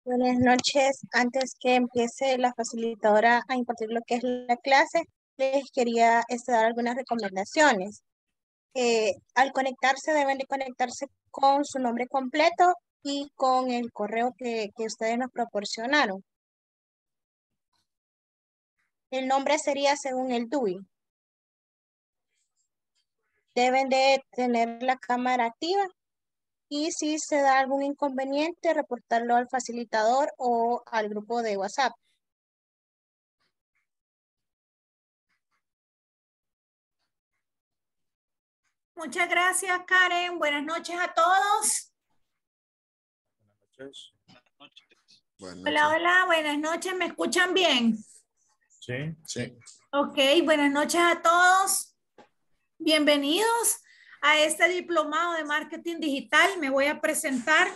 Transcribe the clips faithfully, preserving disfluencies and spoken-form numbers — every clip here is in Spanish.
Buenas noches. Antes que empiece la facilitadora a impartir lo que es la clase, les quería este, dar algunas recomendaciones. Eh, al conectarse, deben de conectarse con su nombre completo y con el correo que, que ustedes nos proporcionaron. El nombre sería según el D U I. Deben de tener la cámara activa y si se da algún inconveniente, reportarlo al facilitador o al grupo de WhatsApp. Muchas gracias, Karen. Buenas noches a todos. Buenas noches. Buenas noches. Hola, hola, buenas noches. ¿Me escuchan bien? Sí, sí. Ok, buenas noches a todos. Bienvenidos a este diplomado de marketing digital. Me voy a presentar.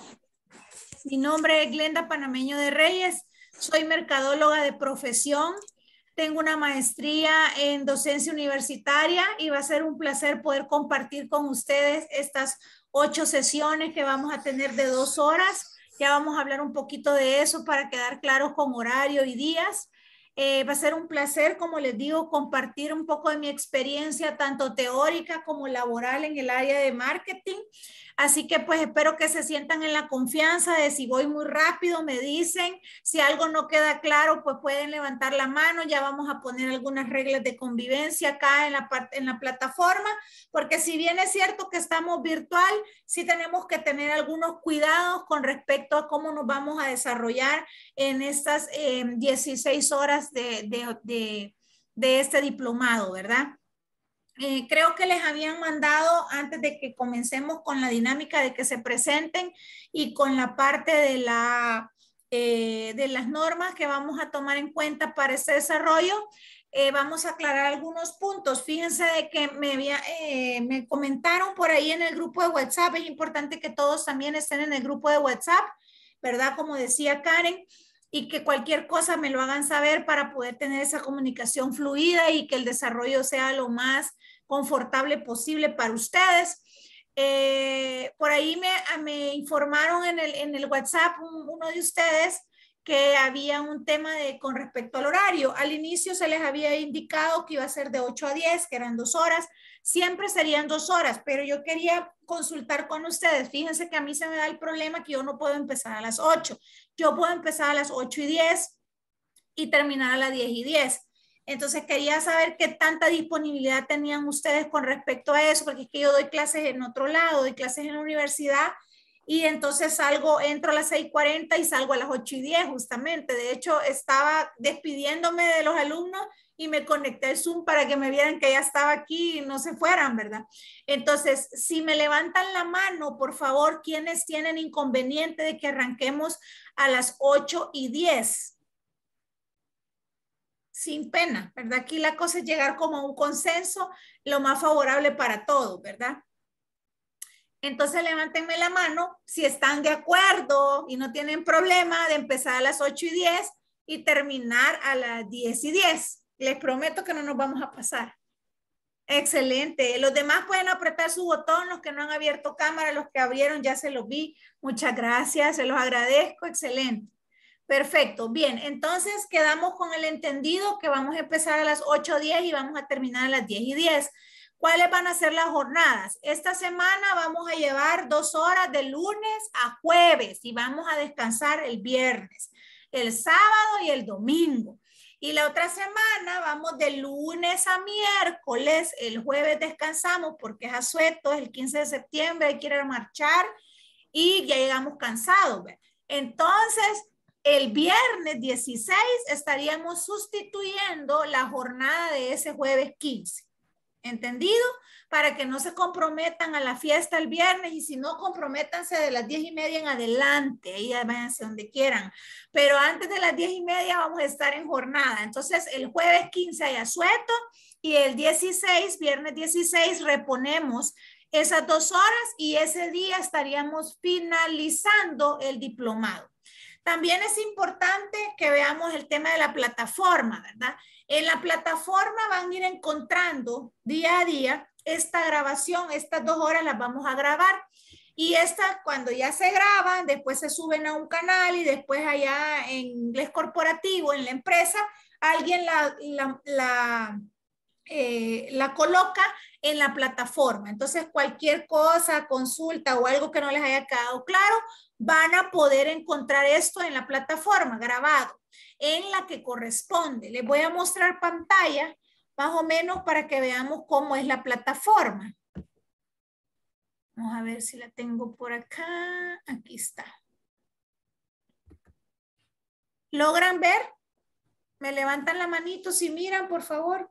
Mi nombre es Glenda Panameño de Reyes. Soy mercadóloga de profesión. Tengo una maestría en docencia universitaria y va a ser un placer poder compartir con ustedes estas ocho sesiones que vamos a tener de dos horas. Ya vamos a hablar un poquito de eso para quedar claros con horario y días. Eh, va a ser un placer, como les digo, compartir un poco de mi experiencia, tanto teórica como laboral en el área de marketing. Así que pues espero que se sientan en la confianza de si voy muy rápido, me dicen, si algo no queda claro, pues pueden levantar la mano, ya vamos a poner algunas reglas de convivencia acá en la, parte, en la plataforma, porque si bien es cierto que estamos virtual, sí tenemos que tener algunos cuidados con respecto a cómo nos vamos a desarrollar en estas eh, dieciséis horas de, de, de, de este diplomado, ¿verdad? Eh, creo que les habían mandado antes de que comencemos con la dinámica de que se presenten y con la parte de, la, eh, de las normas que vamos a tomar en cuenta para este desarrollo. Eh, vamos a aclarar algunos puntos. Fíjense de que me, había, eh, me comentaron por ahí en el grupo de WhatsApp. Es importante que todos también estén en el grupo de WhatsApp, ¿verdad? Como decía Karen, y que cualquier cosa me lo hagan saber para poder tener esa comunicación fluida y que el desarrollo sea lo más confortable posible para ustedes. Eh, por ahí me, me informaron en el, en el WhatsApp un, uno de ustedes que había un tema de, con respecto al horario. Al inicio se les había indicado que iba a ser de ocho a diez, que eran dos horas. Siempre serían dos horas, pero yo quería consultar con ustedes. Fíjense que a mí se me da el problema que yo no puedo empezar a las ocho. Yo puedo empezar a las ocho y diez y terminar a las diez y diez. Entonces quería saber qué tanta disponibilidad tenían ustedes con respecto a eso, porque es que yo doy clases en otro lado, doy clases en la universidad y entonces salgo, entro a las seis y cuarenta y salgo a las ocho y diez justamente. De hecho, estaba despidiéndome de los alumnos y me conecté al Zoom para que me vieran que ya estaba aquí y no se fueran, ¿verdad? Entonces, si me levantan la mano, por favor, ¿quiénes tienen inconveniente de que arranquemos a las ocho y diez? Sin pena, ¿verdad? Aquí la cosa es llegar como a un consenso, lo más favorable para todos, ¿verdad? Entonces levántenme la mano si están de acuerdo y no tienen problema de empezar a las ocho y diez y terminar a las diez y diez. Les prometo que no nos vamos a pasar. Excelente. Los demás pueden apretar su botón, los que no han abierto cámara, los que abrieron ya se los vi. Muchas gracias, se los agradezco. Excelente. Perfecto, bien, entonces quedamos con el entendido que vamos a empezar a las ocho diez y vamos a terminar a las diez y diez. ¿Cuáles van a ser las jornadas? Esta semana vamos a llevar dos horas de lunes a jueves y vamos a descansar el viernes, el sábado y el domingo. Y la otra semana vamos de lunes a miércoles, el jueves descansamos porque es asueto, es el quince de septiembre, hay que ir a marchar y ya llegamos cansados. Entonces, el viernes dieciséis estaríamos sustituyendo la jornada de ese jueves quince. ¿Entendido? Para que no se comprometan a la fiesta el viernes y si no, comprométanse de las diez y media en adelante. Ahí váyanse donde quieran. Pero antes de las diez y media vamos a estar en jornada. Entonces, el jueves quince hay asueto y el dieciséis, viernes dieciséis, reponemos esas dos horas y ese día estaríamos finalizando el diplomado. También es importante que veamos el tema de la plataforma, ¿verdad? En la plataforma van a ir encontrando día a día esta grabación, estas dos horas las vamos a grabar. Y esta, cuando ya se graban, después se suben a un canal y después allá en inglés corporativo, en la empresa, alguien la, la, la, eh, la coloca en la plataforma. Entonces, cualquier cosa, consulta o algo que no les haya quedado claro, van a poder encontrar esto en la plataforma grabado, en la que corresponde. Les voy a mostrar pantalla más o menos para que veamos cómo es la plataforma. Vamos a ver si la tengo por acá. Aquí está. ¿Logran ver? Me levantan la manito si miran, por favor.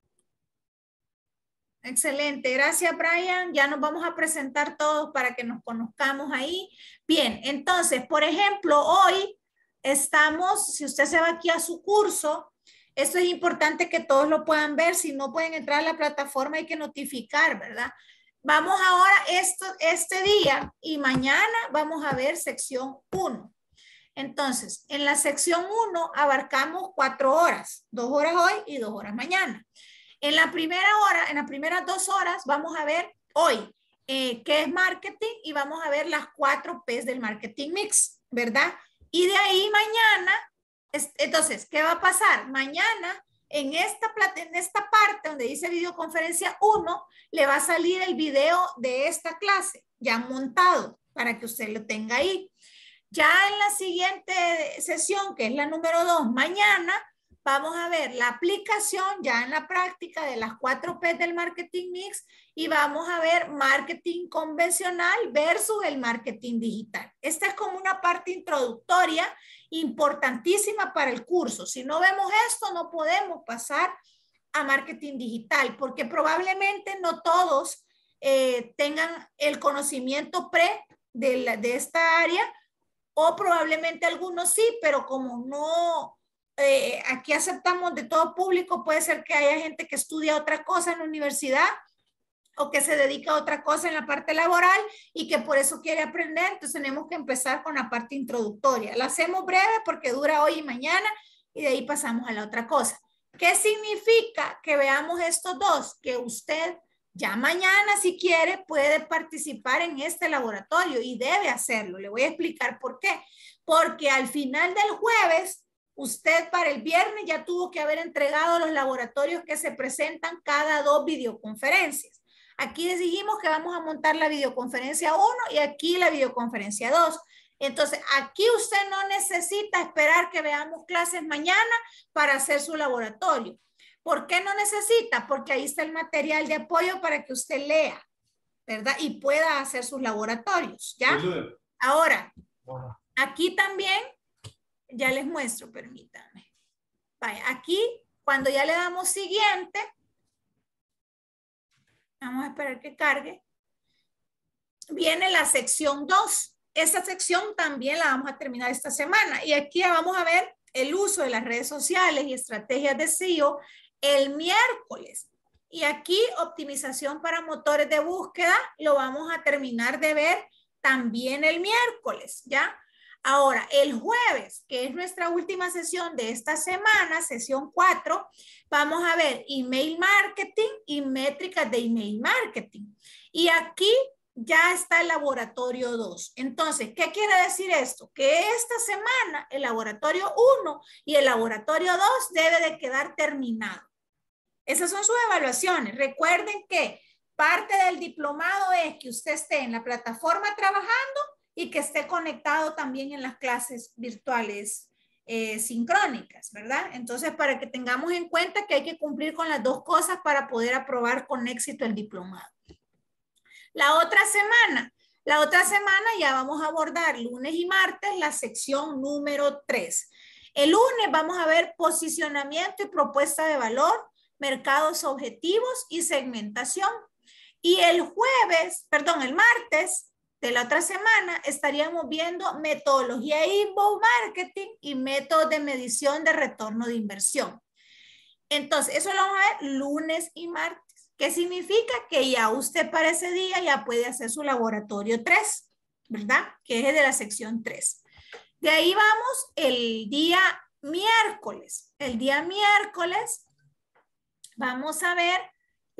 Excelente. Gracias, Brian. Ya nos vamos a presentar todos para que nos conozcamos ahí. Bien, entonces, por ejemplo, hoy estamos, si usted se va aquí a su curso, esto es importante que todos lo puedan ver. Si no pueden entrar a la plataforma, hay que notificar, ¿verdad? Vamos ahora esto, este día y mañana vamos a ver sección uno. Entonces, en la sección uno abarcamos cuatro horas, dos horas hoy y dos horas mañana. En la primera hora, en las primeras dos horas vamos a ver hoy eh, qué es marketing y vamos a ver las cuatro P's del marketing mix, ¿verdad? Y de ahí mañana, es, entonces, ¿qué va a pasar? Mañana en esta, en esta parte donde dice videoconferencia uno, le va a salir el video de esta clase ya montado para que usted lo tenga ahí. Ya en la siguiente sesión, que es la número dos, mañana, vamos a ver la aplicación ya en la práctica de las cuatro P del marketing mix y vamos a ver marketing convencional versus el marketing digital. Esta es como una parte introductoria importantísima para el curso. Si no vemos esto, no podemos pasar a marketing digital porque probablemente no todos eh, tengan el conocimiento pre de, la, de esta área o probablemente algunos sí, pero como no... Eh, aquí aceptamos de todo público, puede ser que haya gente que estudia otra cosa en la universidad o que se dedica a otra cosa en la parte laboral y que por eso quiere aprender, entonces tenemos que empezar con la parte introductoria. La hacemos breve porque dura hoy y mañana y de ahí pasamos a la otra cosa. ¿Qué significa que veamos estos dos? Que usted ya mañana, si quiere, puede participar en este laboratorio y debe hacerlo. Le voy a explicar por qué. Porque al final del jueves, usted para el viernes ya tuvo que haber entregado los laboratorios que se presentan cada dos videoconferencias. Aquí les dijimos que vamos a montar la videoconferencia uno y aquí la videoconferencia dos. Entonces, aquí usted no necesita esperar que veamos clases mañana para hacer su laboratorio. ¿Por qué no necesita? Porque ahí está el material de apoyo para que usted lea, ¿verdad? Y pueda hacer sus laboratorios, ¿ya? Ahora, aquí también, ya les muestro, permítanme. Vaya, aquí, cuando ya le damos siguiente, vamos a esperar que cargue, viene la sección dos. Esta sección también la vamos a terminar esta semana. Y aquí ya vamos a ver el uso de las redes sociales y estrategias de S E O el miércoles. Y aquí optimización para motores de búsqueda lo vamos a terminar de ver también el miércoles, ¿ya? Ahora, el jueves, que es nuestra última sesión de esta semana, sesión cuatro, vamos a ver email marketing y métricas de email marketing. Y aquí ya está el laboratorio dos. Entonces, ¿qué quiere decir esto? Que esta semana el laboratorio uno y el laboratorio dos debe de quedar terminado. Esas son sus evaluaciones. Recuerden que parte del diplomado es que usted esté en la plataforma trabajando y que esté conectado también en las clases virtuales eh, sincrónicas, ¿verdad? Entonces, para que tengamos en cuenta que hay que cumplir con las dos cosas para poder aprobar con éxito el diplomado. La otra semana, la otra semana ya vamos a abordar lunes y martes la sección número tres. El lunes vamos a ver posicionamiento y propuesta de valor, mercados objetivos y segmentación. Y el jueves, perdón, el martes de la otra semana estaríamos viendo metodología inbound marketing y métodos de medición de retorno de inversión. Entonces, eso lo vamos a ver lunes y martes. ¿Qué significa? Que ya usted para ese día ya puede hacer su laboratorio tres, ¿verdad? Que es de la sección tres. De ahí vamos el día miércoles. El día miércoles vamos a ver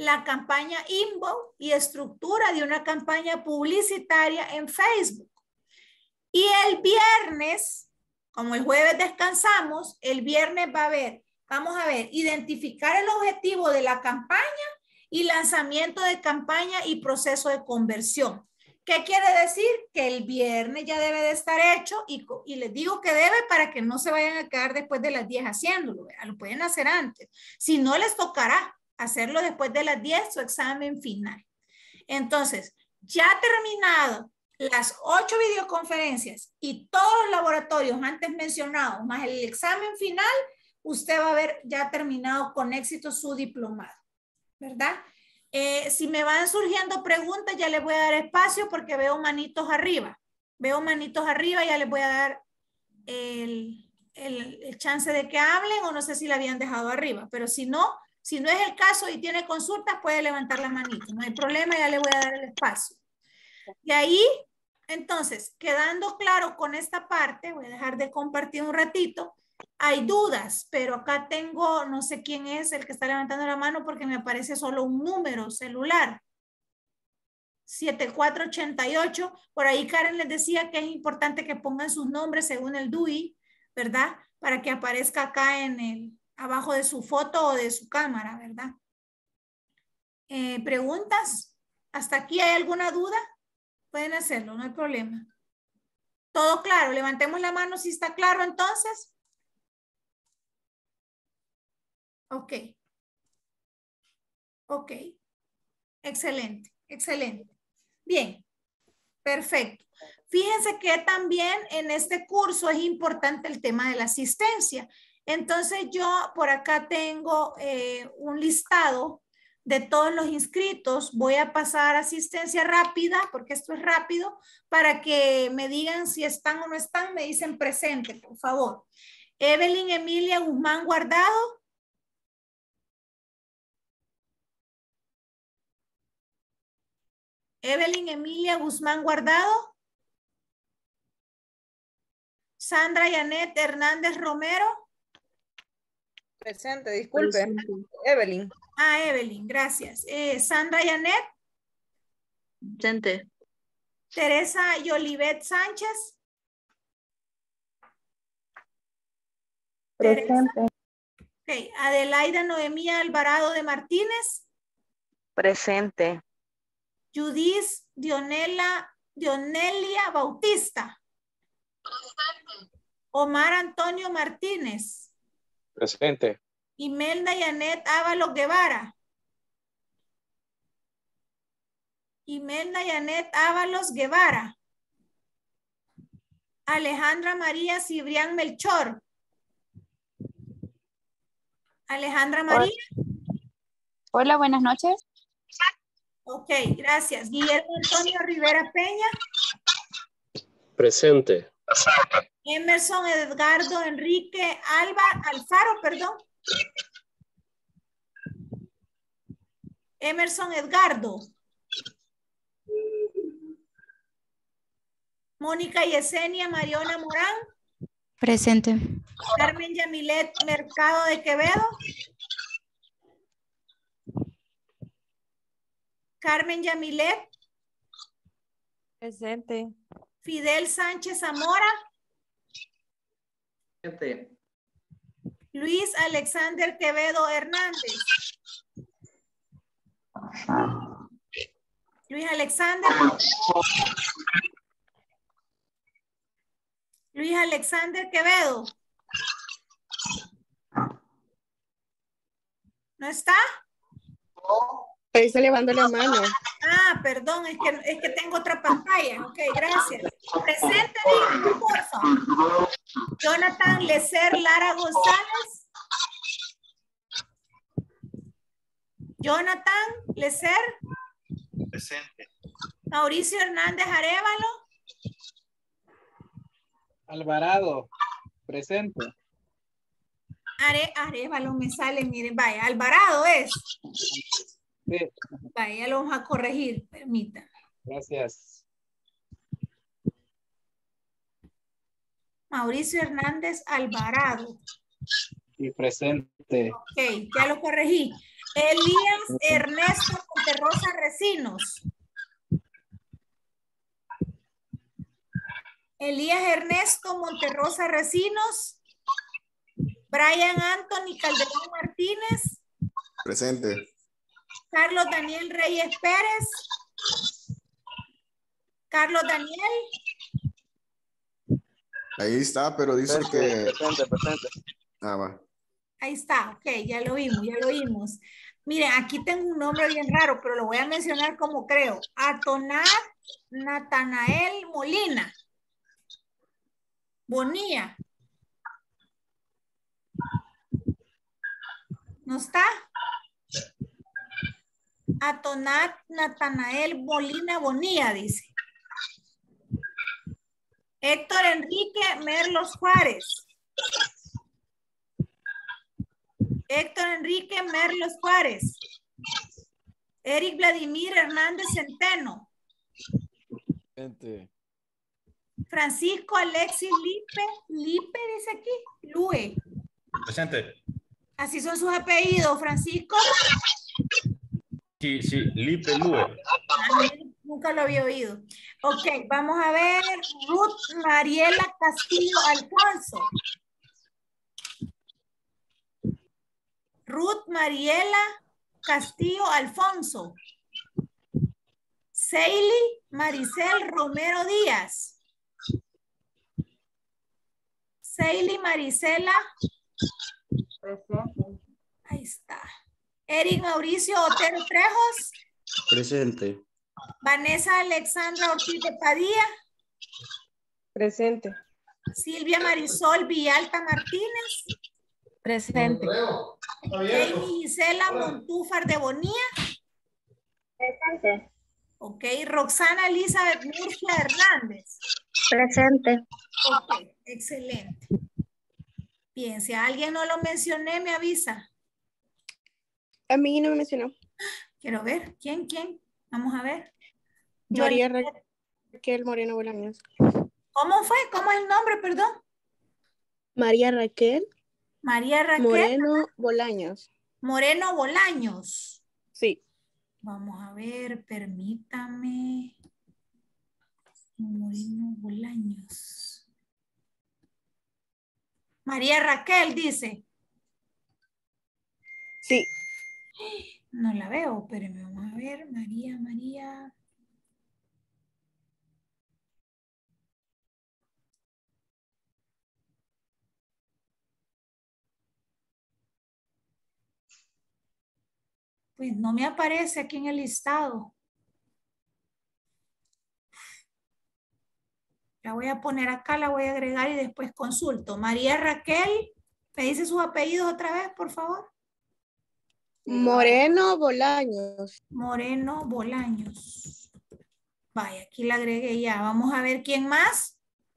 la campaña inbound y estructura de una campaña publicitaria en Facebook. Y el viernes, como el jueves descansamos, el viernes va a haber, vamos a ver, identificar el objetivo de la campaña y lanzamiento de campaña y proceso de conversión. ¿Qué quiere decir? Que el viernes ya debe de estar hecho y, y les digo que debe para que no se vayan a quedar después de las diez haciéndolo. ¿verdad? Lo pueden hacer antes. Si no, les tocará hacerlo después de las diez, su examen final. Entonces, ya terminado las ocho videoconferencias y todos los laboratorios antes mencionados, más el examen final, usted va a haber ya terminado con éxito su diplomado, ¿verdad? Eh, si me van surgiendo preguntas, ya les voy a dar espacio porque veo manitos arriba. Veo manitos arriba, ya les voy a dar el, el, el chance de que hablen o no sé si la habían dejado arriba, pero si no, si no es el caso y tiene consultas, puede levantar la manita. No hay problema, ya le voy a dar el espacio. Y ahí, entonces, quedando claro con esta parte, voy a dejar de compartir un ratito. Hay dudas, pero acá tengo, no sé quién es el que está levantando la mano porque me aparece solo un número celular. siete cuatro ocho ocho. Por ahí Karen les decía que es importante que pongan sus nombres según el D U I, ¿verdad? Para que aparezca acá en el, abajo de su foto o de su cámara, ¿verdad? Eh, ¿Preguntas? ¿Hasta aquí hay alguna duda? Pueden hacerlo, no hay problema. ¿Todo claro? Levantemos la mano si está claro entonces. Ok. Ok. Excelente, excelente. Bien, perfecto. Fíjense que también en este curso es importante el tema de la asistencia. Entonces yo por acá tengo eh, un listado de todos los inscritos. Voy a pasar asistencia rápida, porque esto es rápido, para que me digan si están o no están. Me dicen presente, por favor. Evelyn Emilia Guzmán Guardado. Evelyn Emilia Guzmán Guardado. Sandra Yanet Hernández Romero. Presente, disculpe. Presente. Evelyn. Ah, Evelyn, gracias. Eh, Sandra Yanet. Presente. Teresa Yolivet Sánchez. Presente. Okay. Adelaida Noemía Alvarado de Martínez. Presente. Judith Dionela, Dionelia Bautista. Presente. Omar Antonio Martínez. Presente. Imelda Yanet Ábalos Guevara. Imelda Yanet Ábalos Guevara. Alejandra María Cibrián Melchor. Alejandra María. Hola, buenas noches. Ok, gracias. Guillermo Antonio Rivera Peña. Presente. Emerson Edgardo Enrique Alba, Alfaro, perdón. Emerson Edgardo. Mónica Yesenia Mariona Morán. Presente. Carmen Yamilet Mercado de Quevedo. Carmen Yamilet. Presente. Fidel Sánchez Zamora. Presente. Luis Alexander Quevedo Hernández. Luis Alexander. Luis Alexander Quevedo. ¿No está? Ahí está levantando la mano. Ah, perdón, es que, es que tengo otra pantalla. Ok, gracias. Presente, díganme, por favor. Jonathan Lecer Lara González. Jonathan Lecer. Presente. Mauricio Hernández Arévalo. Alvarado, presente. Are, Arévalo me sale, miren, vaya, Alvarado es. Sí. Vaya, ya lo vamos a corregir, permita. Gracias. Mauricio Hernández Alvarado. Y presente. Ok, ya lo corregí. Elías Ernesto Monterrosa Recinos. Elías Ernesto Monterrosa Recinos. Brian Anthony Calderón Martínez. Presente. Carlos Daniel Reyes Pérez. Carlos Daniel. Ahí está, pero dice que... Presente, presente. Ah, va. Ahí está, ok, ya lo vimos, ya lo vimos. Miren, aquí tengo un nombre bien raro, pero lo voy a mencionar como creo. Atonat Natanael Molina. Bonilla. ¿No está? Atonat Natanael Molina Bonilla, dice. Héctor Enrique Merlos Juárez. Héctor Enrique Merlos Juárez. Eric Vladimir Hernández Centeno. Presente. Francisco Alexis Lipe. Lipe dice aquí. Lue. Presente. Así son sus apellidos, Francisco. Sí, sí, Lipe Lue. Ah, nunca lo había oído. Ok, vamos a ver. Ruth Mariela Castillo Alfonso. Ruth Mariela Castillo Alfonso. Seili Maricel Romero Díaz. Seili Maricela. Presente. Ahí está. Eric Mauricio Otero Trejos. Presente. Vanessa Alexandra Ortiz de Padilla. Presente. Silvia Marisol Villalta Martínez. Presente. Amy Gisela Montúfar de Bonilla. Presente. Ok. Roxana Elizabeth Murcia Hernández. Presente. Ok. Excelente. Bien, si a alguien no lo mencioné, me avisa. A mí no me mencionó. Quiero ver. ¿Quién? ¿Quién? Vamos a ver. María Yoli- Raquel Moreno Bolaños. ¿Cómo fue? ¿Cómo es el nombre? Perdón. María Raquel María Raquel Moreno Bolaños. Moreno Bolaños. Sí. Vamos a ver, permítame. Moreno Bolaños. María Raquel dice. Sí. No la veo, pero vamos a ver. María, María. Pues no me aparece aquí en el listado. La voy a poner acá, la voy a agregar y después consulto. María Raquel, ¿me dice sus apellidos otra vez, por favor? Moreno Bolaños. Moreno Bolaños. Vaya, aquí la agregué ya. Vamos a ver quién más.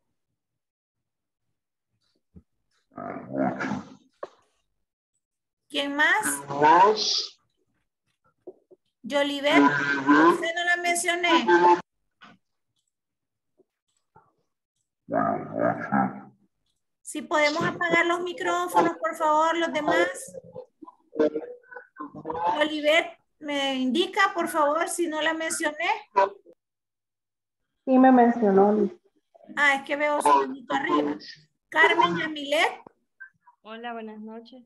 ¿Quién más? Yolivet, usted no la mencioné. Si podemos apagar los micrófonos, por favor, los demás. Yolivet, me indica, por favor, si no la mencioné. Sí me mencionó. Ah, es que veo su manito arriba. Carmen Yamilet. Hola, buenas noches.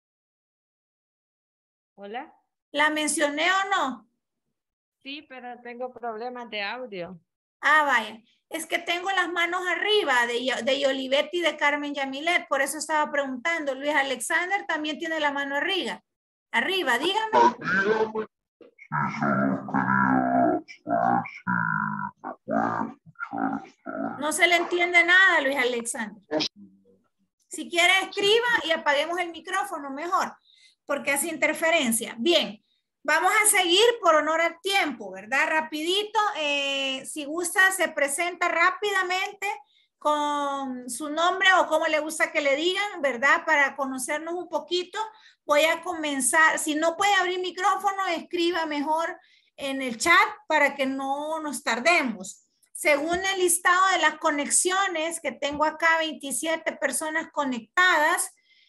Hola. ¿La mencioné o no? Sí, pero tengo problemas de audio. Ah, vaya. Es que tengo las manos arriba de, de Yolivet y de Carmen Yamilet. Por eso estaba preguntando. Luis Alexander también tiene la mano arriba. Arriba, dígame. No se le entiende nada, Luis Alexander. Si quiere, escriba y apaguemos el micrófono mejor, porque hace interferencia. Bien, vamos a seguir por honor al tiempo, ¿verdad? Rapidito, eh, si gusta, se presenta rápidamente con su nombre o como le gusta que le digan, ¿verdad? Para conocernos un poquito. Voy a comenzar. Si no puede abrir micrófono, escriba mejor en el chat para que no nos tardemos. Según el listado de las conexiones, que tengo acá veintisiete personas conectadas,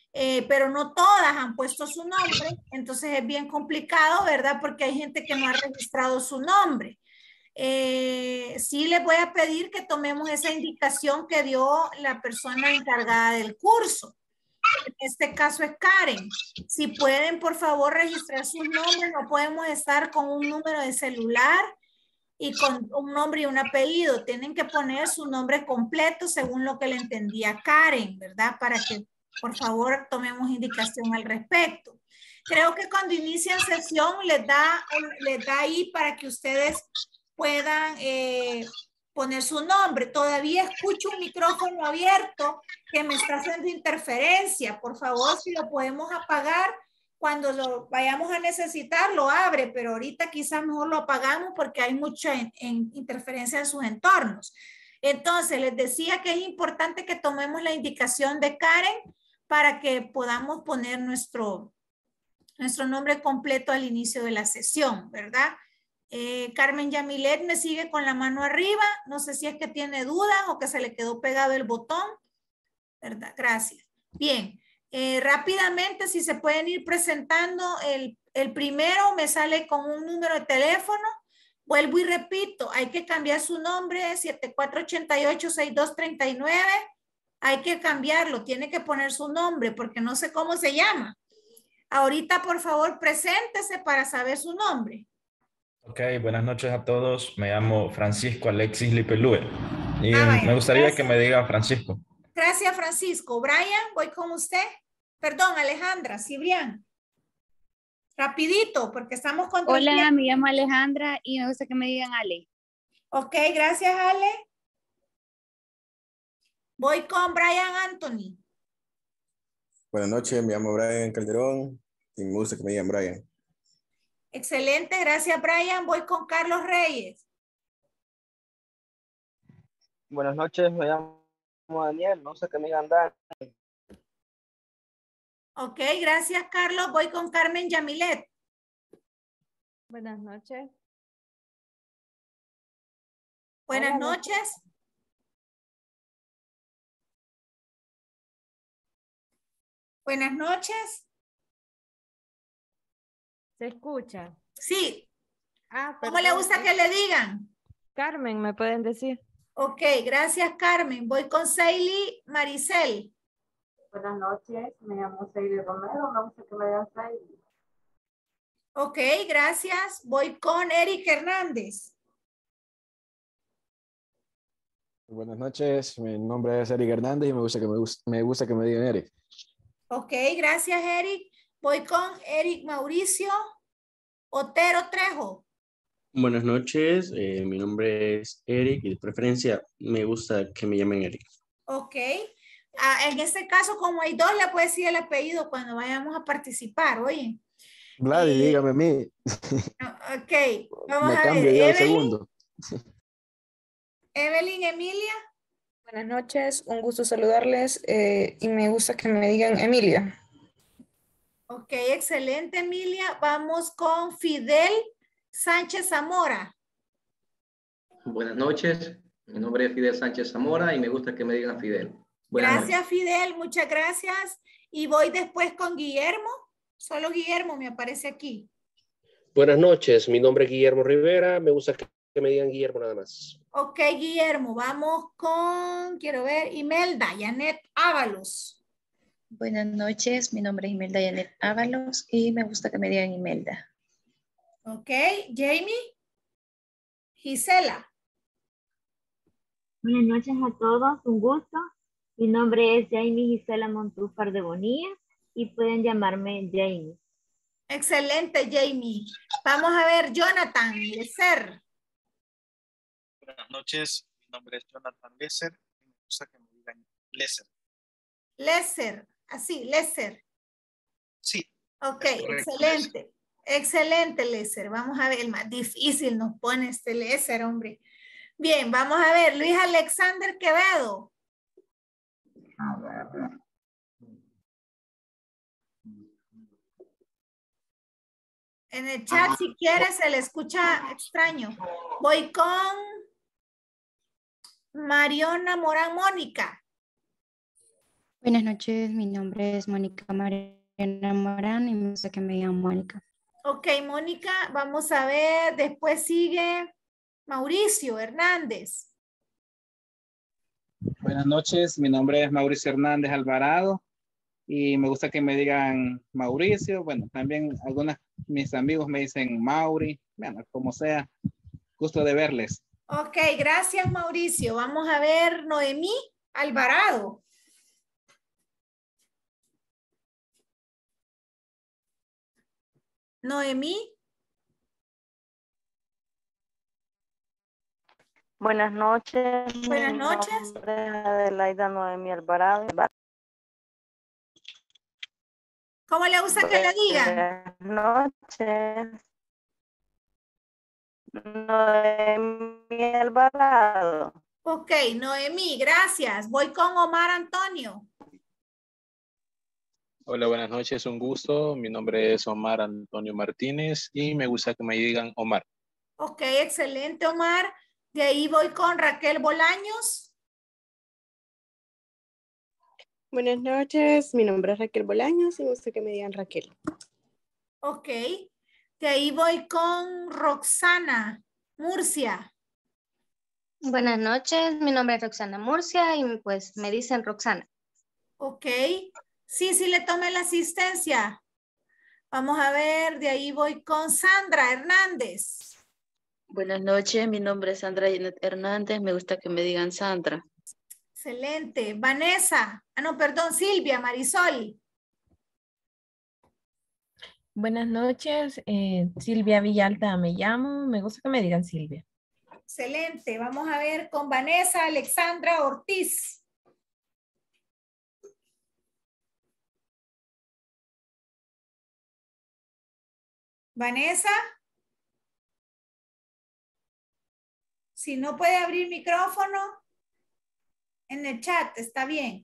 eh, pero no todas han puesto su nombre, entonces es bien complicado, ¿verdad? Porque hay gente que no ha registrado su nombre. Eh, sí les voy a pedir que tomemos esa indicación que dio la persona encargada del curso. En este caso es Karen. Si pueden, por favor, registrar sus nombres, no podemos estar con un número de celular y con un nombre y un apellido. Tienen que poner su nombre completo según lo que le entendía Karen, ¿verdad? Para que, por favor, tomemos indicación al respecto. Creo que cuando inician sesión les da, les da ahí para que ustedes puedan eh, poner su nombre. Todavía escucho un micrófono abierto que me está haciendo interferencia. Por favor, si lo podemos apagar, cuando lo vayamos a necesitar, lo abre, pero ahorita quizás mejor lo apagamos porque hay mucha en, en interferencia en sus entornos. Entonces, les decía que es importante que tomemos la indicación de Karen para que podamos poner nuestro, nuestro nombre completo al inicio de la sesión, ¿verdad? Eh, Carmen Yamilet me sigue con la mano arriba. No sé si es que tiene dudas o que se le quedó pegado el botón, ¿verdad? Gracias. Bien, eh, rápidamente si se pueden ir presentando. El, el primero me sale con un número de teléfono. Vuelvo y repito, hay que cambiar su nombre, siete cuatro ocho ocho, seis dos tres nueve. Hay que cambiarlo, tiene que poner su nombre porque no sé cómo se llama. Ahorita, por favor, preséntese para saber su nombre. Ok, buenas noches a todos. Me llamo Francisco Alexis Lipelue. Y Ah, vaya, me gustaría gracias. que me diga Francisco. Gracias, Francisco. Brian, voy con usted. Perdón, Alejandra, Cibrián. Rapidito, porque estamos con... Hola, me llamo Alejandra y me gusta que me digan Ale. Ok, gracias, Ale. Voy con Brian Anthony. Buenas noches, me llamo Brian Calderón y me gusta que me digan Brian. Excelente, gracias, Brian. Voy con Carlos Reyes. Buenas noches, me llamo Daniel, no sé qué me digan Dan. Ok, gracias, Carlos. Voy con Carmen Yamilet. Buenas noches. Buenas Hola, noches. Buenas noches. ¿Se escucha? Sí. Ah, ¿Cómo le perdón, gusta es- que le digan? Carmen, ¿me pueden decir? Ok, gracias, Carmen. Voy con Seili Maricel. Buenas noches, me llamo Seili Romero, me gusta que me digan Seili. Ok, gracias. Voy con Eric Hernández. Buenas noches, mi nombre es Eric Hernández y me gusta que me, gusta, me, gusta que me digan Eric. Ok, gracias, Eric. Voy con Eric Mauricio Otero Trejo. Buenas noches, eh, mi nombre es Eric y de preferencia me gusta que me llamen Eric. Ok. Ah, en este caso, como hay dos, le puedo decir el apellido cuando vayamos a participar, oye. Gladys, Y- dígame a mí. Ok, vamos Me a cambio ver. yo al Evelyn, segundo. Evelyn Emilia. Buenas noches, un gusto saludarles eh, y me gusta que me digan Emilia. Ok, excelente, Emilia. Vamos con Fidel Sánchez Zamora. Buenas noches, mi nombre es Fidel Sánchez Zamora y me gusta que me digan Fidel. Buenas Gracias, noches. Fidel, muchas gracias. Y voy después con Guillermo. Solo Guillermo me aparece aquí. Buenas noches, mi nombre es Guillermo Rivera, me gusta que me digan Guillermo nada más. Ok, Guillermo, vamos con, quiero ver, Imelda, Janet Ábalos. Buenas noches, mi nombre es Imelda Yanet Ábalos y me gusta que me digan Imelda. Ok, Jamie, Gisela. Buenas noches a todos, un gusto. Mi nombre es Jamie Gisela Montúfar de Bonilla y pueden llamarme Jamie. Excelente, Jamie. Vamos a ver, Jonathan Lecer. Buenas noches, mi nombre es Jonathan Lesser y me gusta que me digan Lesser. Lecer, así, Lecer. Sí. Ok, es correcto, excelente. Excelente, Lecer. Vamos a ver, el más difícil nos pone este Lecer, hombre. Bien, vamos a ver, Luis Alexander Quevedo. A ver. En el chat, si quiere, se le escucha extraño. Voy con Mariona Morán Mónica. Buenas noches, mi nombre es Mónica Mariana Morán y me gusta que me digan Mónica. Ok, Mónica, vamos a ver, después sigue Mauricio Hernández. Buenas noches, mi nombre es Mauricio Hernández Alvarado y me gusta que me digan Mauricio. Bueno, también algunos mis amigos me dicen Mauri, bueno, como sea, gusto de verles. Ok, gracias Mauricio. Vamos a ver Noemí Alvarado. Noemí. Buenas noches. Buenas Mi noches. nombre es Adelaida Noemí Alvarado. ¿Cómo le gusta que le digan? Buenas noches. Noemí Alvarado. Ok, Noemí, gracias. Voy con Omar Antonio. Hola, buenas noches, un gusto. Mi nombre es Omar Antonio Martínez y me gusta que me digan Omar. Ok, excelente, Omar. De ahí voy con Raquel Bolaños. Buenas noches, mi nombre es Raquel Bolaños y me gusta que me digan Raquel. Ok. De ahí voy con Roxana Murcia. Buenas noches, mi nombre es Roxana Murcia y pues me dicen Roxana. Ok. Sí, sí le tomé la asistencia. Vamos a ver, de ahí voy con Sandra Hernández. Buenas noches, mi nombre es Sandra Janet Hernández, me gusta que me digan Sandra. Excelente. Vanessa, ah no, perdón, Silvia Marisol. Buenas noches, eh, Silvia Villalta me llamo, me gusta que me digan Silvia. Excelente. Vamos a ver con Vanessa Alexandra Ortiz. Vanessa. Si no puede abrir micrófono, en el chat está bien.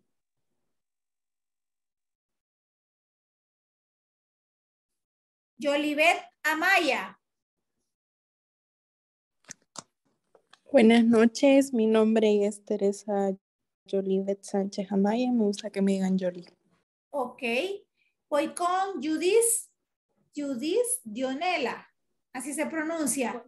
Yolivet Amaya. Buenas noches, mi nombre es Teresa Yolivet Sánchez Amaya, me gusta que me digan Yoli. Ok. Voy con Judith, Judith Dionela. Así se pronuncia.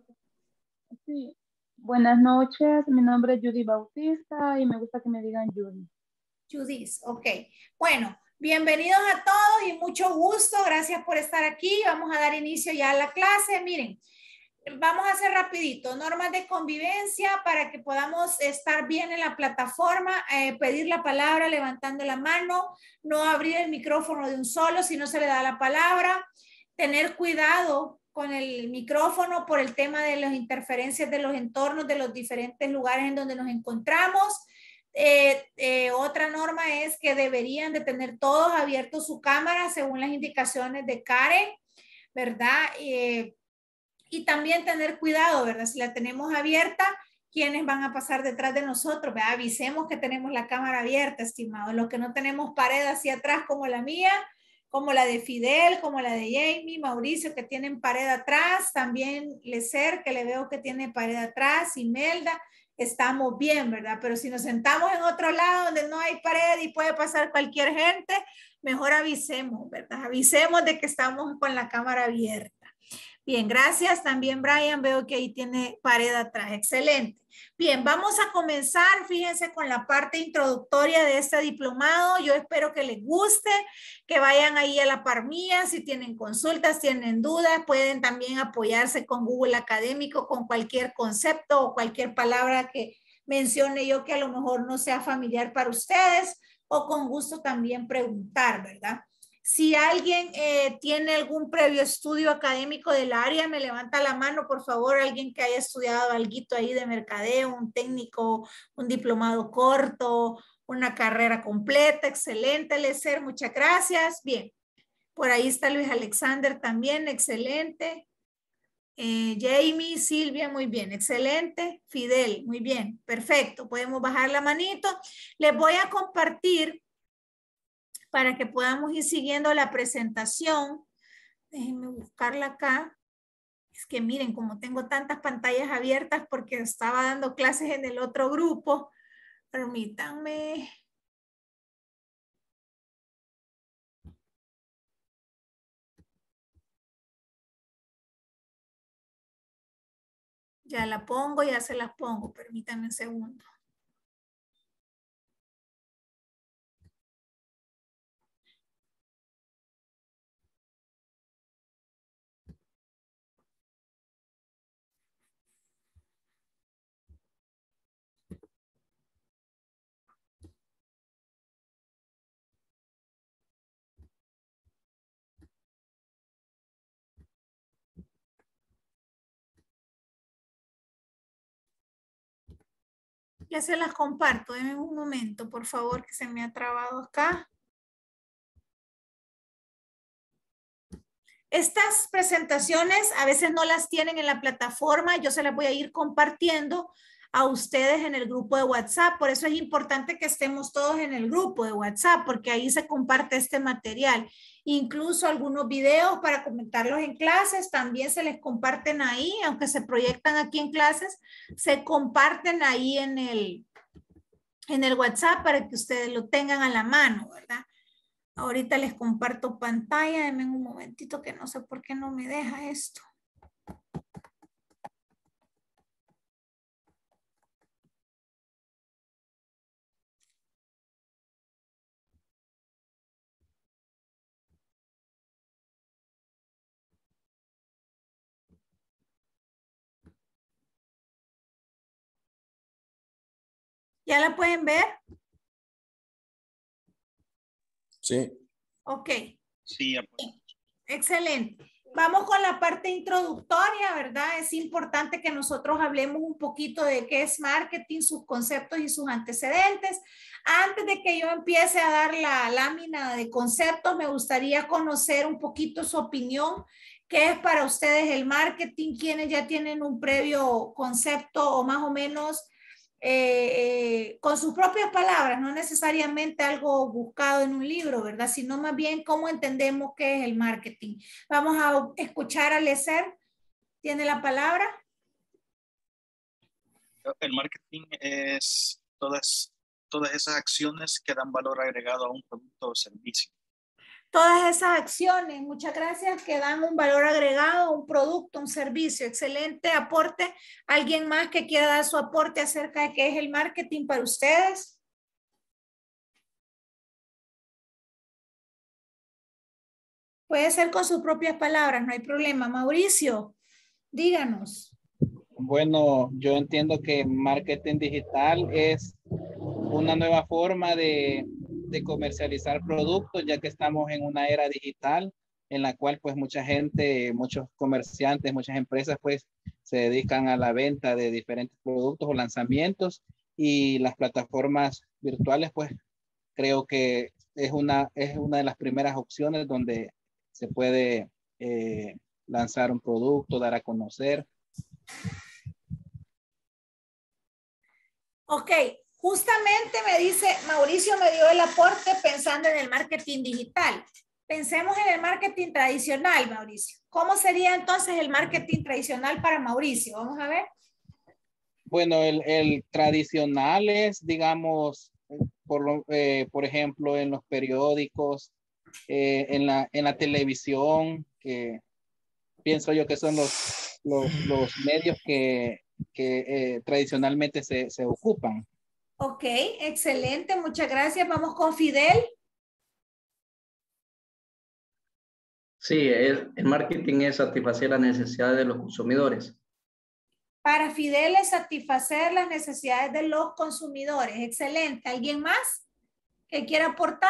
Sí. Buenas noches, mi nombre es Judy Bautista y me gusta que me digan Judy. Judith, ok. Bueno, bienvenidos a todos y mucho gusto. Gracias por estar aquí. Vamos a dar inicio ya a la clase. Miren, vamos a hacer rapidito. Normas de convivencia para que podamos estar bien en la plataforma. Eh, pedir la palabra levantando la mano. No abrir el micrófono de un solo si no se le da la palabra. Tener cuidado con el micrófono por el tema de las interferencias de los entornos de los diferentes lugares en donde nos encontramos. Eh, eh, otra norma es que deberían de tener todos abiertos su cámara según las indicaciones de Karen, ¿verdad? Eh, y también tener cuidado, ¿verdad? Si la tenemos abierta, ¿quiénes van a pasar detrás de nosotros? ¿Verdad? Avisemos que tenemos la cámara abierta, estimados. Los que no tenemos pared hacia atrás como la mía, como la de Fidel, como la de Jamie, Mauricio, que tienen pared atrás, también Lecer, que le veo que tiene pared atrás, Imelda, estamos bien, ¿verdad? Pero si nos sentamos en otro lado donde no hay pared y puede pasar cualquier gente, mejor avisemos, ¿verdad? Avisemos de que estamos con la cámara abierta. Bien, gracias. También Brian, veo que ahí tiene pared atrás. Excelente. Bien, vamos a comenzar, fíjense, con la parte introductoria de este diplomado. Yo espero que les guste, que vayan ahí a la par mía. Si tienen consultas, tienen dudas, pueden también apoyarse con Google Académico, con cualquier concepto o cualquier palabra que mencione yo que a lo mejor no sea familiar para ustedes, o con gusto también preguntar, ¿verdad? Si alguien eh, tiene algún previo estudio académico del área, me levanta la mano, por favor, alguien que haya estudiado alguito ahí de mercadeo, un técnico, un diplomado corto, una carrera completa. Excelente, Lecer, muchas gracias. Bien, por ahí está Luis Alexander también, excelente. Eh, Jamie, Silvia, muy bien, excelente. Fidel, muy bien, perfecto. Podemos bajar la manito. Les voy a compartir para que podamos ir siguiendo la presentación. Déjenme buscarla acá. Es que miren, como tengo tantas pantallas abiertas porque estaba dando clases en el otro grupo. Permítanme. Ya la pongo, ya se las pongo. Permítanme un segundo. Ya se las comparto. Denme un momento, por favor, que se me ha trabado acá. Estas presentaciones a veces no las tienen en la plataforma. Yo se las voy a ir compartiendo a ustedes en el grupo de WhatsApp. Por eso es importante que estemos todos en el grupo de WhatsApp, porque ahí se comparte este material. Incluso algunos videos para comentarlos en clases también se les comparten ahí, aunque se proyectan aquí en clases, se comparten ahí en el, en el WhatsApp para que ustedes lo tengan a la mano, ¿verdad? Ahorita les comparto pantalla. Denme un momentito que no sé por qué no me deja esto. ¿Ya la pueden ver? Sí. Ok. Sí, ya puedo. Excelente. Vamos con la parte introductoria, ¿verdad? Es importante que nosotros hablemos un poquito de qué es marketing, sus conceptos y sus antecedentes. Antes de que yo empiece a dar la lámina de conceptos, me gustaría conocer un poquito su opinión. ¿Qué es para ustedes el marketing? ¿Quiénes ya tienen un previo concepto o más o menos eh, eh, con sus propias palabras, no necesariamente algo buscado en un libro, ¿verdad? Sino más bien cómo entendemos qué es el marketing. Vamos a escuchar a Lecer. ¿Tiene la palabra? El marketing es todas, todas esas acciones que dan valor agregado a un producto o servicio. Todas esas acciones, muchas gracias, que dan un valor agregado, un producto, un servicio. Excelente aporte. ¿Alguien más que quiera dar su aporte acerca de qué es el marketing para ustedes? Puede ser con sus propias palabras, no hay problema. Mauricio, díganos. Bueno, yo entiendo que marketing digital es una nueva forma de, de comercializar productos, ya que estamos en una era digital en la cual pues mucha gente, muchos comerciantes, muchas empresas pues se dedican a la venta de diferentes productos o lanzamientos, y las plataformas virtuales pues creo que es una, es una de las primeras opciones donde se puede eh, lanzar un producto, dar a conocer. Ok, justamente me dice, Mauricio me dio el aporte pensando en el marketing digital. Pensemos en el marketing tradicional, Mauricio. ¿Cómo sería entonces el marketing tradicional para Mauricio? Vamos a ver. Bueno, el, el tradicional es, digamos, por, lo, eh, por ejemplo, en los periódicos, eh, en, la, en la televisión, que pienso yo que son los, los, los medios que, que eh, tradicionalmente se, se ocupan. Ok, excelente, muchas gracias. Vamos con Fidel. Sí, el, el marketing es satisfacer las necesidades de los consumidores. Para Fidel es satisfacer las necesidades de los consumidores. Excelente. ¿Alguien más que quiera aportar?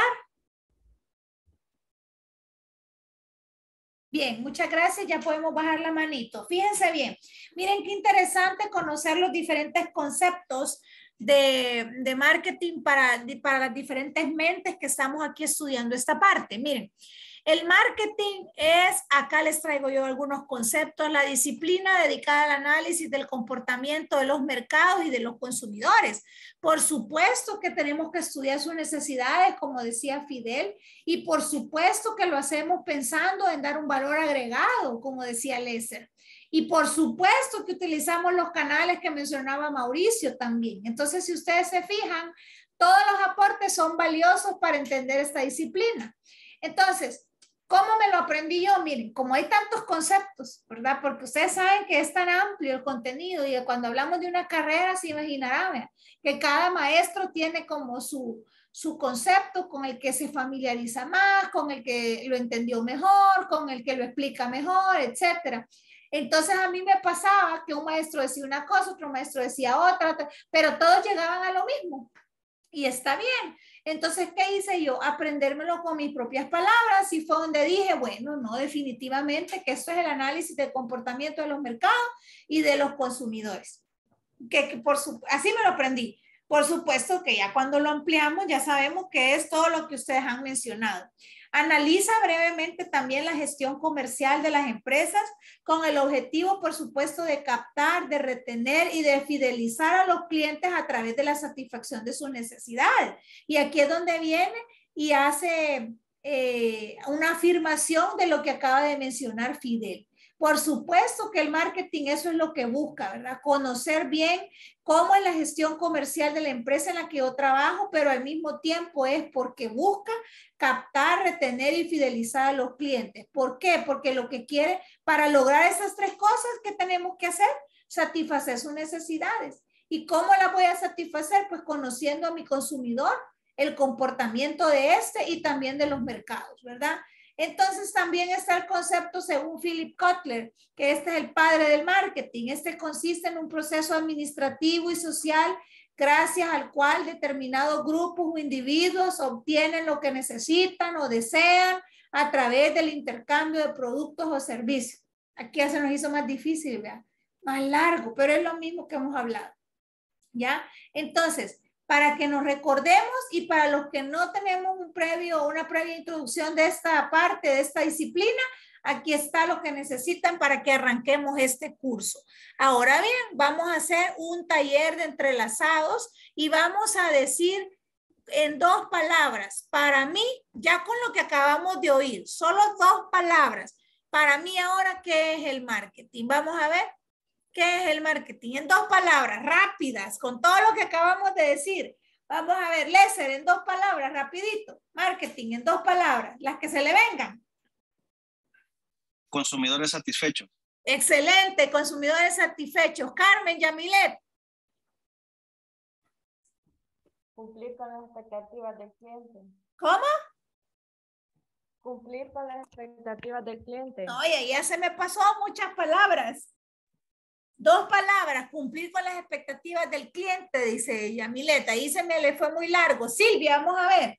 Bien, muchas gracias. Ya podemos bajar la manito. Fíjense bien. Miren qué interesante conocer los diferentes conceptos de, de marketing para, para las diferentes mentes que estamos aquí estudiando esta parte. Miren, el marketing es, acá les traigo yo algunos conceptos, la disciplina dedicada al análisis del comportamiento de los mercados y de los consumidores. Por supuesto que tenemos que estudiar sus necesidades, como decía Fidel, y por supuesto que lo hacemos pensando en dar un valor agregado, como decía Lecer. Y por supuesto que utilizamos los canales que mencionaba Mauricio también. Entonces, si ustedes se fijan, todos los aportes son valiosos para entender esta disciplina. Entonces, ¿Cómo me lo aprendí yo? Miren, como hay tantos conceptos, ¿verdad? Porque ustedes saben que es tan amplio el contenido y cuando hablamos de una carrera se imaginará, ¿verdad? Que cada maestro tiene como su, su concepto con el que se familiariza más, con el que lo entendió mejor, con el que lo explica mejor, etcétera. Entonces a mí me pasaba que un maestro decía una cosa, otro maestro decía otra, otra, pero todos llegaban a lo mismo. Y está bien. Entonces, ¿qué hice yo? Aprendérmelo con mis propias palabras y fue donde dije, bueno, no, definitivamente que esto es el análisis del comportamiento de los mercados y de los consumidores. Que, que por su, así me lo aprendí. Por supuesto que ya cuando lo ampliamos ya sabemos que es todo lo que ustedes han mencionado. Analiza brevemente también la gestión comercial de las empresas con el objetivo, por supuesto, de captar, de retener y de fidelizar a los clientes a través de la satisfacción de sus necesidades. Y aquí es donde viene y hace eh, una afirmación de lo que acaba de mencionar Fidel. Por supuesto que el marketing eso es lo que busca, ¿verdad? Conocer bien cómo es la gestión comercial de la empresa en la que yo trabajo, pero al mismo tiempo es porque busca captar, retener y fidelizar a los clientes. ¿Por qué? Porque lo que quiere, para lograr esas tres cosas, ¿qué tenemos que hacer? Satisfacer sus necesidades. ¿Y cómo las voy a satisfacer? Pues conociendo a mi consumidor, el comportamiento de este y también de los mercados, ¿verdad? Entonces también está el concepto según Philip Kotler, que este es el padre del marketing. Este consiste en un proceso administrativo y social gracias al cual determinados grupos o individuos obtienen lo que necesitan o desean a través del intercambio de productos o servicios. Aquí ya se nos hizo más difícil, ¿verdad? Más largo, pero es lo mismo que hemos hablado. ¿Ya? Entonces, para que nos recordemos y para los que no tenemos un previo, una previa introducción de esta parte, de esta disciplina, aquí está lo que necesitan para que arranquemos este curso. Ahora bien, vamos a hacer un taller de entrelazados y vamos a decir en dos palabras, para mí, ya con lo que acabamos de oír, solo dos palabras. Para mí ahora, ¿qué es el marketing? Vamos a ver. ¿Qué es el marketing? En dos palabras, rápidas, con todo lo que acabamos de decir. Vamos a ver, Léser, en dos palabras, rapidito. Marketing, en dos palabras, las que se le vengan. Consumidores satisfechos. Excelente, consumidores satisfechos. Carmen, Yamilet. Cumplir con las expectativas del cliente. ¿Cómo? Cumplir con las expectativas del cliente. Oye, ya se me pasó muchas palabras. Dos palabras, cumplir con las expectativas del cliente, dice Yamilet. Ahí se me le fue muy largo. Silvia, vamos a ver.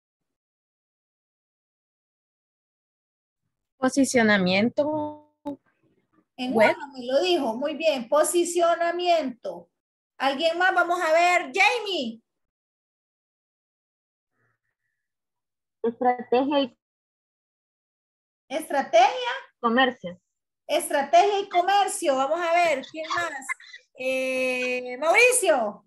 Posicionamiento. En web. uno me lo dijo, muy bien. Posicionamiento. ¿Alguien más? Vamos a ver. Jamie. Estrategia y Estrategia. comercio. Estrategia y comercio. Vamos a ver. ¿Quién más? Eh, Mauricio.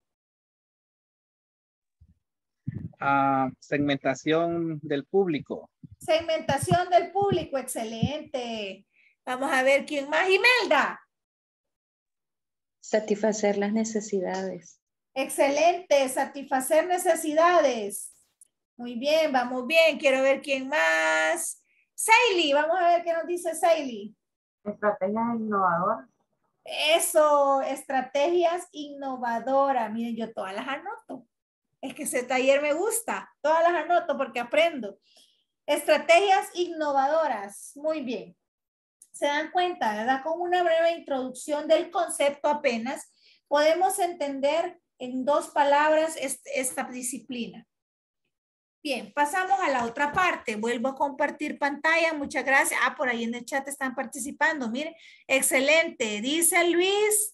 Uh, segmentación del público. Segmentación del público. Excelente. Vamos a ver quién más. Imelda. Satisfacer las necesidades. Excelente. Satisfacer necesidades. Muy bien, vamos bien. Quiero ver quién más. Saily, vamos a ver qué nos dice Saily. Estrategias innovadoras. Eso, estrategias innovadoras. Miren, yo todas las anoto. Es que ese taller me gusta. Todas las anoto porque aprendo. Estrategias innovadoras. Muy bien. Se dan cuenta, ¿verdad? Con una breve introducción del concepto apenas, podemos entender en dos palabras esta disciplina. Bien, pasamos a la otra parte. Vuelvo a compartir pantalla. Muchas gracias. Ah, por ahí en el chat están participando. Miren, excelente. Dice Luis,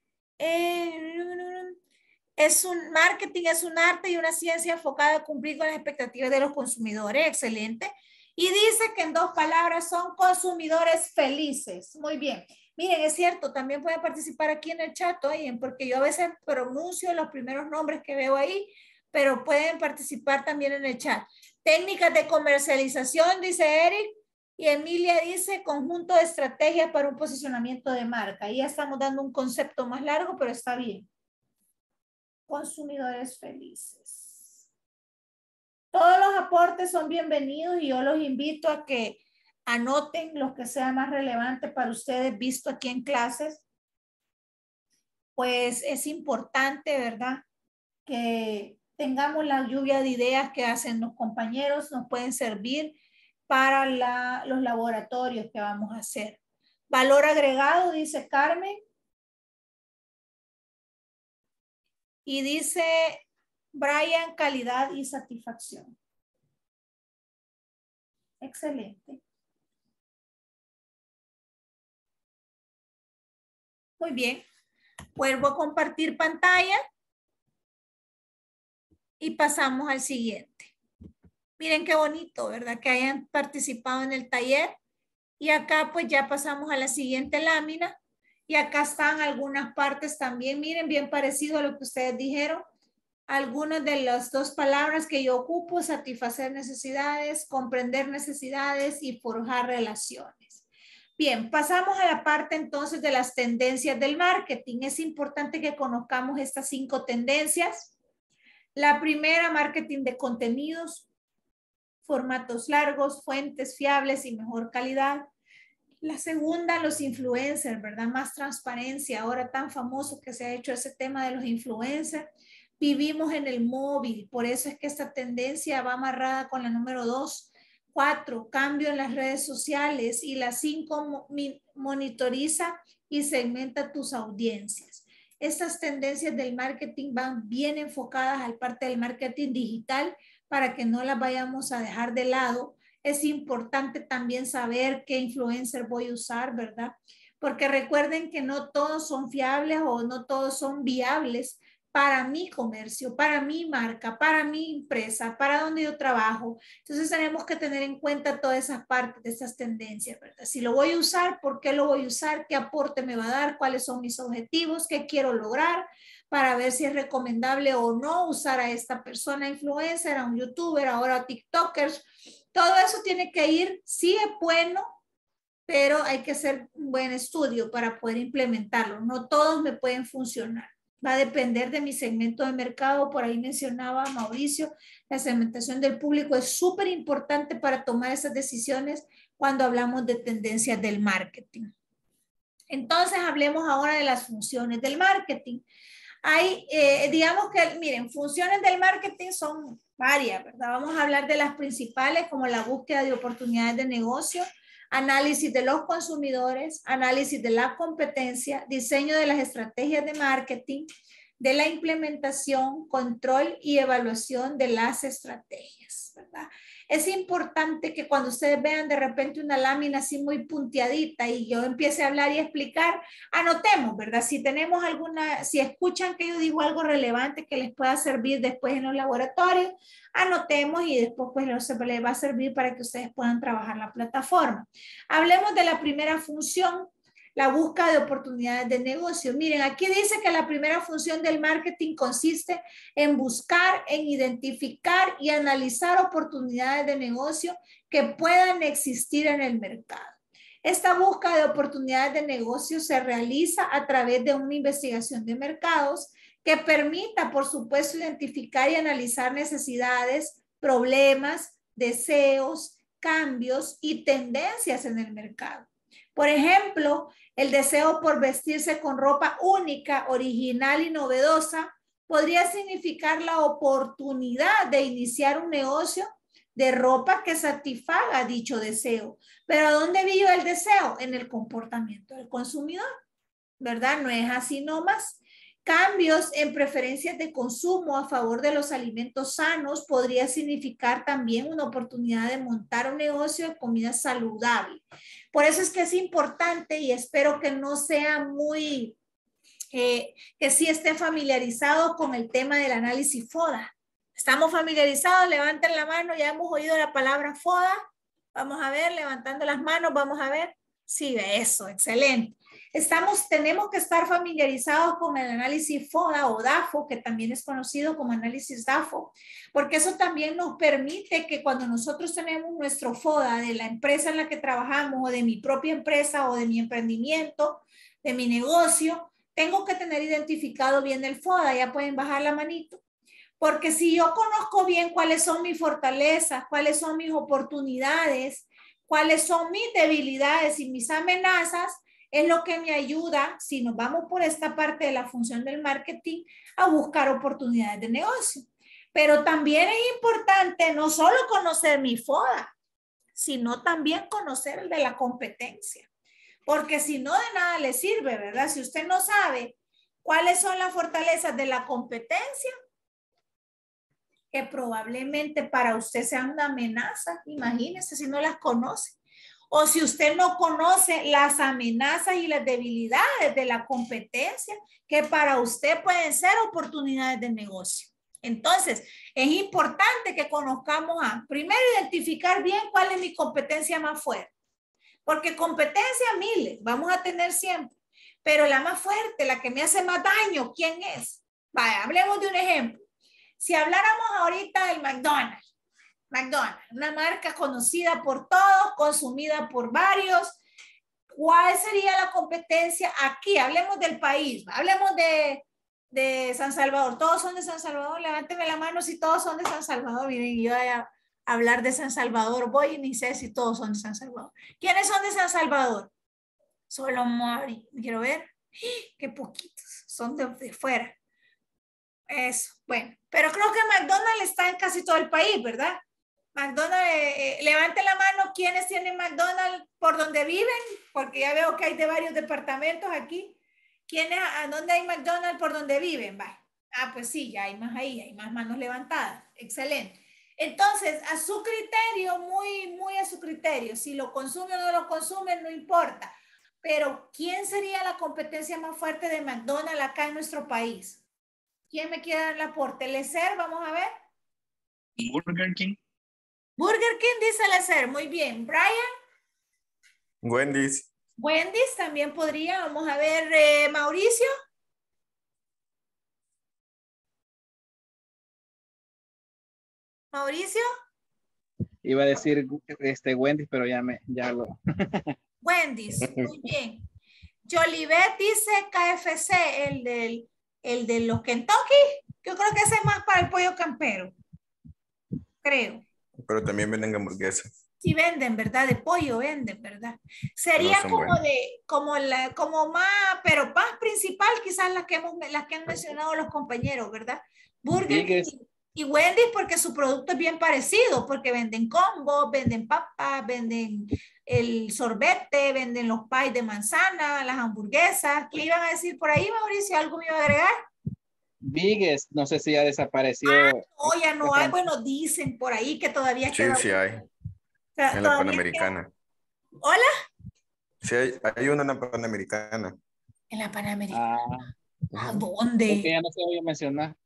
eh, es un marketing, es un arte y una ciencia enfocada a cumplir con las expectativas de los consumidores. Excelente. Y dice que en dos palabras son consumidores felices. Muy bien. Miren, es cierto, también pueden participar aquí en el chat, oyen, porque yo a veces pronuncio los primeros nombres que veo ahí, pero pueden participar también en el chat. Técnicas de comercialización, dice Eric, y Emilia dice conjunto de estrategias para un posicionamiento de marca. Ahí ya estamos dando un concepto más largo, pero está bien. Consumidores felices. Todos los aportes son bienvenidos y yo los invito a que anoten lo que sea más relevante para ustedes visto aquí en clases. Pues es importante, ¿verdad? Que tengamos la lluvia de ideas que hacen los compañeros, nos pueden servir para la, los laboratorios que vamos a hacer. Valor agregado, dice Carmen. Y dice Brian, calidad y satisfacción. Excelente. Muy bien. Vuelvo a compartir pantalla. Y pasamos al siguiente. Miren qué bonito, ¿verdad? Que hayan participado en el taller. Y acá pues ya pasamos a la siguiente lámina. Y acá están algunas partes también. Miren, bien parecido a lo que ustedes dijeron. Algunas de las dos palabras que yo ocupo, satisfacer necesidades, comprender necesidades y forjar relaciones. Bien, pasamos a la parte entonces de las tendencias del marketing. Es importante que conozcamos estas cinco tendencias. La primera, marketing de contenidos, formatos largos, fuentes fiables y mejor calidad. La segunda, los influencers, ¿verdad? Más transparencia, ahora tan famoso que se ha hecho ese tema de los influencers. Vivimos en el móvil, por eso es que esta tendencia va amarrada con la número dos. Cuatro, cambio en las redes sociales. Y la cinco, monitoriza y segmenta tus audiencias. Estas tendencias del marketing van bien enfocadas al parte del marketing digital para que no las vayamos a dejar de lado. Es importante también saber qué influencer voy a usar, ¿verdad? Porque recuerden que no todos son fiables o no todos son viables para mi comercio, para mi marca, para mi empresa, para donde yo trabajo. Entonces tenemos que tener en cuenta todas esas partes de esas tendencias, ¿verdad? Si lo voy a usar, ¿por qué lo voy a usar? ¿Qué aporte me va a dar? ¿Cuáles son mis objetivos? ¿Qué quiero lograr? Para ver si es recomendable o no usar a esta persona influencer, a un youtuber, ahora a tiktokers. Todo eso tiene que ir, sí es bueno, pero hay que hacer un buen estudio para poder implementarlo. No todos me pueden funcionar. Va a depender de mi segmento de mercado. Por ahí mencionaba Mauricio, la segmentación del público es súper importante para tomar esas decisiones cuando hablamos de tendencias del marketing. Entonces, hablemos ahora de las funciones del marketing. Hay, eh, digamos que, miren, funciones del marketing son varias, ¿verdad? Vamos a hablar de las principales como la búsqueda de oportunidades de negocio, análisis de los consumidores, análisis de la competencia, diseño de las estrategias de marketing, de la implementación, control y evaluación de las estrategias, ¿verdad? Es importante que cuando ustedes vean de repente una lámina así muy punteadita y yo empiece a hablar y explicar, anotemos, ¿verdad? Si tenemos alguna, si escuchan que yo digo algo relevante que les pueda servir después en los laboratorios, anotemos y después pues les va a servir para que ustedes puedan trabajar la plataforma. Hablemos de la primera función, la búsqueda de oportunidades de negocio. Miren, aquí dice que la primera función del marketing consiste en buscar, en identificar y analizar oportunidades de negocio que puedan existir en el mercado. Esta búsqueda de oportunidades de negocio se realiza a través de una investigación de mercados que permita, por supuesto, identificar y analizar necesidades, problemas, deseos, cambios y tendencias en el mercado. Por ejemplo, el deseo por vestirse con ropa única, original y novedosa podría significar la oportunidad de iniciar un negocio de ropa que satisfaga dicho deseo. Pero ¿dónde vive el deseo? En el comportamiento del consumidor, ¿verdad? No es así nomás. Cambios en preferencias de consumo a favor de los alimentos sanos podría significar también una oportunidad de montar un negocio de comida saludable. Por eso es que es importante y espero que no sea muy, eh, que sí esté familiarizado con el tema del análisis FODA. ¿Estamos familiarizados? Levanten la mano, ya hemos oído la palabra FODA. Vamos a ver, levantando las manos, vamos a ver. Sí, eso, excelente. Estamos, tenemos que estar familiarizados con el análisis FODA o DAFO, que también es conocido como análisis DAFO, porque eso también nos permite que cuando nosotros tenemos nuestro FODA de la empresa en la que trabajamos o de mi propia empresa o de mi emprendimiento, de mi negocio, tengo que tener identificado bien el FODA. Ya pueden bajar la manito. Porque si yo conozco bien cuáles son mis fortalezas, cuáles son mis oportunidades, cuáles son mis debilidades y mis amenazas, es lo que me ayuda, si nos vamos por esta parte de la función del marketing, a buscar oportunidades de negocio. Pero también es importante no solo conocer mi FODA, sino también conocer el de la competencia. Porque si no, de nada le sirve, ¿verdad? Si usted no sabe cuáles son las fortalezas de la competencia, que probablemente para usted sea una amenaza, imagínese si no las conoce. O si usted no conoce las amenazas y las debilidades de la competencia, que para usted pueden ser oportunidades de negocio. Entonces, es importante que conozcamos a, primero, identificar bien cuál es mi competencia más fuerte. Porque competencia miles, vamos a tener siempre. Pero la más fuerte, la que me hace más daño, ¿quién es? Vaya, hablemos de un ejemplo. Si habláramos ahorita del McDonald's, McDonald's, una marca conocida por todos, consumida por varios, ¿cuál sería la competencia aquí? Hablemos del país, hablemos de, de San Salvador. ¿Todos son de San Salvador? Levánteme la mano si todos son de San Salvador. Miren, yo voy a hablar de San Salvador, voy y ni sé si todos son de San Salvador. ¿Quiénes son de San Salvador? Solo Mari, quiero ver, qué poquitos, son de, de fuera. Eso, bueno, pero creo que McDonald's está en casi todo el país, ¿verdad? McDonald's, eh, eh, levante la mano quienes tienen McDonald's por donde viven, porque ya veo que hay de varios departamentos aquí. ¿Quiénes, a dónde hay McDonald's por donde viven? Va. Ah, pues sí, ya hay más ahí, hay más manos levantadas. Excelente. Entonces, a su criterio, muy, muy a su criterio, si lo consume o no lo consume, no importa. Pero, ¿quién sería la competencia más fuerte de McDonald's acá en nuestro país? ¿Quién me quiere dar el aporte? ¿Lecer? Vamos a ver. Burger King. Burger King, dice Lecer. Muy bien. Brian. Wendy's. Wendy's también podría. Vamos a ver. Eh, Mauricio. Mauricio. Iba a decir este Wendy's, pero ya me, ya lo. Wendy's, muy bien. Jolivet dice K F C, el del, el de los Kentucky. Yo creo que ese es más para el pollo campero. Creo. Pero también venden hamburguesas. Sí venden, ¿verdad? De pollo venden, ¿verdad? Sería No, como buenas. de, como la, como más, pero más principal quizás las que hemos, las que han mencionado los compañeros, ¿verdad? Burger King y Wendy's porque su producto es bien parecido, porque venden combos, venden papas, venden el sorbete, venden los pies de manzana, las hamburguesas. ¿Qué iban a decir por ahí, Mauricio? ¿Algo me iba a agregar? Biggest, no sé si ya desapareció. Ah, no, ya no hay. Bueno, dicen por ahí que todavía Sí, queda sí uno. hay. O sea, En la todavía Panamericana. queda- ¿Hola? Sí, hay, hay una en la Panamericana. En la Panamericana. Ah, ¿A dónde? porque ya no se voy a mencionar.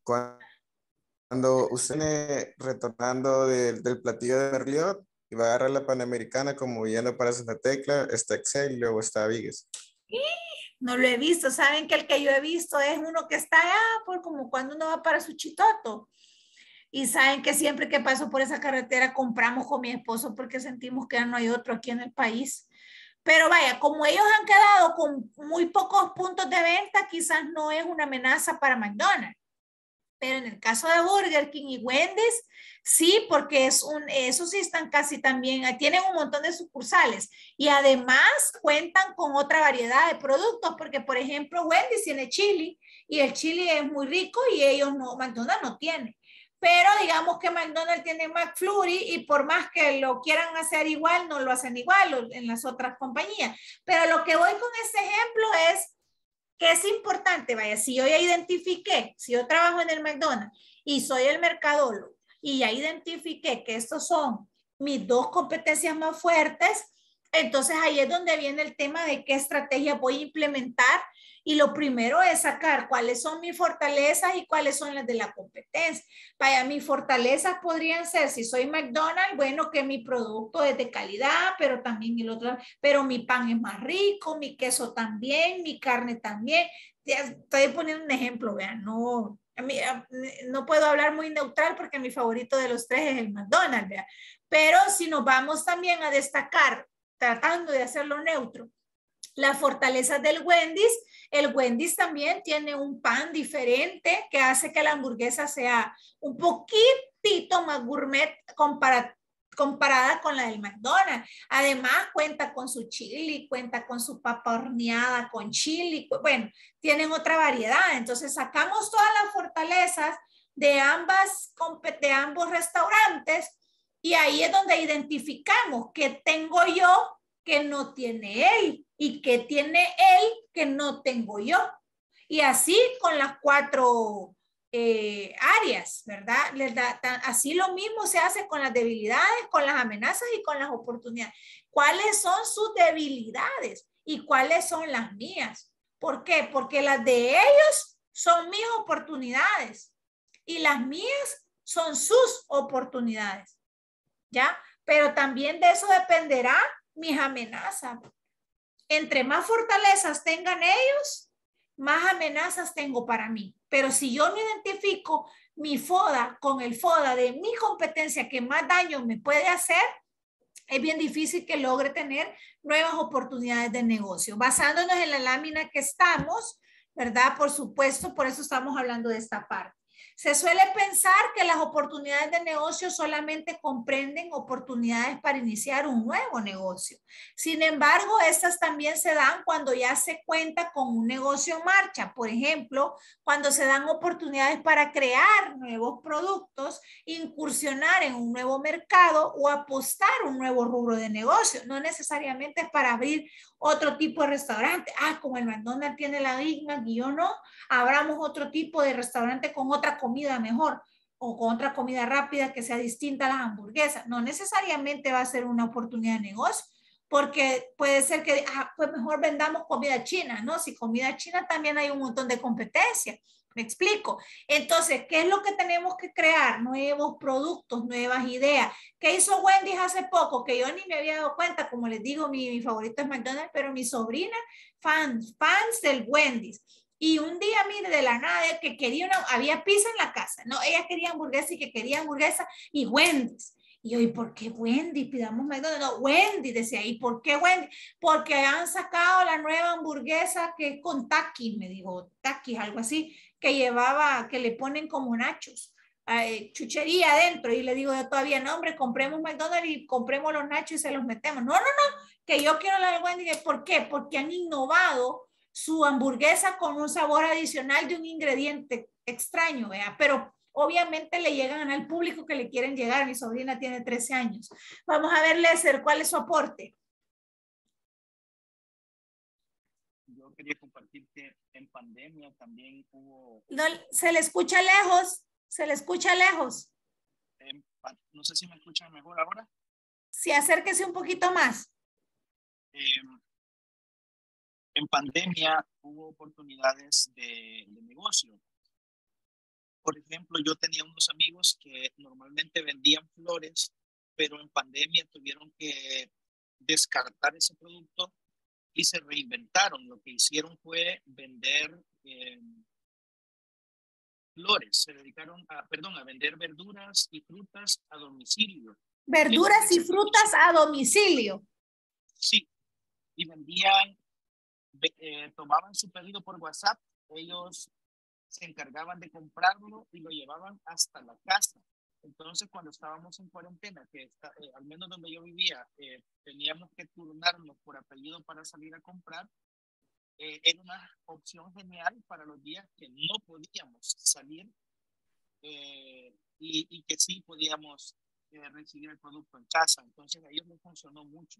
Cuando usted viene retornando del, del platillo de Merliot y va a agarrar la Panamericana como yendo para Santa Tecla, está Excel y luego está Vigas. No lo he visto. Saben que el que yo he visto es uno que está allá, por como cuando uno va para Suchitoto. Y saben que siempre que paso por esa carretera compramos con mi esposo porque sentimos que ya no hay otro aquí en el país. Pero vaya, como ellos han quedado con muy pocos puntos de venta, quizás no es una amenaza para McDonald's. Pero en el caso de Burger King y Wendy's, sí, porque es un, eso sí están casi también, tienen un montón de sucursales y además cuentan con otra variedad de productos, porque por ejemplo Wendy's tiene chili y el chili es muy rico y ellos no, McDonald's no tiene. Pero digamos que McDonald's tiene McFlurry y por más que lo quieran hacer igual, no lo hacen igual en las otras compañías. Pero lo que voy con este ejemplo es que es importante, vaya, si yo ya identifiqué, si yo trabajo en el McDonald's y soy el mercadólogo y ya identifiqué que estos son mis dos competencias más fuertes, entonces ahí es donde viene el tema de qué estrategia voy a implementar y lo primero es sacar cuáles son mis fortalezas y cuáles son las de la competencia. Vaya, mis fortalezas podrían ser, si soy McDonald's, bueno, que mi producto es de calidad, pero también el otro, pero mi pan es más rico, mi queso también, mi carne también. Ya estoy poniendo un ejemplo, vean, no, a mí, a, no puedo hablar muy neutral porque mi favorito de los tres es el McDonald's, vean. Pero si nos vamos también a destacar, tratando de hacerlo neutro, las fortalezas del Wendy's, El Wendy's también tiene un pan diferente que hace que la hamburguesa sea un poquitito más gourmet comparada comparada con la del McDonald's. Además, cuenta con su chili, cuenta con su papa horneada con chili. Bueno, tienen otra variedad. Entonces, sacamos todas las fortalezas de, ambas, de ambos restaurantes y ahí es donde identificamos qué tengo yo que no tiene él y qué tiene él que no tengo yo. Y así con las cuatro Eh, áreas, ¿verdad? Les da, así lo mismo se hace con las debilidades, con las amenazas y con las oportunidades. ¿Cuáles son sus debilidades y cuáles son las mías? ¿Por qué? Porque las de ellos son mis oportunidades y las mías son sus oportunidades, ¿ya? Pero también de eso dependerá mis amenazas. Entre más fortalezas tengan ellos, más amenazas tengo para mí. Pero si yo no identifico mi FODA con el FODA de mi competencia que más daño me puede hacer, es bien difícil que logre tener nuevas oportunidades de negocio. Basándonos en la lámina que estamos, ¿verdad? Por supuesto, por eso estamos hablando de esta parte. Se suele pensar que las oportunidades de negocio solamente comprenden oportunidades para iniciar un nuevo negocio. Sin embargo, estas también se dan cuando ya se cuenta con un negocio en marcha. Por ejemplo, cuando se dan oportunidades para crear nuevos productos, incursionar en un nuevo mercado o apostar un nuevo rubro de negocio. No necesariamente es para abrir otro tipo de restaurante. Ah, como el McDonald's tiene la Big Mac y yo no, abramos otro tipo de restaurante con otra comida mejor o con otra comida rápida que sea distinta a las hamburguesas. No necesariamente va a ser una oportunidad de negocio, porque puede ser que, ah, pues mejor vendamos comida china, ¿no? Si comida china también hay un montón de competencia. ¿Me explico? Entonces, ¿qué es lo que tenemos que crear? Nuevos productos, nuevas ideas. ¿Qué hizo Wendy's hace poco? Que yo ni me había dado cuenta. Como les digo, mi, mi favorito es McDonald's, pero mi sobrina, fans, fans del Wendy's. Y un día, mire, de la nada, que quería una, había pizza en la casa, ¿no? Ella quería hamburguesa y que quería hamburguesa y Wendy's. Y yo, ¿y por qué Wendy? Pidamos McDonald's. No, Wendy, decía, ¿y por qué Wendy? Porque han sacado la nueva hamburguesa que es con Takis, me dijo, Takis, algo así, que llevaba, que le ponen como nachos, eh, chuchería adentro. Y le digo yo todavía, no, hombre, compremos McDonald's y compremos los nachos y se los metemos. No, no, no, que yo quiero la de Wendy. ¿Por qué? Porque han innovado su hamburguesa con un sabor adicional de un ingrediente extraño, ¿vea? Pero obviamente le llegan al público que le quieren llegar. Mi sobrina tiene trece años. Vamos a ver, Lesser, ¿cuál es su aporte? Yo quería compartir que en pandemia también hubo... No, se le escucha lejos, se le escucha lejos. En, no sé si me escuchan mejor ahora. Sí, acérquese un poquito más. Eh, en pandemia hubo oportunidades de, de negocio. Por ejemplo, yo tenía unos amigos que normalmente vendían flores, pero en pandemia tuvieron que descartar ese producto y se reinventaron. Lo que hicieron fue vender eh, flores, se dedicaron a, perdón, a vender verduras y frutas a domicilio. Verduras y frutas a domicilio. Sí, y vendían, eh, tomaban su pedido por WhatsApp, ellos se encargaban de comprarlo y lo llevaban hasta la casa. Entonces, cuando estábamos en cuarentena, que está, eh, al menos donde yo vivía, eh, teníamos que turnarnos por apellido para salir a comprar, eh, era una opción genial para los días que no podíamos salir eh, y, y que sí podíamos eh, recibir el producto en casa. Entonces, a ellos les funcionó mucho.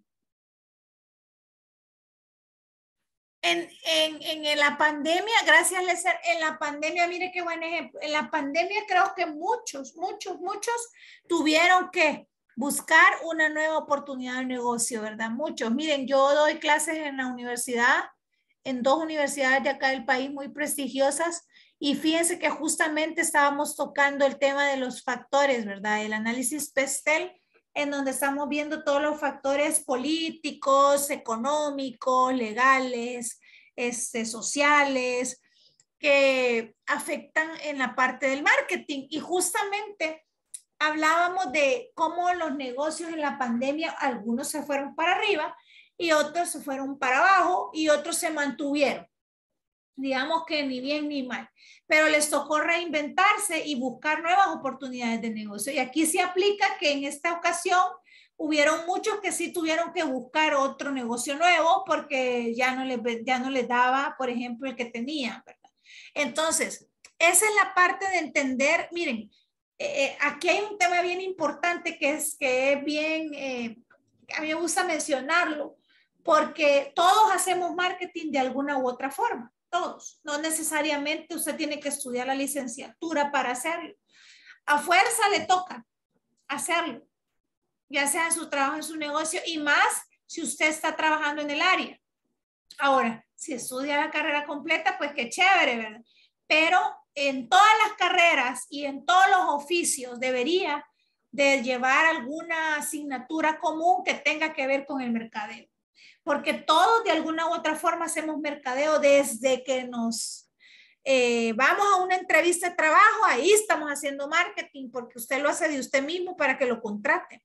En, en, en la pandemia, gracias Lesser, en la pandemia, mire qué buen ejemplo, en la pandemia creo que muchos, muchos, muchos tuvieron que buscar una nueva oportunidad de negocio, ¿verdad? Muchos. Miren, yo doy clases en la universidad, en dos universidades de acá del país muy prestigiosas, y fíjense que justamente estábamos tocando el tema de los factores, ¿verdad? El análisis PESTEL, en donde estamos viendo todos los factores políticos, económicos, legales, este, sociales, que afectan en la parte del marketing. Y justamente hablábamos de cómo los negocios en la pandemia, algunos se fueron para arriba y otros se fueron para abajo y otros se mantuvieron. digamos que ni bien ni mal, pero les tocó reinventarse y buscar nuevas oportunidades de negocio. Y aquí se aplica que en esta ocasión hubieron muchos que sí tuvieron que buscar otro negocio nuevo porque ya no les, ya no les daba, por ejemplo, el que tenían, ¿verdad? Entonces, esa es la parte de entender, miren, eh, aquí hay un tema bien importante que es, que es bien, eh, a mí me gusta mencionarlo, porque todos hacemos marketing de alguna u otra forma. Todos, no necesariamente usted tiene que estudiar la licenciatura para hacerlo. A fuerza le toca hacerlo, ya sea en su trabajo, en su negocio, y más si usted está trabajando en el área. Ahora, si estudia la carrera completa, pues qué chévere, ¿verdad? Pero en todas las carreras y en todos los oficios debería de llevar alguna asignatura común que tenga que ver con el mercadeo. Porque todos de alguna u otra forma hacemos mercadeo desde que nos eh, vamos a una entrevista de trabajo, ahí estamos haciendo marketing porque usted lo hace de usted mismo para que lo contraten.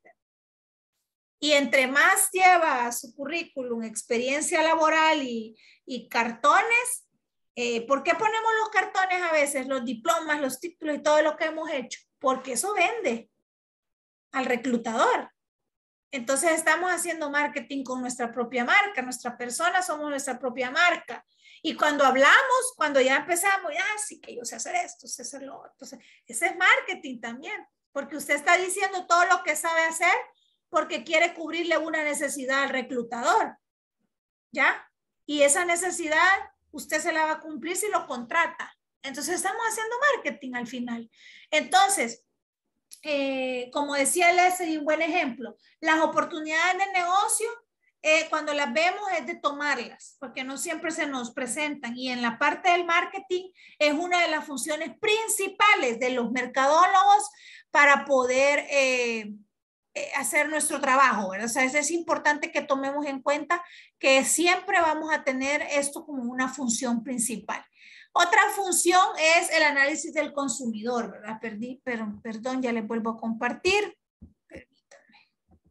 Y entre más lleva su currículum, experiencia laboral y, y cartones, eh, ¿por qué ponemos los cartones a veces, los diplomas, los títulos y todo lo que hemos hecho? Porque eso vende al reclutador. Entonces estamos haciendo marketing con nuestra propia marca, nuestra persona somos nuestra propia marca. Y cuando hablamos, cuando ya empezamos, ya sí que yo sé hacer esto, sé hacer lo otro. Entonces, ese es marketing también, porque usted está diciendo todo lo que sabe hacer porque quiere cubrirle una necesidad al reclutador. ¿Ya? Y esa necesidad usted se la va a cumplir si lo contrata. Entonces estamos haciendo marketing al final. Entonces, Eh, como decía Leslie, un buen ejemplo, las oportunidades de negocio, eh, cuando las vemos es de tomarlas, porque no siempre se nos presentan, y en la parte del marketing es una de las funciones principales de los mercadólogos para poder eh, eh, hacer nuestro trabajo, ¿verdad? O sea, es importante que tomemos en cuenta que siempre vamos a tener esto como una función principal. Otra función es el análisis del consumidor, ¿verdad? Perdí, pero perdón, ya les vuelvo a compartir. Permítanme.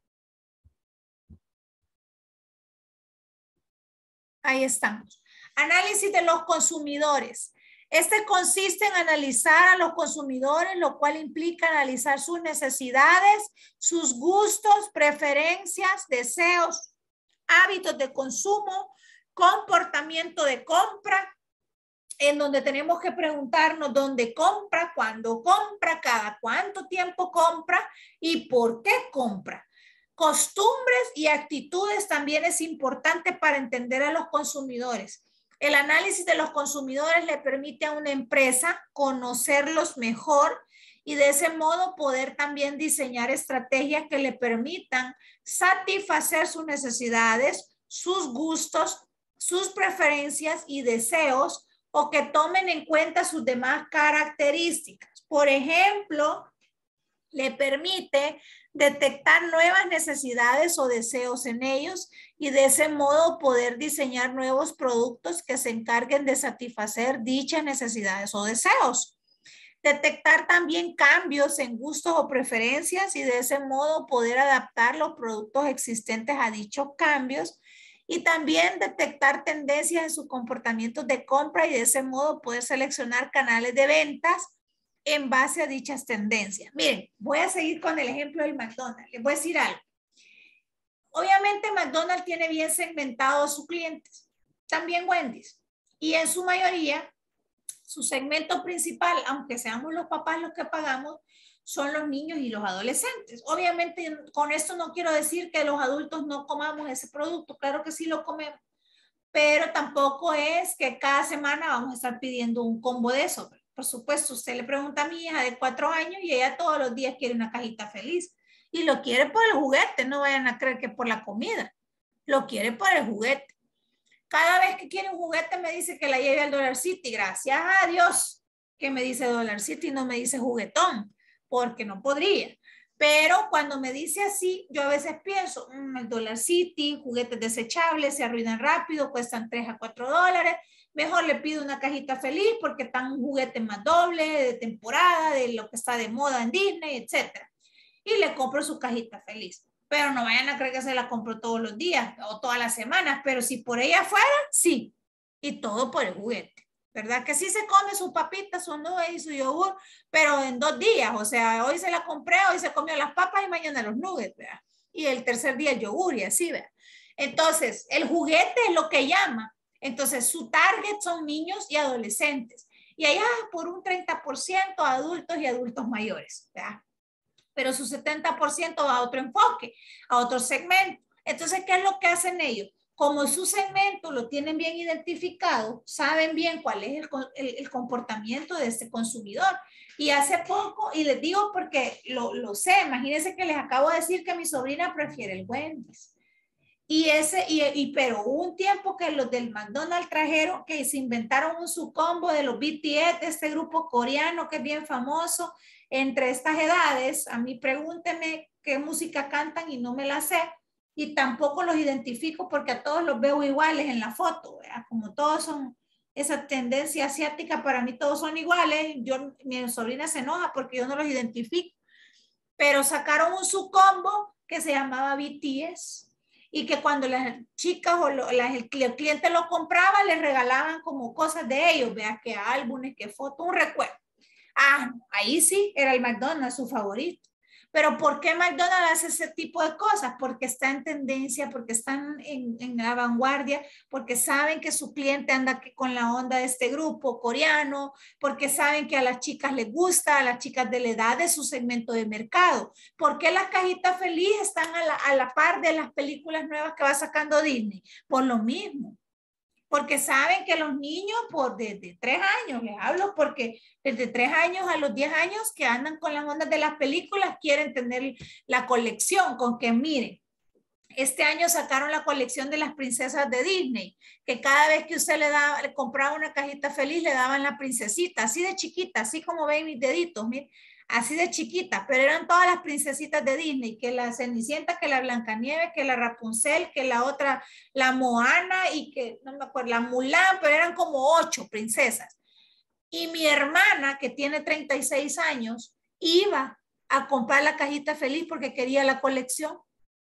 Ahí estamos. Análisis de los consumidores. Este consiste en analizar a los consumidores, lo cual implica analizar sus necesidades, sus gustos, preferencias, deseos, hábitos de consumo, comportamiento de compra, en donde tenemos que preguntarnos dónde compra, cuándo compra, cada cuánto tiempo compra y por qué compra. Costumbres y actitudes también es importante para entender a los consumidores. El análisis de los consumidores le permite a una empresa conocerlos mejor y de ese modo poder también diseñar estrategias que le permitan satisfacer sus necesidades, sus gustos, sus preferencias y deseos, o que tomen en cuenta sus demás características. Por ejemplo, le permite detectar nuevas necesidades o deseos en ellos y de ese modo poder diseñar nuevos productos que se encarguen de satisfacer dichas necesidades o deseos. Detectar también cambios en gustos o preferencias y de ese modo poder adaptar los productos existentes a dichos cambios. Y también detectar tendencias en sus comportamientos de compra y de ese modo poder seleccionar canales de ventas en base a dichas tendencias. Miren, voy a seguir con el ejemplo del McDonald's. Les voy a decir algo. Obviamente McDonald's tiene bien segmentado a sus clientes. También Wendy's. Y en su mayoría, su segmento principal, aunque seamos los papás los que pagamos, son los niños y los adolescentes. Obviamente, con esto no quiero decir que los adultos no comamos ese producto. Claro que sí lo comemos. Pero tampoco es que cada semana vamos a estar pidiendo un combo de eso. Por supuesto, usted le pregunta a mi hija de cuatro años y ella todos los días quiere una cajita feliz. Y lo quiere por el juguete. No vayan a creer que por la comida. Lo quiere por el juguete. Cada vez que quiere un juguete me dice que la lleve al Dollar City. Gracias a Dios que me dice Dollar City y no me dice juguetón. Porque no podría. Pero cuando me dice así, yo a veces pienso, mmm, el Dollar City, juguetes desechables, se arruinan rápido, cuestan tres a cuatro dólares. Mejor le pido una cajita feliz porque están un juguete más doble, de temporada, de lo que está de moda en Disney, etcétera. Y le compro su cajita feliz. Pero no vayan a creer que se la compro todos los días o todas las semanas. Pero si por ella fuera, sí. Y todo por el juguete. ¿verdad? Que sí se come sus papitas, sus nubes y su yogur, pero en dos días, o sea, hoy se la compré, hoy se comió las papas y mañana los nuggets, ¿verdad? Y el tercer día el yogur y así, ¿verdad? Entonces, el juguete es lo que llama. Entonces, su target son niños y adolescentes. Y allá por un treinta por ciento adultos y adultos mayores, ¿verdad? Pero su setenta por ciento va a otro enfoque, a otro segmento. Entonces, ¿qué es lo que hacen ellos? Como su segmento lo tienen bien identificado, saben bien cuál es el, el, el comportamiento de este consumidor. Y hace poco, y les digo porque lo, lo sé, imagínense que les acabo de decir que mi sobrina prefiere el Wendy's. Y ese, y, y pero hubo un tiempo que los del McDonald's trajeron, que se inventaron un subcombo de los B T S, de este grupo coreano que es bien famoso entre estas edades. A mí pregúntenme qué música cantan y no me la sé. Y tampoco los identifico porque a todos los veo iguales en la foto, ¿verdad? Como todos son esa tendencia asiática, para mí todos son iguales. Yo, mi sobrina se enoja porque yo no los identifico. Pero sacaron un subcombo que se llamaba B T S. Y que cuando las chicas o lo, las, el cliente lo compraba, les regalaban como cosas de ellos, vea, que álbumes, que fotos, un recuerdo. Ah, ahí sí, era el McDonald's su favorito. Pero ¿por qué McDonald's hace ese tipo de cosas? Porque está en tendencia, porque están en, en la vanguardia, porque saben que su cliente anda con la onda de este grupo coreano, porque saben que a las chicas les gusta, a las chicas de la edad de su segmento de mercado. ¿Por qué las cajitas felices están a la, a la par de las películas nuevas que va sacando Disney? Por lo mismo. Porque saben que los niños, por desde tres años, les hablo porque desde tres años a los diez años que andan con las ondas de las películas, quieren tener la colección con que miren. Este año sacaron la colección de las princesas de Disney, que cada vez que usted le, daba, le compraba una cajita feliz, le daban la princesita, así de chiquita, así como ven mis deditos, miren. Así de chiquita, pero eran todas las princesitas de Disney, que la Cenicienta, que la Blancanieves, que la Rapunzel, que la otra, la Moana y que, no me acuerdo, la Mulan, pero eran como ocho princesas. Y mi hermana, que tiene treinta y seis años, iba a comprar la cajita feliz porque quería la colección.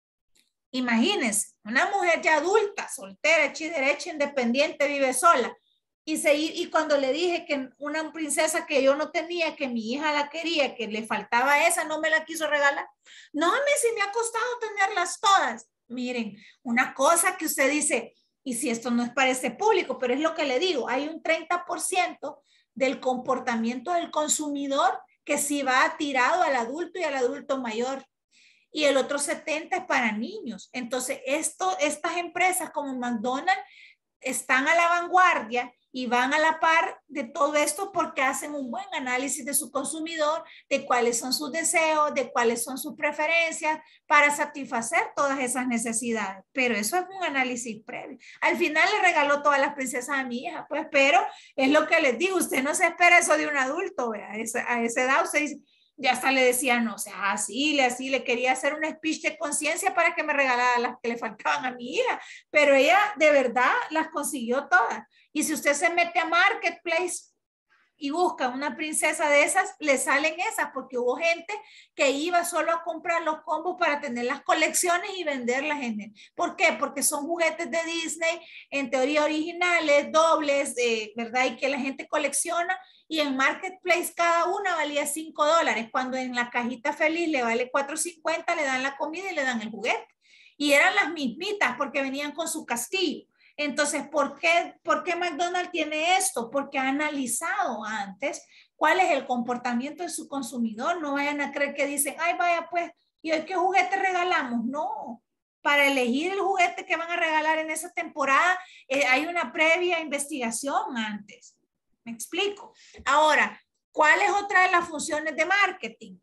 Imagínense, una mujer ya adulta, soltera, hecha y derecha, independiente, vive sola. Y, se, y cuando le dije que una princesa que yo no tenía, que mi hija la quería, que le faltaba esa, no me la quiso regalar. No, me, si me ha costado tenerlas todas. Miren, una cosa que usted dice, y si esto no es para este público, pero es lo que le digo, hay un treinta por ciento del comportamiento del consumidor que sí va tirado al adulto y al adulto mayor. Y el otro setenta es para niños. Entonces, esto, estas empresas como McDonald's están a la vanguardia y van a la par de todo esto porque hacen un buen análisis de su consumidor, de cuáles son sus deseos, de cuáles son sus preferencias para satisfacer todas esas necesidades. Pero eso es un análisis previo. Al final le regaló todas las princesas a mi hija, pues, pero es lo que les digo, usted no se espera eso de un adulto, ¿vea? A esa, a esa edad usted dice, ya hasta le decía, no, o sea, así, le, así, le quería hacer un speech de conciencia para que me regalara las que le faltaban a mi hija, pero ella de verdad las consiguió todas. Y si usted se mete a Marketplace y busca una princesa de esas, le salen esas, porque hubo gente que iba solo a comprar los combos para tener las colecciones y venderlas en él. ¿Por qué? Porque son juguetes de Disney, en teoría originales, dobles, eh, ¿verdad? Y que la gente colecciona. Y en Marketplace cada una valía cinco dólares, cuando en la cajita feliz le vale cuatro cincuenta, le dan la comida y le dan el juguete. Y eran las mismitas porque venían con su castillo. Entonces, ¿por qué, ¿por qué McDonald's tiene esto? Porque ha analizado antes cuál es el comportamiento de su consumidor. No vayan a creer que dicen, ay, vaya, pues, ¿y hoy qué juguete regalamos? No. Para elegir el juguete que van a regalar en esa temporada, eh, hay una previa investigación antes. ¿Me explico? Ahora, ¿cuál es otra de las funciones de marketing?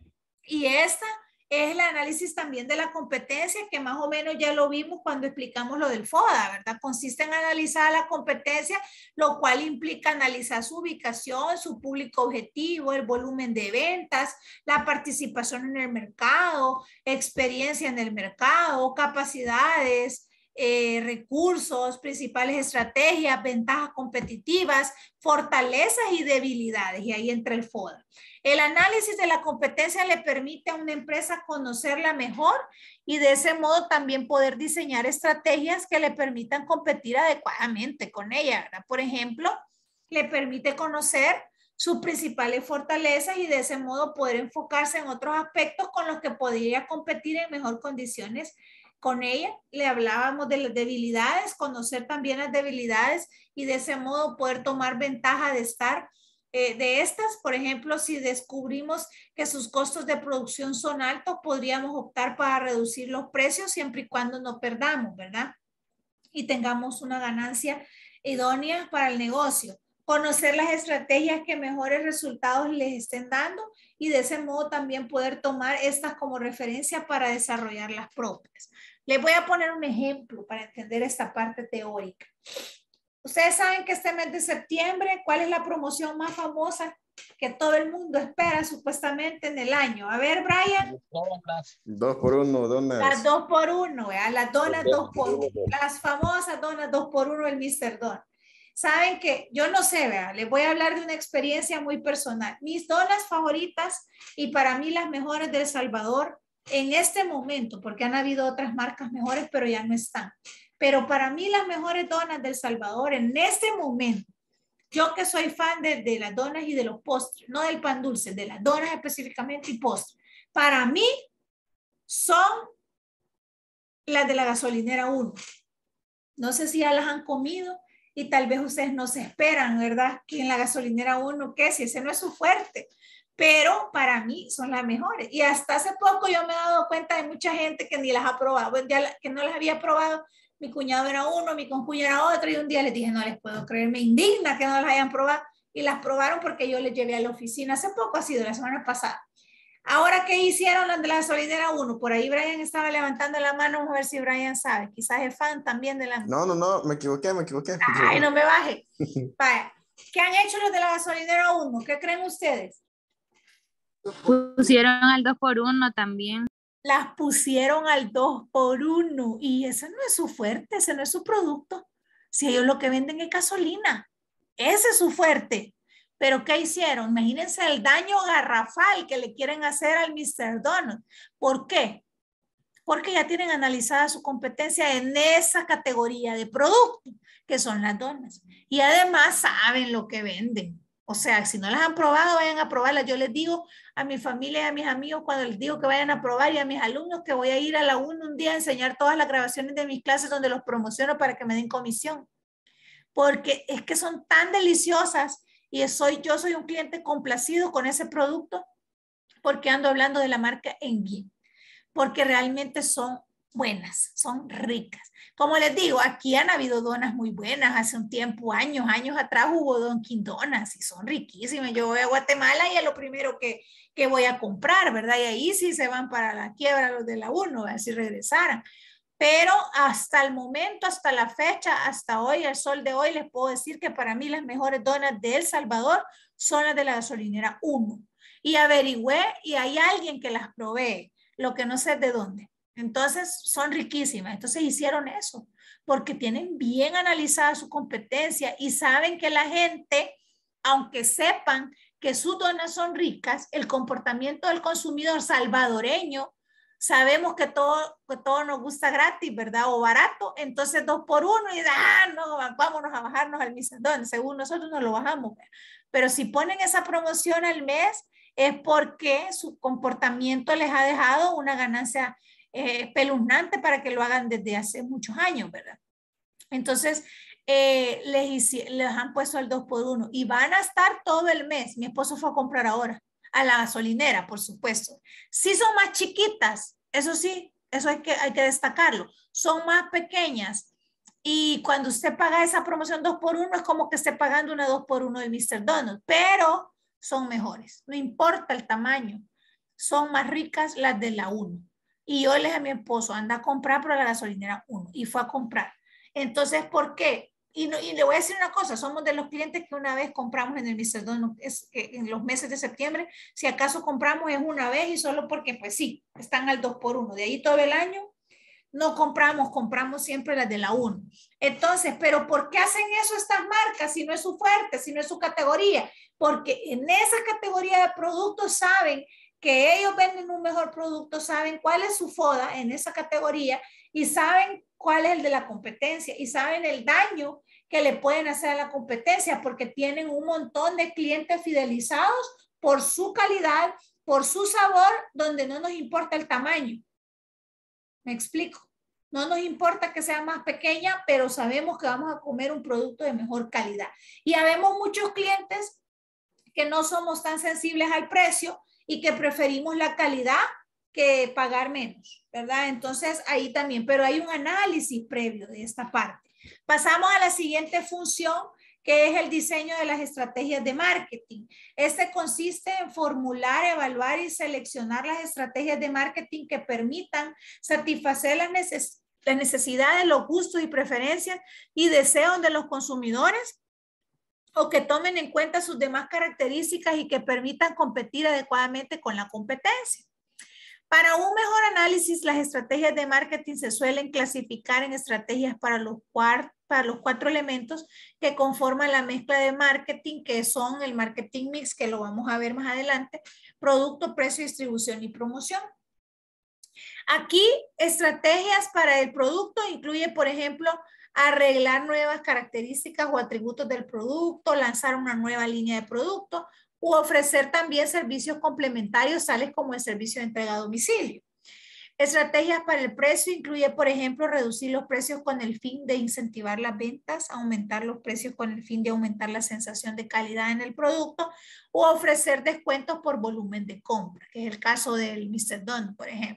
Y esta es el análisis también de la competencia, que más o menos ya lo vimos cuando explicamos lo del FODA, ¿verdad? Consiste en analizar la competencia, lo cual implica analizar su ubicación, su público objetivo, el volumen de ventas, la participación en el mercado, experiencia en el mercado, capacidades, Eh, recursos, principales estrategias, ventajas competitivas, fortalezas y debilidades, y ahí entra el FODA. El análisis de la competencia le permite a una empresa conocerla mejor y de ese modo también poder diseñar estrategias que le permitan competir adecuadamente con ella, ¿verdad? Por ejemplo, le permite conocer sus principales fortalezas y de ese modo poder enfocarse en otros aspectos con los que podría competir en mejor condiciones con ella. Le hablábamos de las debilidades, conocer también las debilidades y de ese modo poder tomar ventaja de estar eh, de estas. Por ejemplo, si descubrimos que sus costos de producción son altos, podríamos optar para reducir los precios siempre y cuando no perdamos, ¿verdad? Y tengamos una ganancia idónea para el negocio. Conocer las estrategias que mejores resultados les estén dando y de ese modo también poder tomar estas como referencia para desarrollar las propias. Les voy a poner un ejemplo para entender esta parte teórica. Ustedes saben que este mes de septiembre, ¿cuál es la promoción más famosa que todo el mundo espera supuestamente en el año? A ver, Brian. Dos por uno, donas. Las dos por uno, ¿eh? Las donas dos por uno. Las famosas donas dos por uno del mister Don. Saben que yo no sé, ¿verdad? Les voy a hablar de una experiencia muy personal. Mis donas favoritas y para mí las mejores de El Salvador en este momento, porque han habido otras marcas mejores, pero ya no están. Pero para mí las mejores donas de El Salvador en este momento, yo que soy fan de, de las donas y de los postres, no del pan dulce, de las donas específicamente y postres, para mí son las de la gasolinera uno. No sé si ya las han comido y tal vez ustedes no se esperan, ¿verdad? Que en la gasolinera uno, ¿qué? Si ese no es su fuerte. Pero para mí son las mejores. Y hasta hace poco yo me he dado cuenta de mucha gente que ni las ha probado, ya que no las había probado. Mi cuñado era uno, mi concuño era otro, y un día les dije, no les puedo creer, me indigna que no las hayan probado. Y las probaron porque yo les llevé a la oficina hace poco, ha sido la semana pasada. Ahora, ¿qué hicieron las de la gasolinera uno? Por ahí Brian estaba levantando la mano, vamos a ver si Brian sabe. Quizás es fan también de la... No, no, no, me equivoqué, me equivoqué. Ay, no me baje. Vaya. ¿Qué han hecho los de la gasolinera uno? ¿Qué creen ustedes? Pusieron al dos por uno también. Las pusieron al dos por uno y ese no es su fuerte, ese no es su producto. Si ellos lo que venden es gasolina, ese es su fuerte. Pero ¿qué hicieron? Imagínense el daño garrafal que le quieren hacer al mister Donut. ¿Por qué? Porque ya tienen analizada su competencia en esa categoría de producto, que son las donas. Y además saben lo que venden. O sea, si no las han probado, vayan a probarlas. Yo les digo a mi familia y a mis amigos cuando les digo que vayan a probar y a mis alumnos que voy a ir a la U N un día a enseñar todas las grabaciones de mis clases donde los promociono para que me den comisión. Porque es que son tan deliciosas y soy, yo soy un cliente complacido con ese producto porque ando hablando de la marca en bien. Porque realmente son buenas, son ricas. Como les digo, aquí han habido donas muy buenas. Hace un tiempo, años, años atrás hubo Dunkin' Donuts y son riquísimas. Yo voy a Guatemala y es lo primero que, que voy a comprar, ¿verdad? Y ahí sí se van para la quiebra los de la uno, a ver si regresaran. Pero hasta el momento, hasta la fecha, hasta hoy, el sol de hoy, les puedo decir que para mí las mejores donas de El Salvador son las de la gasolinera uno. Y averigüé y hay alguien que las provee, lo que no sé de dónde. Entonces son riquísimas. Entonces hicieron eso porque tienen bien analizada su competencia y saben que la gente, aunque sepan que sus donas son ricas, el comportamiento del consumidor salvadoreño, sabemos que todo, que todo nos gusta gratis, ¿verdad? O barato. Entonces dos por uno y ah, no, vámonos a bajarnos al mister Don. Según nosotros nos lo bajamos. Pero si ponen esa promoción al mes es porque su comportamiento les ha dejado una ganancia Eh, espeluznante para que lo hagan desde hace muchos años, ¿verdad? Entonces, eh, les, les han puesto el dos por uno y van a estar todo el mes. Mi esposo fue a comprar ahora a la gasolinera, por supuesto. Sí son más chiquitas, eso sí, eso hay que, hay que destacarlo. Son más pequeñas y cuando usted paga esa promoción dos por uno es como que esté pagando una dos por uno de mister Donut, pero son mejores, no importa el tamaño. Son más ricas las de la uno. Y yo le dije a mi esposo, anda a comprar para la gasolinera uno. Y fue a comprar. Entonces, ¿por qué? Y, no, y le voy a decir una cosa, somos de los clientes que una vez compramos en el mister Don, es, en los meses de septiembre, si acaso compramos es una vez y solo porque, pues sí, están al dos por uno. De ahí todo el año no compramos, compramos siempre las de la uno. Entonces, ¿pero por qué hacen eso estas marcas si no es su fuerte, si no es su categoría? Porque en esa categoría de productos saben que ellos venden un mejor producto, saben cuál es su FODA en esa categoría y saben cuál es el de la competencia y saben el daño que le pueden hacer a la competencia porque tienen un montón de clientes fidelizados por su calidad, por su sabor, donde no nos importa el tamaño. ¿Me explico? No nos importa que sea más pequeña, pero sabemos que vamos a comer un producto de mejor calidad. Y habemos muchos clientes que no somos tan sensibles al precio y que preferimos la calidad que pagar menos, ¿verdad? Entonces ahí también, pero hay un análisis previo de esta parte. Pasamos a la siguiente función, que es el diseño de las estrategias de marketing. Este consiste en formular, evaluar y seleccionar las estrategias de marketing que permitan satisfacer las, neces las necesidades, los gustos y preferencias y deseos de los consumidores, o que tomen en cuenta sus demás características y que permitan competir adecuadamente con la competencia. Para un mejor análisis, las estrategias de marketing se suelen clasificar en estrategias para los, para los cuatro elementos que conforman la mezcla de marketing, que son el marketing mix, que lo vamos a ver más adelante, producto, precio, distribución y promoción. Aquí, estrategias para el producto incluye, por ejemplo, arreglar nuevas características o atributos del producto, lanzar una nueva línea de producto, u ofrecer también servicios complementarios, tales como el servicio de entrega a domicilio. Estrategias para el precio incluye, por ejemplo, reducir los precios con el fin de incentivar las ventas, aumentar los precios con el fin de aumentar la sensación de calidad en el producto, o ofrecer descuentos por volumen de compra, que es el caso del mister Don, por ejemplo.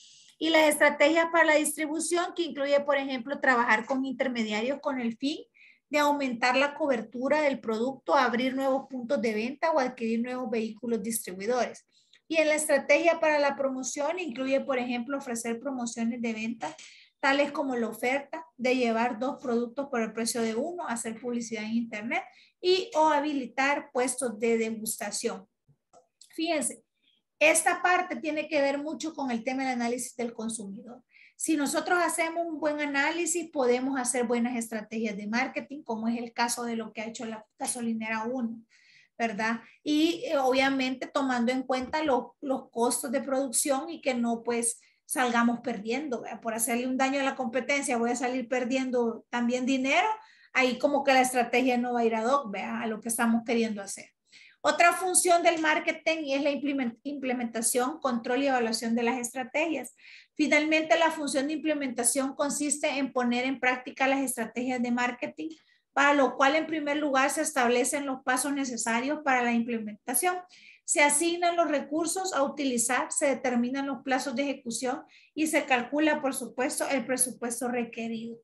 Y las estrategias para la distribución, que incluye, por ejemplo, trabajar con intermediarios con el fin de aumentar la cobertura del producto, abrir nuevos puntos de venta o adquirir nuevos vehículos distribuidores. Y en la estrategia para la promoción incluye, por ejemplo, ofrecer promociones de venta, tales como la oferta de llevar dos productos por el precio de uno, hacer publicidad en internet y o habilitar puestos de degustación. Fíjense, esta parte tiene que ver mucho con el tema del análisis del consumidor. Si nosotros hacemos un buen análisis, podemos hacer buenas estrategias de marketing, como es el caso de lo que ha hecho la gasolinera uno, ¿verdad? Y eh, obviamente tomando en cuenta lo, los costos de producción y que no pues salgamos perdiendo, ¿verdad? Por hacerle un daño a la competencia voy a salir perdiendo también dinero, ahí como que la estrategia no va a ir ad hoc, ¿verdad? A lo que estamos queriendo hacer. Otra función del marketing es la implementación, control y evaluación de las estrategias. Finalmente, la función de implementación consiste en poner en práctica las estrategias de marketing, para lo cual en primer lugar se establecen los pasos necesarios para la implementación. Se asignan los recursos a utilizar, se determinan los plazos de ejecución y se calcula, por supuesto, el presupuesto requerido.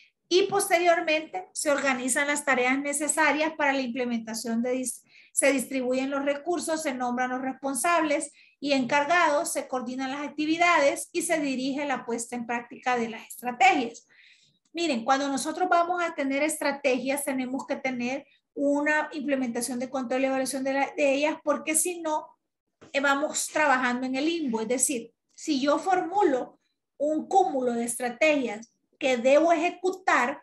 Y posteriormente se organizan las tareas necesarias para la implementación de se distribuyen los recursos, se nombran los responsables y encargados, se coordinan las actividades y se dirige la puesta en práctica de las estrategias. Miren, cuando nosotros vamos a tener estrategias, tenemos que tener una implementación de control y evaluación de, la, de ellas, porque si no, eh, vamos trabajando en el limbo. Es decir, si yo formulo un cúmulo de estrategias que debo ejecutar,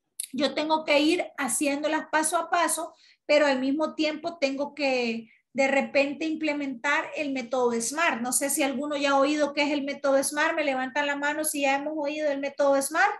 yo tengo que ir haciéndolas paso a paso, pero al mismo tiempo tengo que de repente implementar el método SMART. No sé si alguno ya ha oído qué es el método SMART. Me levantan la mano si ya hemos oído el método SMART.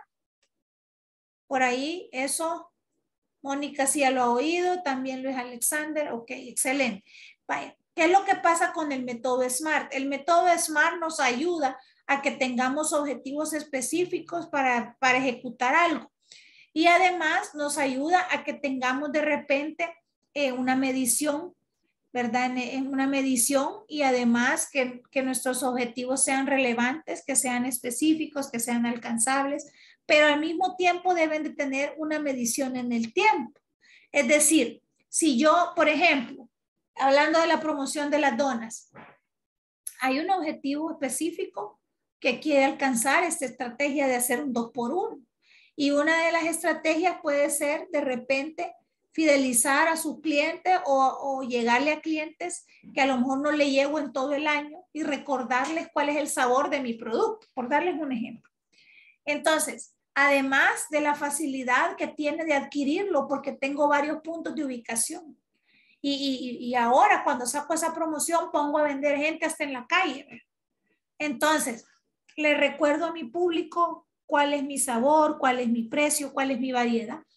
Por ahí, eso. Mónica sí ya lo ha oído, también Luis Alexander. Ok, excelente. Vaya, ¿qué es lo que pasa con el método SMART? El método SMART nos ayuda a que tengamos objetivos específicos para, para ejecutar algo. Y además nos ayuda a que tengamos de repente eh, una medición, ¿verdad? En, en una medición y además que, que nuestros objetivos sean relevantes, que sean específicos, que sean alcanzables, pero al mismo tiempo deben de tener una medición en el tiempo. Es decir, si yo, por ejemplo, hablando de la promoción de las donas, hay un objetivo específico que quiere alcanzar esta estrategia de hacer un dos por uno. Y una de las estrategias puede ser de repente fidelizar a sus clientes o, o llegarle a clientes que a lo mejor no le llego en todo el año y recordarles cuál es el sabor de mi producto, por darles un ejemplo. Entonces, además de la facilidad que tiene de adquirirlo porque tengo varios puntos de ubicación. Y, y, y ahora cuando saco esa promoción pongo a vender gente hasta en la calle. Entonces, le recuerdo a mi público cuál es mi sabor, cuál es mi precio, cuál es mi variedad.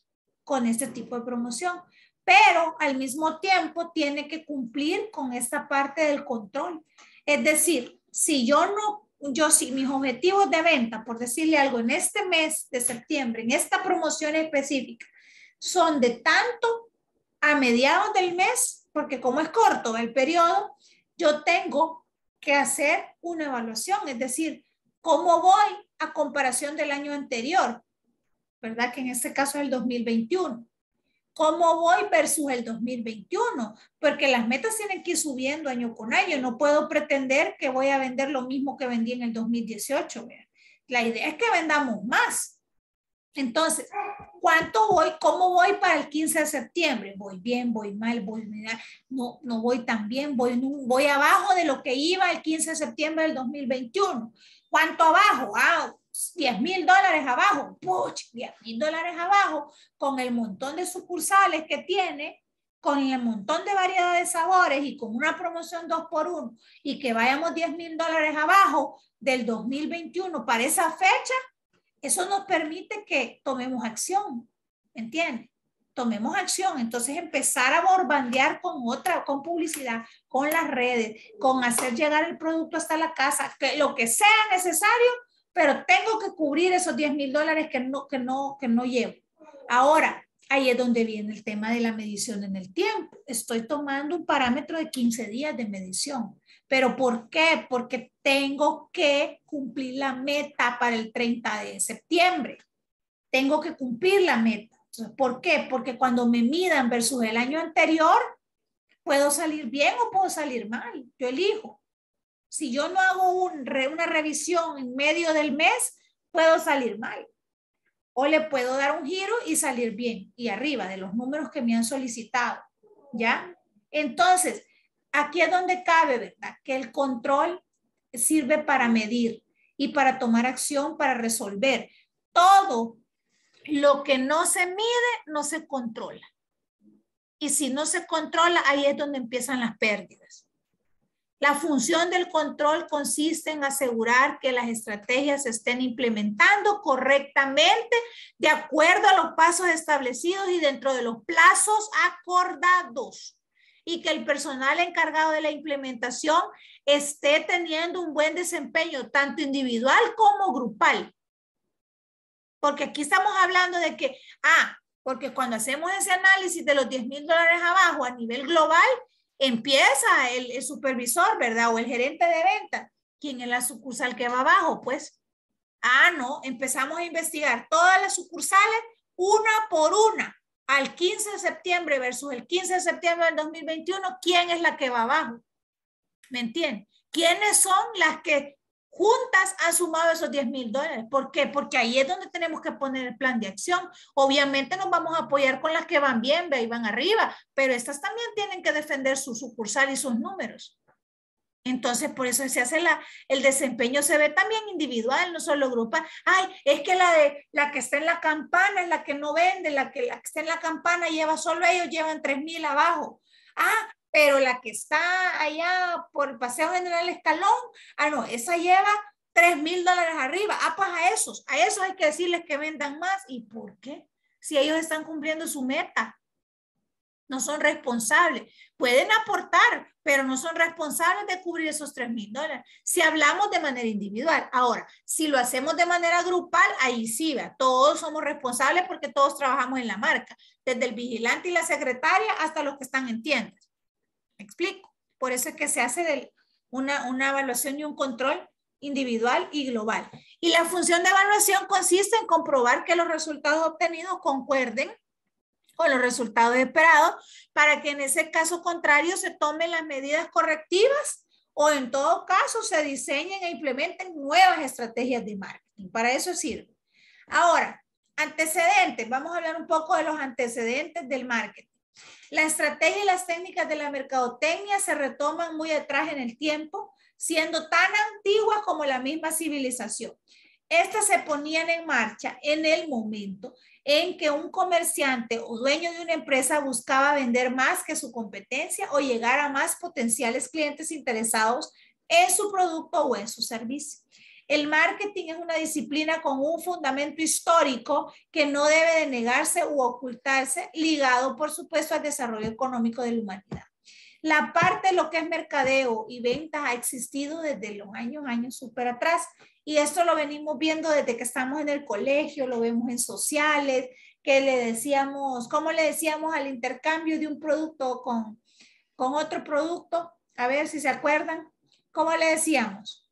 con este tipo de promoción. Pero al mismo tiempo tiene que cumplir con esta parte del control. Es decir, si yo no, yo si mis objetivos de venta, por decirle algo, en este mes de septiembre, en esta promoción específica, son de tanto a mediados del mes, porque como es corto el periodo, yo tengo que hacer una evaluación, es decir, ¿cómo voy a comparación del año anterior? ¿Verdad? Que en este caso es el dos mil veintiuno. ¿Cómo voy versus el dos mil veintiuno? Porque las metas tienen que ir subiendo año con año. No puedo pretender que voy a vender lo mismo que vendí en el dos mil dieciocho. ¿Verdad? La idea es que vendamos más. Entonces, ¿cuánto voy? ¿Cómo voy para el quince de septiembre? ¿Voy bien? ¿Voy mal? ¿Voy mal? No, no voy tan bien. Voy, voy abajo de lo que iba el quince de septiembre del dos mil veintiuno. ¿Cuánto abajo? Ah, diez mil dólares abajo. Puch, diez mil dólares abajo con el montón de sucursales que tiene, con el montón de variedad de sabores y con una promoción dos por uno y que vayamos diez mil dólares abajo del dos mil veintiuno para esa fecha. Eso nos permite que tomemos acción, ¿entiendes? Tomemos acción, entonces empezar a borbandear con otra, con publicidad, con las redes, con hacer llegar el producto hasta la casa, que lo que sea necesario, pero tengo que cubrir esos diez mil dólares que no, que, no, que no llevo. Ahora, ahí es donde viene el tema de la medición en el tiempo. Estoy tomando un parámetro de quince días de medición. ¿Pero por qué? Porque tengo que cumplir la meta para el treinta de septiembre. Tengo que cumplir la meta. Entonces, ¿por qué? Porque cuando me midan versus el año anterior, puedo salir bien o puedo salir mal. Yo elijo. Si yo no hago un, una revisión en medio del mes, puedo salir mal. O le puedo dar un giro y salir bien y arriba de los números que me han solicitado. ¿Ya? Entonces, aquí es donde cabe, ¿verdad? Que el control sirve para medir y para tomar acción, para resolver. Todo lo que no se mide, no se controla. Y si no se controla, ahí es donde empiezan las pérdidas. La función del control consiste en asegurar que las estrategias se estén implementando correctamente de acuerdo a los pasos establecidos y dentro de los plazos acordados. Y que el personal encargado de la implementación esté teniendo un buen desempeño, tanto individual como grupal. Porque aquí estamos hablando de que, ah, porque cuando hacemos ese análisis de los diez mil dólares abajo a nivel global, empieza el, el supervisor, ¿verdad? O el gerente de venta. ¿Quién es la sucursal que va abajo? Pues, ah, no, empezamos a investigar todas las sucursales una por una. Al quince de septiembre versus el quince de septiembre del dos mil veintiuno, ¿quién es la que va abajo? ¿Me entienden? ¿Quiénes son las que juntas han sumado esos diez mil dólares? ¿Por qué? Porque ahí es donde tenemos que poner el plan de acción. Obviamente nos vamos a apoyar con las que van bien, ve, y van arriba, pero estas también tienen que defender su sucursal y sus números. Entonces, por eso se hace la, el desempeño se ve también individual, no solo grupal. Ay, es que la, de, la que está en la campana es la que no vende, la que, la que está en la campana lleva solo ellos, llevan tres mil abajo. Ah, pero la que está allá por el Paseo General Escalón, ah, no, esa lleva tres mil dólares arriba. Ah, pues a esos, a esos hay que decirles que vendan más. ¿Y por qué? Si ellos están cumpliendo su meta. No son responsables. Pueden aportar, pero no son responsables de cubrir esos tres mil dólares. Si hablamos de manera individual. Ahora, si lo hacemos de manera grupal, ahí sí, ¿verdad? Todos somos responsables porque todos trabajamos en la marca. Desde el vigilante y la secretaria hasta los que están en tiendas. ¿Me explico? Por eso es que se hace de una, una evaluación y un control individual y global. Y la función de evaluación consiste en comprobar que los resultados obtenidos concuerden con los resultados esperados para que en ese caso contrario se tomen las medidas correctivas o en todo caso se diseñen e implementen nuevas estrategias de marketing. Para eso sirve. Ahora, antecedentes. Vamos a hablar un poco de los antecedentes del marketing. La estrategia y las técnicas de la mercadotecnia se retoman muy atrás en el tiempo, siendo tan antiguas como la misma civilización. Estas se ponían en marcha en el momento en que un comerciante o dueño de una empresa buscaba vender más que su competencia o llegar a más potenciales clientes interesados en su producto o en su servicio. El marketing es una disciplina con un fundamento histórico que no debe de negarse u ocultarse, ligado, por supuesto, al desarrollo económico de la humanidad. La parte de lo que es mercadeo y ventas ha existido desde los años, años súper atrás. Y esto lo venimos viendo desde que estamos en el colegio, lo vemos en sociales, que le decíamos, ¿cómo le decíamos al intercambio de un producto con, con otro producto? A ver si se acuerdan. ¿Cómo le decíamos?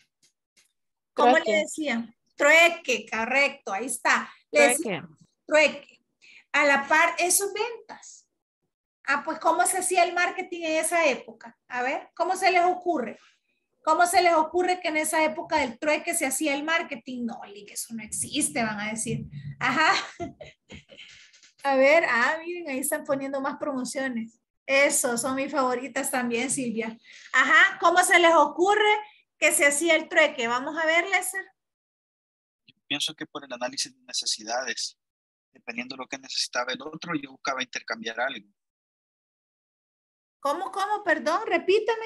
¿Cómo Trueque. le decían? Trueque, correcto, ahí está. Le decían, trueque. A la par, eso es ventas. Ah, pues ¿cómo se hacía el marketing en esa época? A ver, ¿cómo se les ocurre? ¿Cómo se les ocurre que en esa época del trueque se hacía el marketing? No, que eso no existe, van a decir. Ajá. A ver, ah, miren, ahí están poniendo más promociones. Eso, son mis favoritas también, Silvia. Ajá, ¿cómo se les ocurre que se hacía el trueque? Vamos a ver, Lester. Pienso que por el análisis de necesidades, dependiendo de lo que necesitaba el otro, yo buscaba intercambiar algo. ¿Cómo, cómo? Perdón, repítame.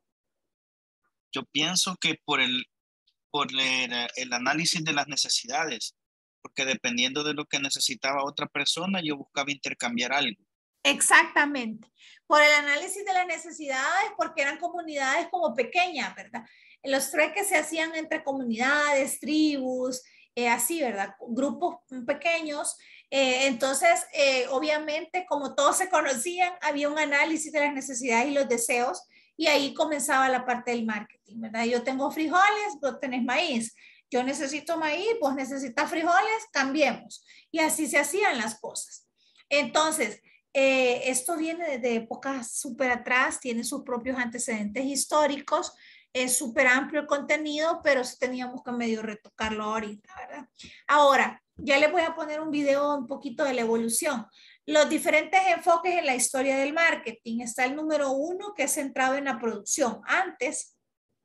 Yo pienso que por el, por el, el análisis de las necesidades, porque dependiendo de lo que necesitaba otra persona, yo buscaba intercambiar algo. Exactamente. Por el análisis de las necesidades, porque eran comunidades como pequeñas, ¿verdad? Los trueques se hacían entre comunidades, tribus, eh, así, ¿verdad? Grupos pequeños. Eh, entonces, eh, obviamente, como todos se conocían, había un análisis de las necesidades y los deseos, y ahí comenzaba la parte del marketing, ¿verdad? Yo tengo frijoles, vos tenés maíz. Yo necesito maíz, vos necesitas frijoles, cambiemos. Y así se hacían las cosas. Entonces, eh, esto viene desde épocas súper atrás, tiene sus propios antecedentes históricos, es súper amplio el contenido, pero teníamos que medio retocarlo ahorita, ¿verdad? Ahora, ya les voy a poner un video un poquito de la evolución. Los diferentes enfoques en la historia del marketing. Está el número uno, que es centrado en la producción. Antes,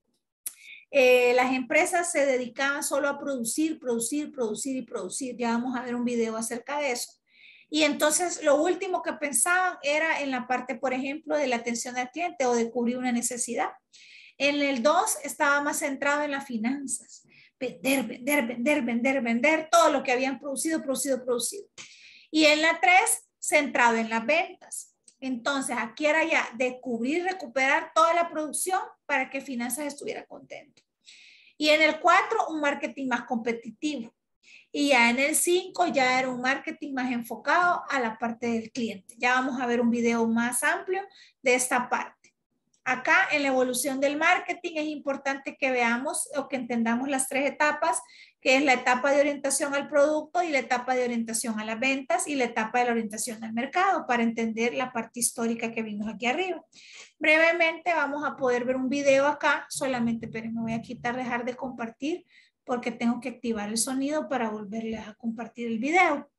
eh, las empresas se dedicaban solo a producir, producir, producir y producir. Ya vamos a ver un video acerca de eso. Y entonces lo último que pensaban era en la parte, por ejemplo, de la atención al cliente o de cubrir una necesidad. En el dos estaba más centrado en las finanzas. Vender, vender, vender, vender, vender, todo lo que habían producido, producido, producido. Y en la tres, centrado en las ventas. Entonces, aquí era ya descubrir, recuperar toda la producción para que finanzas estuviera contento. Y en el cuatro, un marketing más competitivo. Y ya en el cinco, ya era un marketing más enfocado a la parte del cliente. Ya vamos a ver un video más amplio de esta parte. Acá en la evolución del marketing es importante que veamos o que entendamos las tres etapas, que es la etapa de orientación al producto y la etapa de orientación a las ventas y la etapa de la orientación al mercado para entender la parte histórica que vimos aquí arriba. Brevemente vamos a poder ver un video acá, solamente, pero me voy a quitar, dejar de compartir porque tengo que activar el sonido para volverles a compartir el video.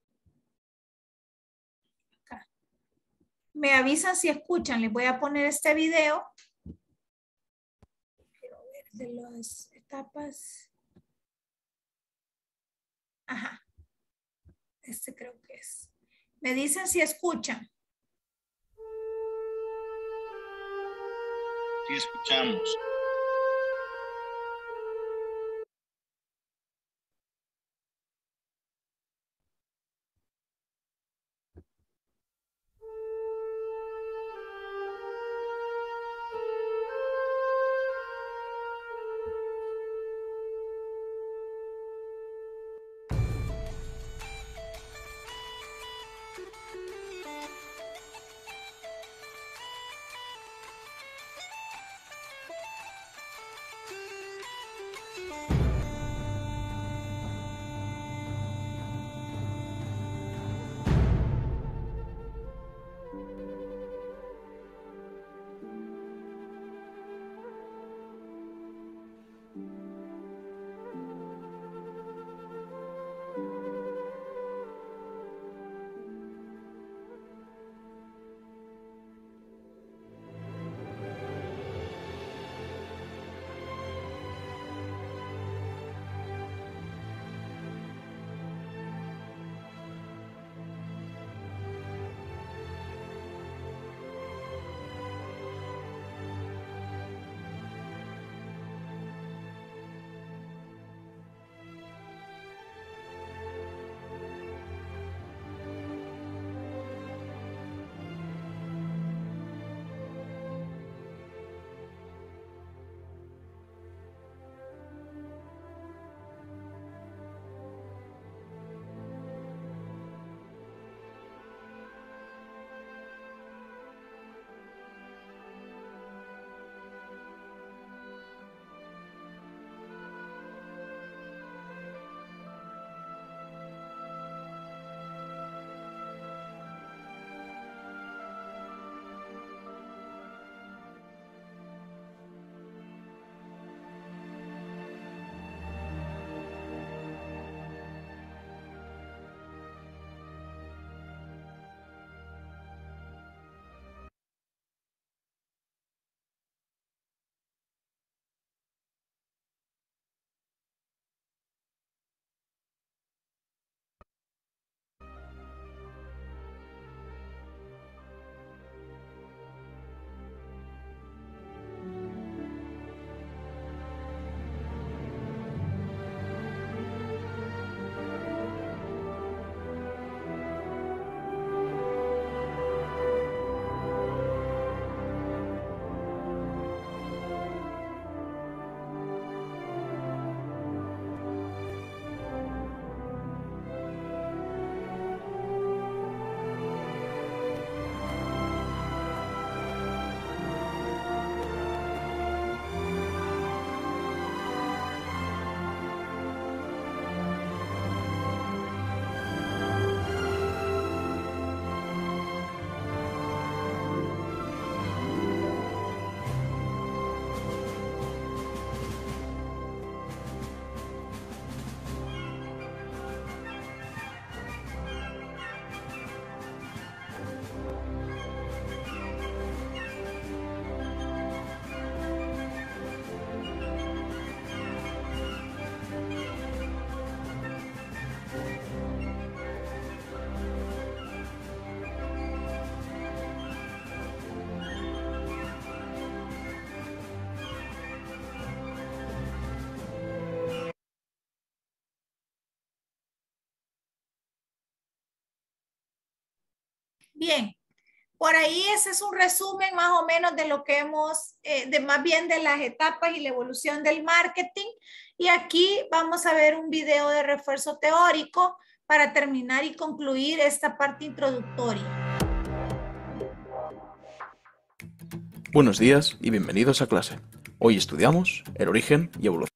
Acá. Me avisan si escuchan, les voy a poner este video. Quiero ver de las etapas. Ajá. Este creo que es. Me dicen si escuchan. Sí, escuchamos. Bien, por ahí ese es un resumen más o menos de lo que hemos, eh, de más bien de las etapas y la evolución del marketing. Y aquí vamos a ver un video de refuerzo teórico para terminar y concluir esta parte introductoria. Buenos días y bienvenidos a clase. Hoy estudiamos el origen y evolución.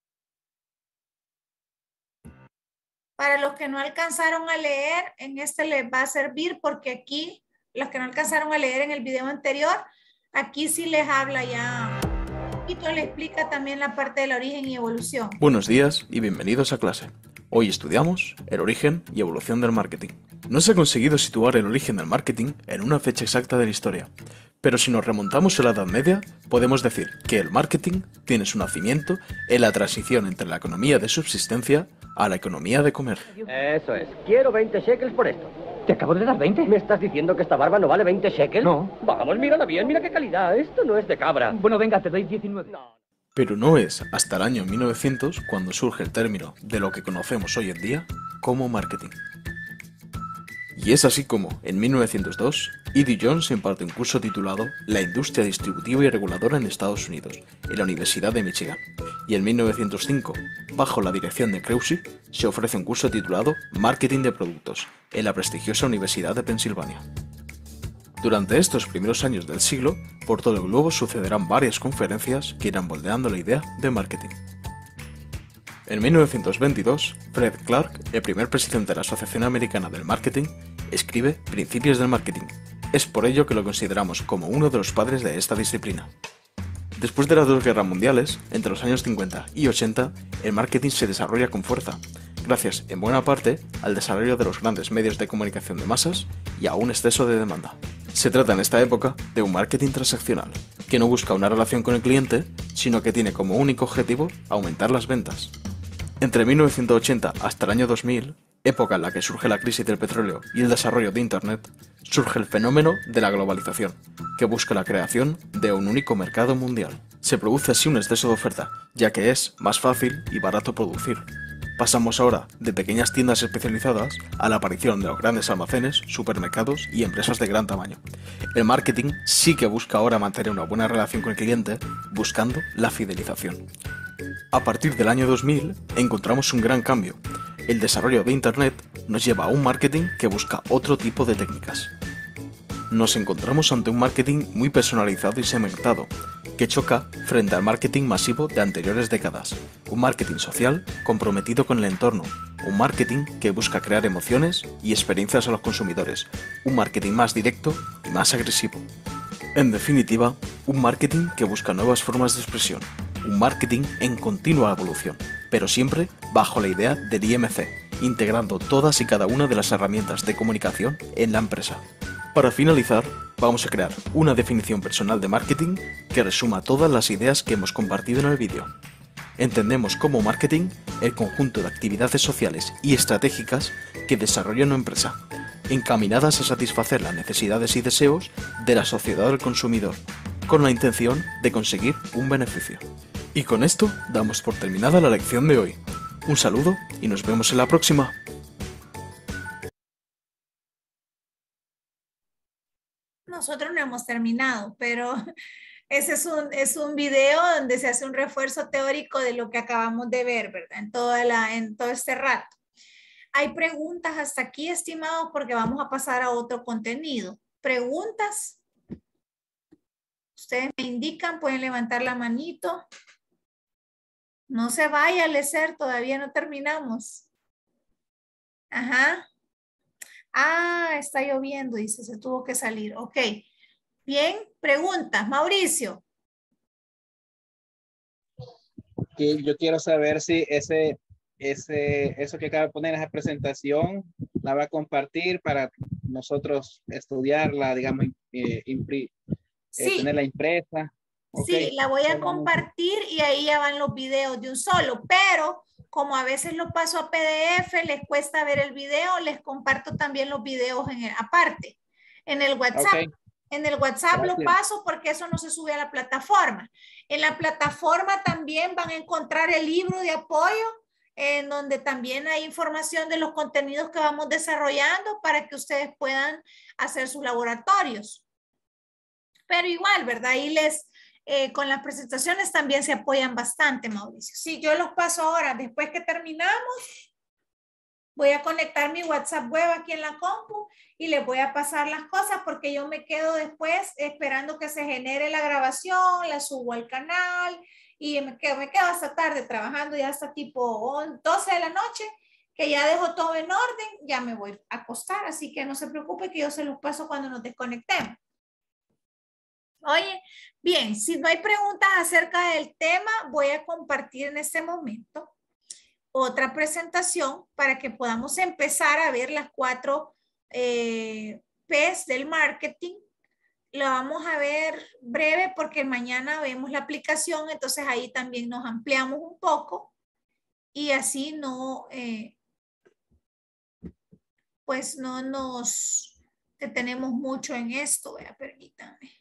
Para los que no alcanzaron a leer, en este les va a servir porque aquí, los que no alcanzaron a leer en el video anterior, aquí sí les habla ya un poquito, le explica también la parte del origen y evolución. Buenos días y bienvenidos a clase. Hoy estudiamos el origen y evolución del marketing. No se ha conseguido situar el origen del marketing en una fecha exacta de la historia, pero si nos remontamos a la Edad Media, podemos decir que el marketing tiene su nacimiento en la transición entre la economía de subsistencia a la economía de comercio. Eso es. Quiero veinte shekels por esto. ¿Te acabo de dar veinte? ¿Me estás diciendo que esta barba no vale veinte shekels? No. Vamos, mírala bien, mira qué calidad. Esto no es de cabra. Bueno, venga, te doy diecinueve. No. Pero no es hasta el año mil novecientos cuando surge el término de lo que conocemos hoy en día como marketing. Y es así como, en mil novecientos dos, E D Jones imparte un curso titulado La industria distributiva y reguladora en Estados Unidos, en la Universidad de Michigan. Y en mil novecientos cinco, bajo la dirección de Krause, se ofrece un curso titulado Marketing de Productos, en la prestigiosa Universidad de Pensilvania. Durante estos primeros años del siglo, por todo el globo sucederán varias conferencias que irán moldeando la idea de marketing. En mil novecientos veintidós, Fred Clark, el primer presidente de la Asociación Americana del Marketing, escribe Principios del Marketing. Es por ello que lo consideramos como uno de los padres de esta disciplina. Después de las dos guerras mundiales, entre los años cincuenta y ochenta, el marketing se desarrolla con fuerza, gracias en buena parte al desarrollo de los grandes medios de comunicación de masas y a un exceso de demanda. Se trata en esta época de un marketing transaccional, que no busca una relación con el cliente, sino que tiene como único objetivo aumentar las ventas. Entre mil novecientos ochenta hasta el año dos mil, época en la que surge la crisis del petróleo y el desarrollo de Internet, surge el fenómeno de la globalización, que busca la creación de un único mercado mundial. Se produce así un exceso de oferta, ya que es más fácil y barato producir. Pasamos ahora de pequeñas tiendas especializadas a la aparición de los grandes almacenes, supermercados y empresas de gran tamaño. El marketing sí que busca ahora mantener una buena relación con el cliente, buscando la fidelización. A partir del año dos mil encontramos un gran cambio. El desarrollo de Internet nos lleva a un marketing que busca otro tipo de técnicas. Nos encontramos ante un marketing muy personalizado y segmentado, que choca frente al marketing masivo de anteriores décadas. Un marketing social comprometido con el entorno, un marketing que busca crear emociones y experiencias a los consumidores, un marketing más directo y más agresivo. En definitiva, un marketing que busca nuevas formas de expresión, un marketing en continua evolución, pero siempre bajo la idea del I M C, integrando todas y cada una de las herramientas de comunicación en la empresa. Para finalizar, vamos a crear una definición personal de marketing que resuma todas las ideas que hemos compartido en el vídeo. Entendemos como marketing el conjunto de actividades sociales y estratégicas que desarrolla una empresa, encaminadas a satisfacer las necesidades y deseos de la sociedad del consumidor, con la intención de conseguir un beneficio. Y con esto damos por terminada la lección de hoy. Un saludo y nos vemos en la próxima. Nosotros no hemos terminado, pero ese es un, es un video donde se hace un refuerzo teórico de lo que acabamos de ver, ¿verdad? En, toda la, en todo este rato. Hay preguntas hasta aquí, estimados, porque vamos a pasar a otro contenido. ¿Preguntas? Ustedes me indican, pueden levantar la manito. No se vaya, Lecer, todavía no terminamos. Ajá. Ah, está lloviendo, dice, se tuvo que salir. Ok. Bien, preguntas. Mauricio. Que yo quiero saber si ese, ese, eso que acaba de poner en esa presentación la va a compartir para nosotros estudiarla, digamos, eh, impri, eh, sí. tenerla impresa. Okay. Sí, la voy a compartir y ahí ya van los videos de un solo, pero como a veces lo paso a P D F, les cuesta ver el video, les comparto también los videos en el, aparte, en el WhatsApp. Okay. En el WhatsApp Gracias. Lo paso porque eso no se sube a la plataforma. En la plataforma también van a encontrar el libro de apoyo en donde también hay información de los contenidos que vamos desarrollando para que ustedes puedan hacer sus laboratorios. Pero igual, ¿verdad? Ahí les, eh, con las presentaciones también se apoyan bastante, Mauricio. Sí, yo los paso ahora, después que terminamos, voy a conectar mi WhatsApp web aquí en la compu y les voy a pasar las cosas porque yo me quedo después esperando que se genere la grabación, la subo al canal y me quedo, me quedo hasta tarde trabajando ya hasta tipo doce de la noche, que ya dejo todo en orden, ya me voy a acostar, así que no se preocupe que yo se los paso cuando nos desconectemos. Oye, bien, si no hay preguntas acerca del tema, voy a compartir en este momento otra presentación para que podamos empezar a ver las cuatro eh, P's del marketing. Lo vamos a ver breve porque mañana vemos la aplicación, entonces ahí también nos ampliamos un poco y así no, eh, pues no nos detenemos mucho en esto. Vea, permítanme.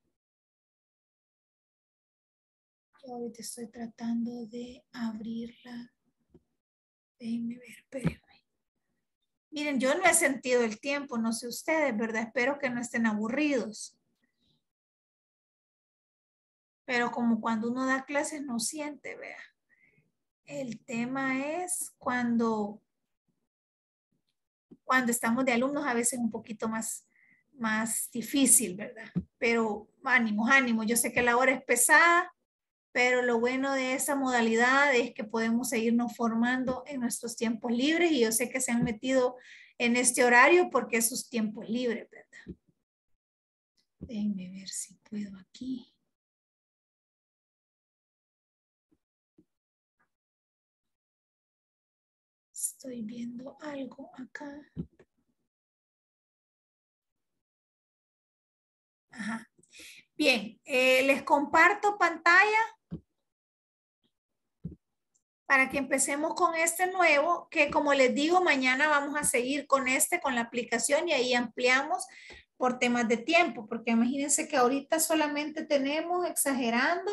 Yo ahorita estoy tratando de abrirla. Déjenme ver, espérenme. Miren, yo no he sentido el tiempo, no sé ustedes, ¿verdad? Espero que no estén aburridos. Pero como cuando uno da clases no siente, vea. El tema es cuando, cuando estamos de alumnos a veces un poquito más, más difícil, ¿verdad? Pero ánimo, ánimo. Yo sé que la hora es pesada, pero lo bueno de esa modalidad es que podemos seguirnos formando en nuestros tiempos libres y yo sé que se han metido en este horario porque es sus tiempos libres, ¿verdad? Déjenme ver si puedo aquí. Estoy viendo algo acá. Ajá. Bien, eh, les comparto pantalla para que empecemos con este nuevo, que como les digo, mañana vamos a seguir con este, con la aplicación y ahí ampliamos por temas de tiempo, porque imagínense que ahorita solamente tenemos, exagerando,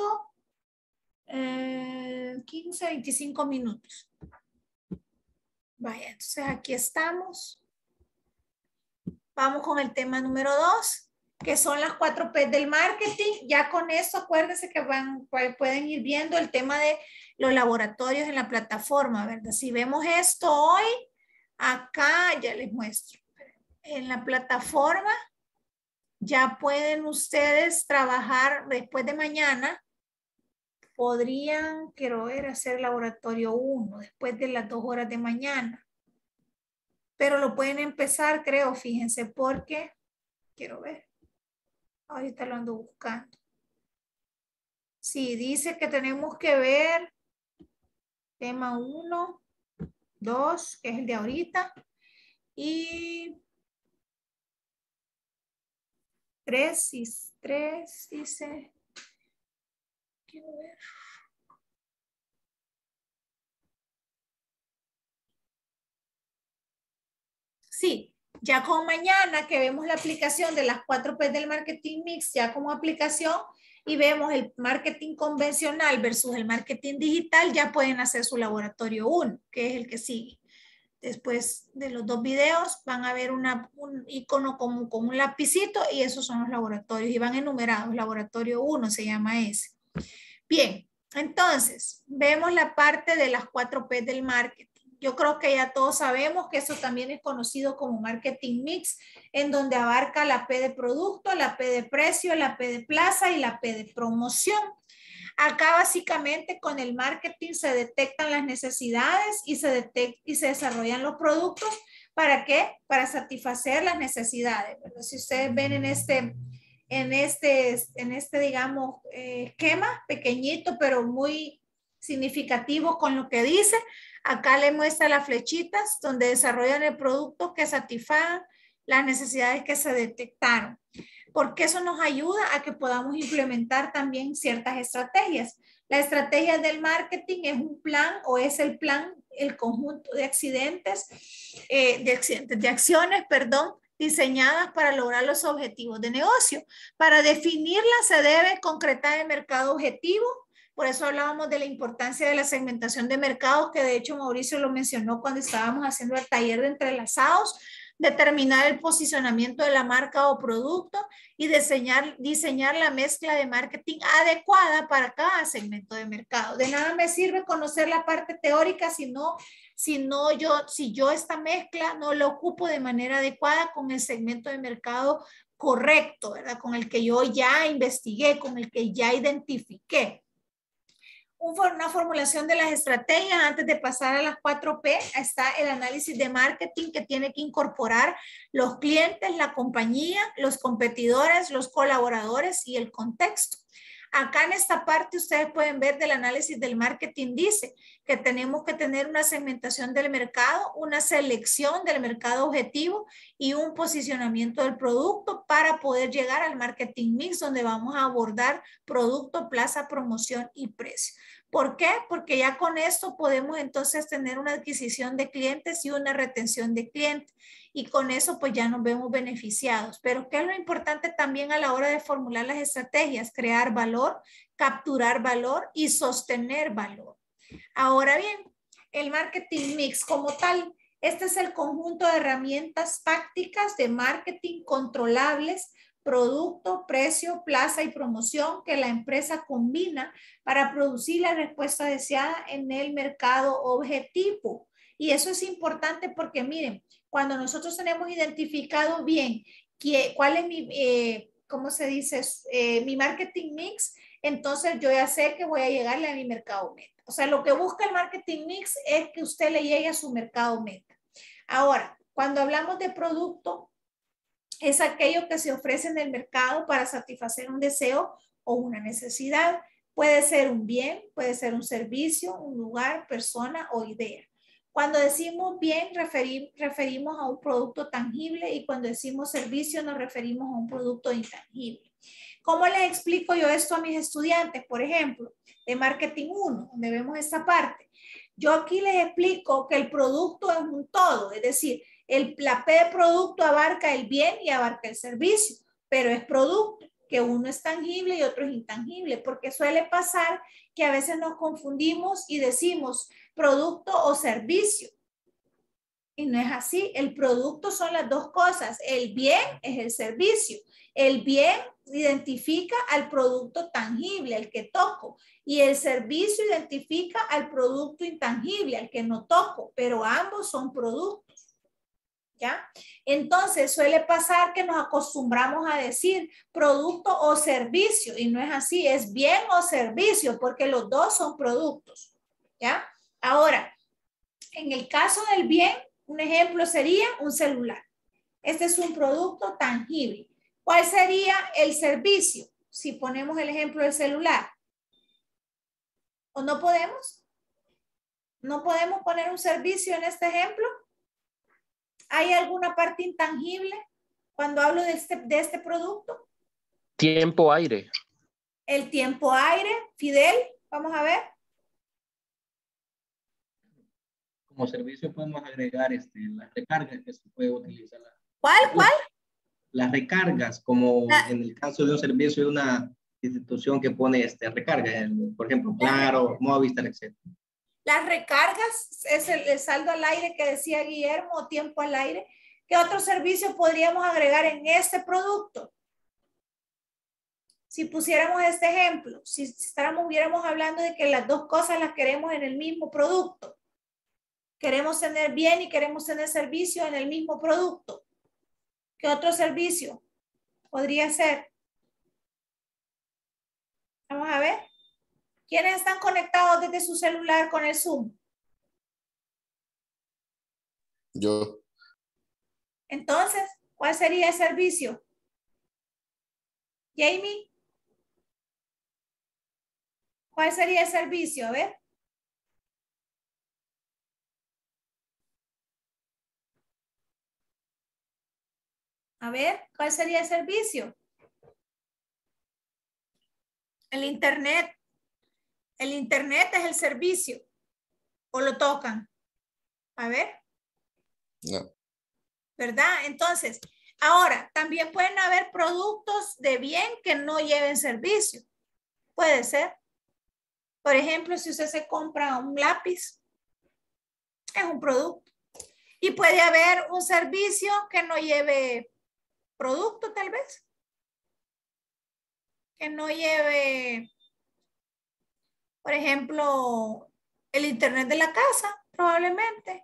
eh, quince, veinticinco minutos. Vaya, entonces aquí estamos. Vamos con el tema número dos, que son las cuatro P del marketing. Ya con esto, acuérdense que van, pueden ir viendo el tema de los laboratorios en la plataforma, ¿verdad? Si vemos esto hoy, acá ya les muestro. En la plataforma ya pueden ustedes trabajar después de mañana. Podrían, quiero ver, hacer laboratorio uno después de las dos horas de mañana. Pero lo pueden empezar, creo, fíjense, porque, quiero ver, ahorita lo ando buscando. Sí, dice que tenemos que ver tema uno, dos, que es el de ahorita, y tres, y tres, dice, quiero ver. Sí, ya con mañana que vemos la aplicación de las cuatro P del marketing mix ya como aplicación y vemos el marketing convencional versus el marketing digital, ya pueden hacer su laboratorio uno, que es el que sigue. Después de los dos videos van a ver una, un icono como con un lapicito y esos son los laboratorios y van enumerados. Laboratorio uno se llama ese. Bien, entonces vemos la parte de las cuatro P del marketing. Yo creo que ya todos sabemos que eso también es conocido como marketing mix, en donde abarca la P de producto, la P de precio, la P de plaza y la P de promoción. Acá básicamente con el marketing se detectan las necesidades y se, detect y se desarrollan los productos. ¿Para qué? Para satisfacer las necesidades, ¿verdad? Si ustedes ven en este, en este, en este digamos, eh, esquema pequeñito, pero muy significativo con lo que dice, acá le muestra las flechitas donde desarrollan el producto que satisfagan las necesidades que se detectaron. Porque eso nos ayuda a que podamos implementar también ciertas estrategias. La estrategia del marketing es un plan o es el plan, el conjunto de accidentes, eh, de accidentes, de acciones, perdón, diseñadas para lograr los objetivos de negocio. Para definirla se debe concretar el mercado objetivo, Por eso hablábamos de la importancia de la segmentación de mercados, que de hecho Mauricio lo mencionó cuando estábamos haciendo el taller de entrelazados, determinar el posicionamiento de la marca o producto y diseñar, diseñar la mezcla de marketing adecuada para cada segmento de mercado. De nada me sirve conocer la parte teórica si no, si no yo, si yo esta mezcla no la ocupo de manera adecuada con el segmento de mercado correcto, ¿verdad? Con el que yo ya investigué, con el que ya identifiqué. Una formulación de las estrategias antes de pasar a las cuatro P está el análisis de marketing que tiene que incorporar los clientes, la compañía, los competidores, los colaboradores y el contexto. Acá en esta parte ustedes pueden ver del análisis del marketing dice que tenemos que tener una segmentación del mercado, una selección del mercado objetivo y un posicionamiento del producto para poder llegar al marketing mix donde vamos a abordar producto, plaza, promoción y precio. ¿Por qué? Porque ya con esto podemos entonces tener una adquisición de clientes y una retención de clientes y con eso pues ya nos vemos beneficiados. Pero ¿qué es lo importante también a la hora de formular las estrategias? Crear valor, capturar valor y sostener valor. Ahora bien, el marketing mix como tal, este es el conjunto de herramientas tácticas de marketing controlables, producto, precio, plaza y promoción que la empresa combina para producir la respuesta deseada en el mercado objetivo. Y eso es importante porque miren, cuando nosotros tenemos identificado bien que, cuál es mi, eh, ¿cómo se dice? Eh, mi marketing mix, entonces yo ya sé que voy a llegarle a mi mercado meta. O sea, lo que busca el marketing mix es que usted le llegue a su mercado meta. Ahora, cuando hablamos de producto, es aquello que se ofrece en el mercado para satisfacer un deseo o una necesidad. Puede ser un bien, puede ser un servicio, un lugar, persona o idea. Cuando decimos bien, referir, referimos a un producto tangible y cuando decimos servicio nos referimos a un producto intangible. ¿Cómo les explico yo esto a mis estudiantes? Por ejemplo, de Marketing uno, donde vemos esta parte. Yo aquí les explico que el producto es un todo, es decir, el, la P de producto abarca el bien y abarca el servicio, pero es producto, que uno es tangible y otro es intangible, porque suele pasar que a veces nos confundimos y decimos producto o servicio. Y no es así, el producto son las dos cosas, el bien es el servicio. El bien identifica al producto tangible, al que toco, y el servicio identifica al producto intangible, al que no toco, pero ambos son productos. ¿Ya? Entonces suele pasar que nos acostumbramos a decir producto o servicio, y no es así, es bien o servicio, porque los dos son productos. ¿Ya? Ahora, en el caso del bien, un ejemplo sería un celular. Este es un producto tangible. ¿Cuál sería el servicio? Si ponemos el ejemplo del celular. ¿O no podemos? ¿No podemos poner un servicio en este ejemplo? ¿Hay alguna parte intangible cuando hablo de este, de este producto? Tiempo aire. El tiempo aire. Fidel, vamos a ver. Como servicio podemos agregar este, las recargas que se puede utilizar. ¿Cuál? ¿Cuál? Las recargas, como La... en el caso de un servicio de una institución que pone este, recargas, por ejemplo, Claro, Movistar, etcétera. Las recargas es el, el saldo al aire que decía Guillermo, o tiempo al aire. ¿Qué otro servicio podríamos agregar en este producto? Si pusiéramos este ejemplo, si estáramos, hubiéramos hablando de que las dos cosas las queremos en el mismo producto. Queremos tener bien y queremos tener servicio en el mismo producto. ¿Qué otro servicio podría ser? Vamos a ver. ¿Quiénes están conectados desde su celular con el Zoom? Yo. Entonces, ¿cuál sería el servicio? Jamie. ¿Cuál sería el servicio? A ver. A ver, ¿cuál sería el servicio? El internet. El internet es el servicio. ¿O lo tocan? A ver. No. ¿Verdad? Entonces, ahora, también pueden haber productos de bien que no lleven servicio. Puede ser. Por ejemplo, si usted se compra un lápiz, es un producto. Y puede haber un servicio que no lleve producto, tal vez. Que no lleve, por ejemplo, el internet de la casa, probablemente.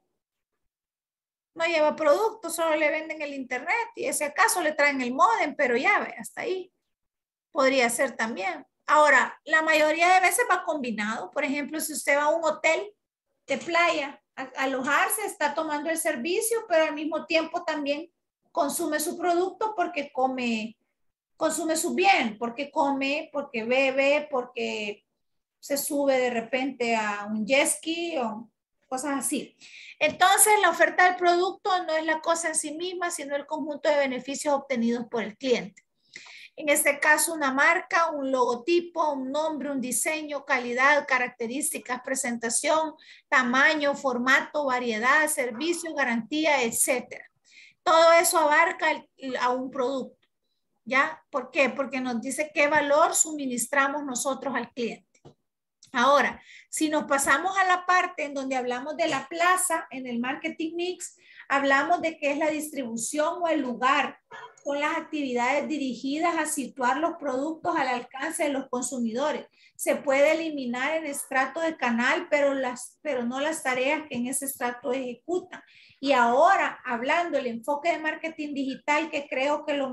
No lleva producto, solo le venden el internet y ese acaso le traen el módem, pero ya ve, hasta ahí. Podría ser también. Ahora, la mayoría de veces va combinado. Por ejemplo, si usted va a un hotel de playa a alojarse, está tomando el servicio, pero al mismo tiempo también consume su producto porque come, consume su bien, porque come, porque bebe, porque se sube de repente a un jet ski o cosas así. Entonces, la oferta del producto no es la cosa en sí misma, sino el conjunto de beneficios obtenidos por el cliente. En este caso, una marca, un logotipo, un nombre, un diseño, calidad, características, presentación, tamaño, formato, variedad, servicio, garantía, etcétera. Todo eso abarca el, a un producto. ¿Ya? ¿Por qué? Porque nos dice qué valor suministramos nosotros al cliente. Ahora, si nos pasamos a la parte en donde hablamos de la plaza, en el marketing mix, hablamos de qué es la distribución o el lugar con las actividades dirigidas a situar los productos al alcance de los consumidores. Se puede eliminar el estrato de canal, pero, las, pero no las tareas que en ese estrato ejecutan. Y ahora, hablando del enfoque de marketing digital, que creo que lo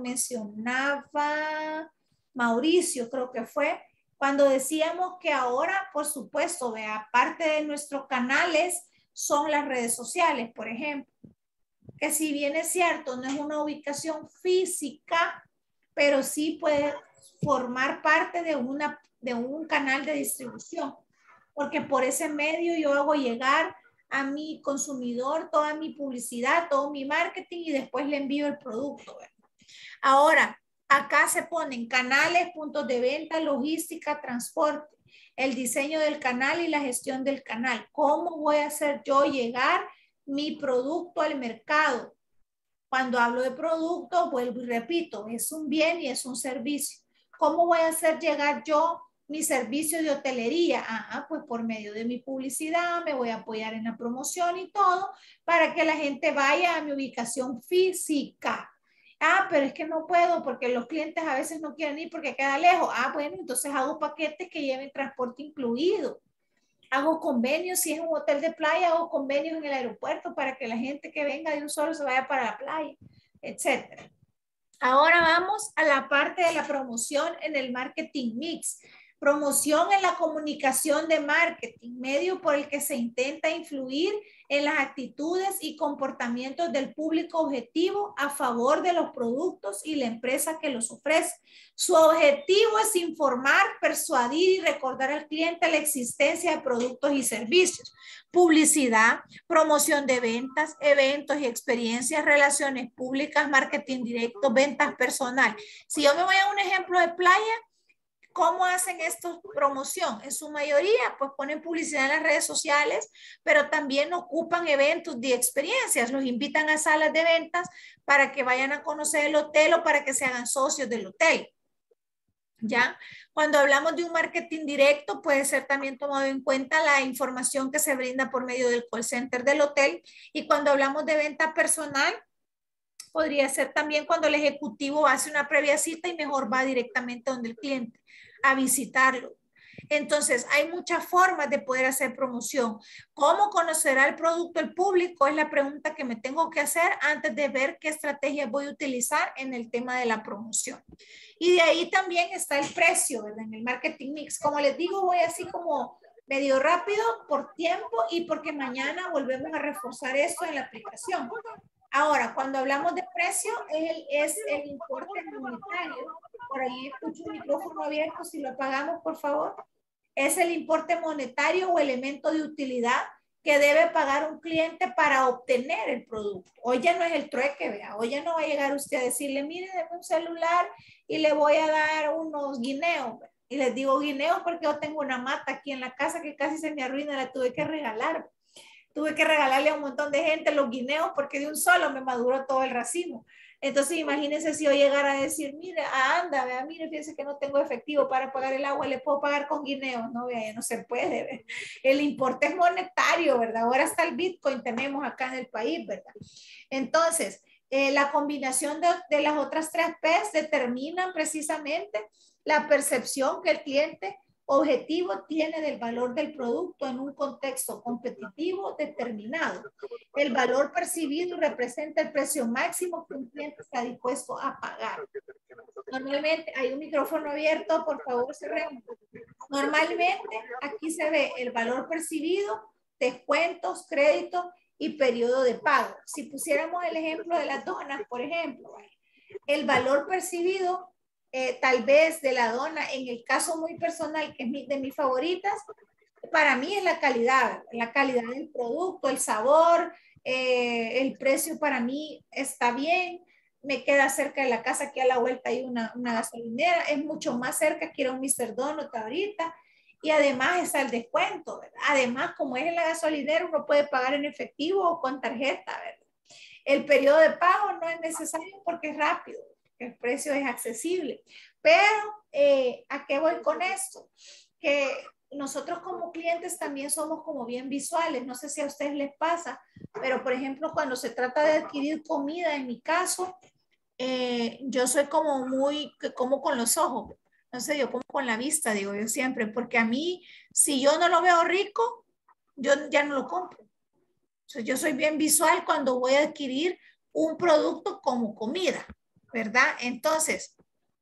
mencionaba Mauricio, creo que fue, cuando decíamos que ahora, por supuesto, vea, parte de nuestros canales son las redes sociales, por ejemplo. Que si bien es cierto, no es una ubicación física, pero sí puede formar parte de, una, de un canal de distribución, porque por ese medio yo hago llegar a mi consumidor toda mi publicidad, todo mi marketing y después le envío el producto, ¿verdad? Ahora, acá se ponen canales, puntos de venta, logística, transporte, el diseño del canal y la gestión del canal. ¿Cómo voy a hacer yo llegar mi producto al mercado? Cuando hablo de producto, vuelvo y repito, es un bien y es un servicio. ¿Cómo voy a hacer llegar yo mi servicio de hotelería? Ah, pues por medio de mi publicidad, me voy a apoyar en la promoción y todo para que la gente vaya a mi ubicación física. Ah, pero es que no puedo porque los clientes a veces no quieren ir porque queda lejos. Ah, bueno, entonces hago paquetes que lleven transporte incluido. Hago convenios, si es un hotel de playa, hago convenios en el aeropuerto para que la gente que venga de un solo se vaya para la playa, etcétera. Ahora vamos a la parte de la promoción en el marketing mix. Promoción en la comunicación de marketing, medio por el que se intenta influir en las actitudes y comportamientos del público objetivo a favor de los productos y la empresa que los ofrece. Su objetivo es informar, persuadir y recordar al cliente la existencia de productos y servicios. Publicidad, promoción de ventas, eventos y experiencias, relaciones públicas, marketing directo, ventas personal. Si yo me voy a un ejemplo de playa, ¿cómo hacen esto promoción? En su mayoría, pues ponen publicidad en las redes sociales, pero también ocupan eventos de experiencias. Los invitan a salas de ventas para que vayan a conocer el hotel o para que se hagan socios del hotel. ¿Ya? Cuando hablamos de un marketing directo, puede ser también tomado en cuenta la información que se brinda por medio del call center del hotel. Y cuando hablamos de venta personal, podría ser también cuando el ejecutivo hace una previa cita y mejor va directamente donde el cliente a visitarlo. Entonces, hay muchas formas de poder hacer promoción. ¿Cómo conocerá el producto el público? Es la pregunta que me tengo que hacer antes de ver qué estrategias voy a utilizar en el tema de la promoción. Y de ahí también está el precio, ¿verdad? En el marketing mix. Como les digo, voy así como medio rápido por tiempo y porque mañana volvemos a reforzar esto en la aplicación. Ahora, cuando hablamos de precio, es el, es el importe monetario. Por ahí escucho un micrófono abierto, si lo apagamos, por favor. Es el importe monetario o elemento de utilidad que debe pagar un cliente para obtener el producto. Hoy ya no es el trueque, vea. Hoy ya no va a llegar usted a decirle, mire, deme un celular y le voy a dar unos guineos. Y les digo guineos porque yo tengo una mata aquí en la casa que casi se me arruina, la tuve que regalar. Tuve que regalarle a un montón de gente los guineos porque de un solo me maduró todo el racimo. Entonces, imagínense si yo llegara a decir, mire, anda, vea, mire, fíjense que no tengo efectivo para pagar el agua, le puedo pagar con guineos. No, vea, ya no se puede. ¿Ve? El importe es monetario, ¿verdad? Ahora hasta el Bitcoin tenemos acá en el país, ¿verdad? Entonces, eh, la combinación de, de las otras tres P's determinan precisamente la percepción que el cliente objetivo tiene del valor del producto en un contexto competitivo determinado. El valor percibido representa el precio máximo que un cliente está dispuesto a pagar. Normalmente, hay un micrófono abierto, por favor, cerremos. Normalmente, aquí se ve el valor percibido, descuentos, créditos y periodo de pago. Si pusiéramos el ejemplo de las donas, por ejemplo, el valor percibido Eh, tal vez de la dona, en el caso muy personal, que es mi, de mis favoritas, para mí es la calidad, la calidad del producto, el sabor, eh, el precio para mí está bien, me queda cerca de la casa, aquí a la vuelta hay una, una gasolinera, es mucho más cerca que ir a un mister Donut ahorita, y además está el descuento, ¿verdad? Además, como es en la gasolinera, uno puede pagar en efectivo o con tarjeta, ¿verdad? El periodo de pago no es necesario porque es rápido, el precio es accesible. Pero, eh, ¿a qué voy con esto? Que nosotros como clientes también somos como bien visuales. No sé si a ustedes les pasa, pero por ejemplo, cuando se trata de adquirir comida, en mi caso, eh, yo soy como muy, como con los ojos. No sé, yo como con la vista, digo yo siempre, porque a mí, si yo no lo veo rico, yo ya no lo compro. O sea, yo soy bien visual cuando voy a adquirir un producto como comida, ¿verdad? Entonces,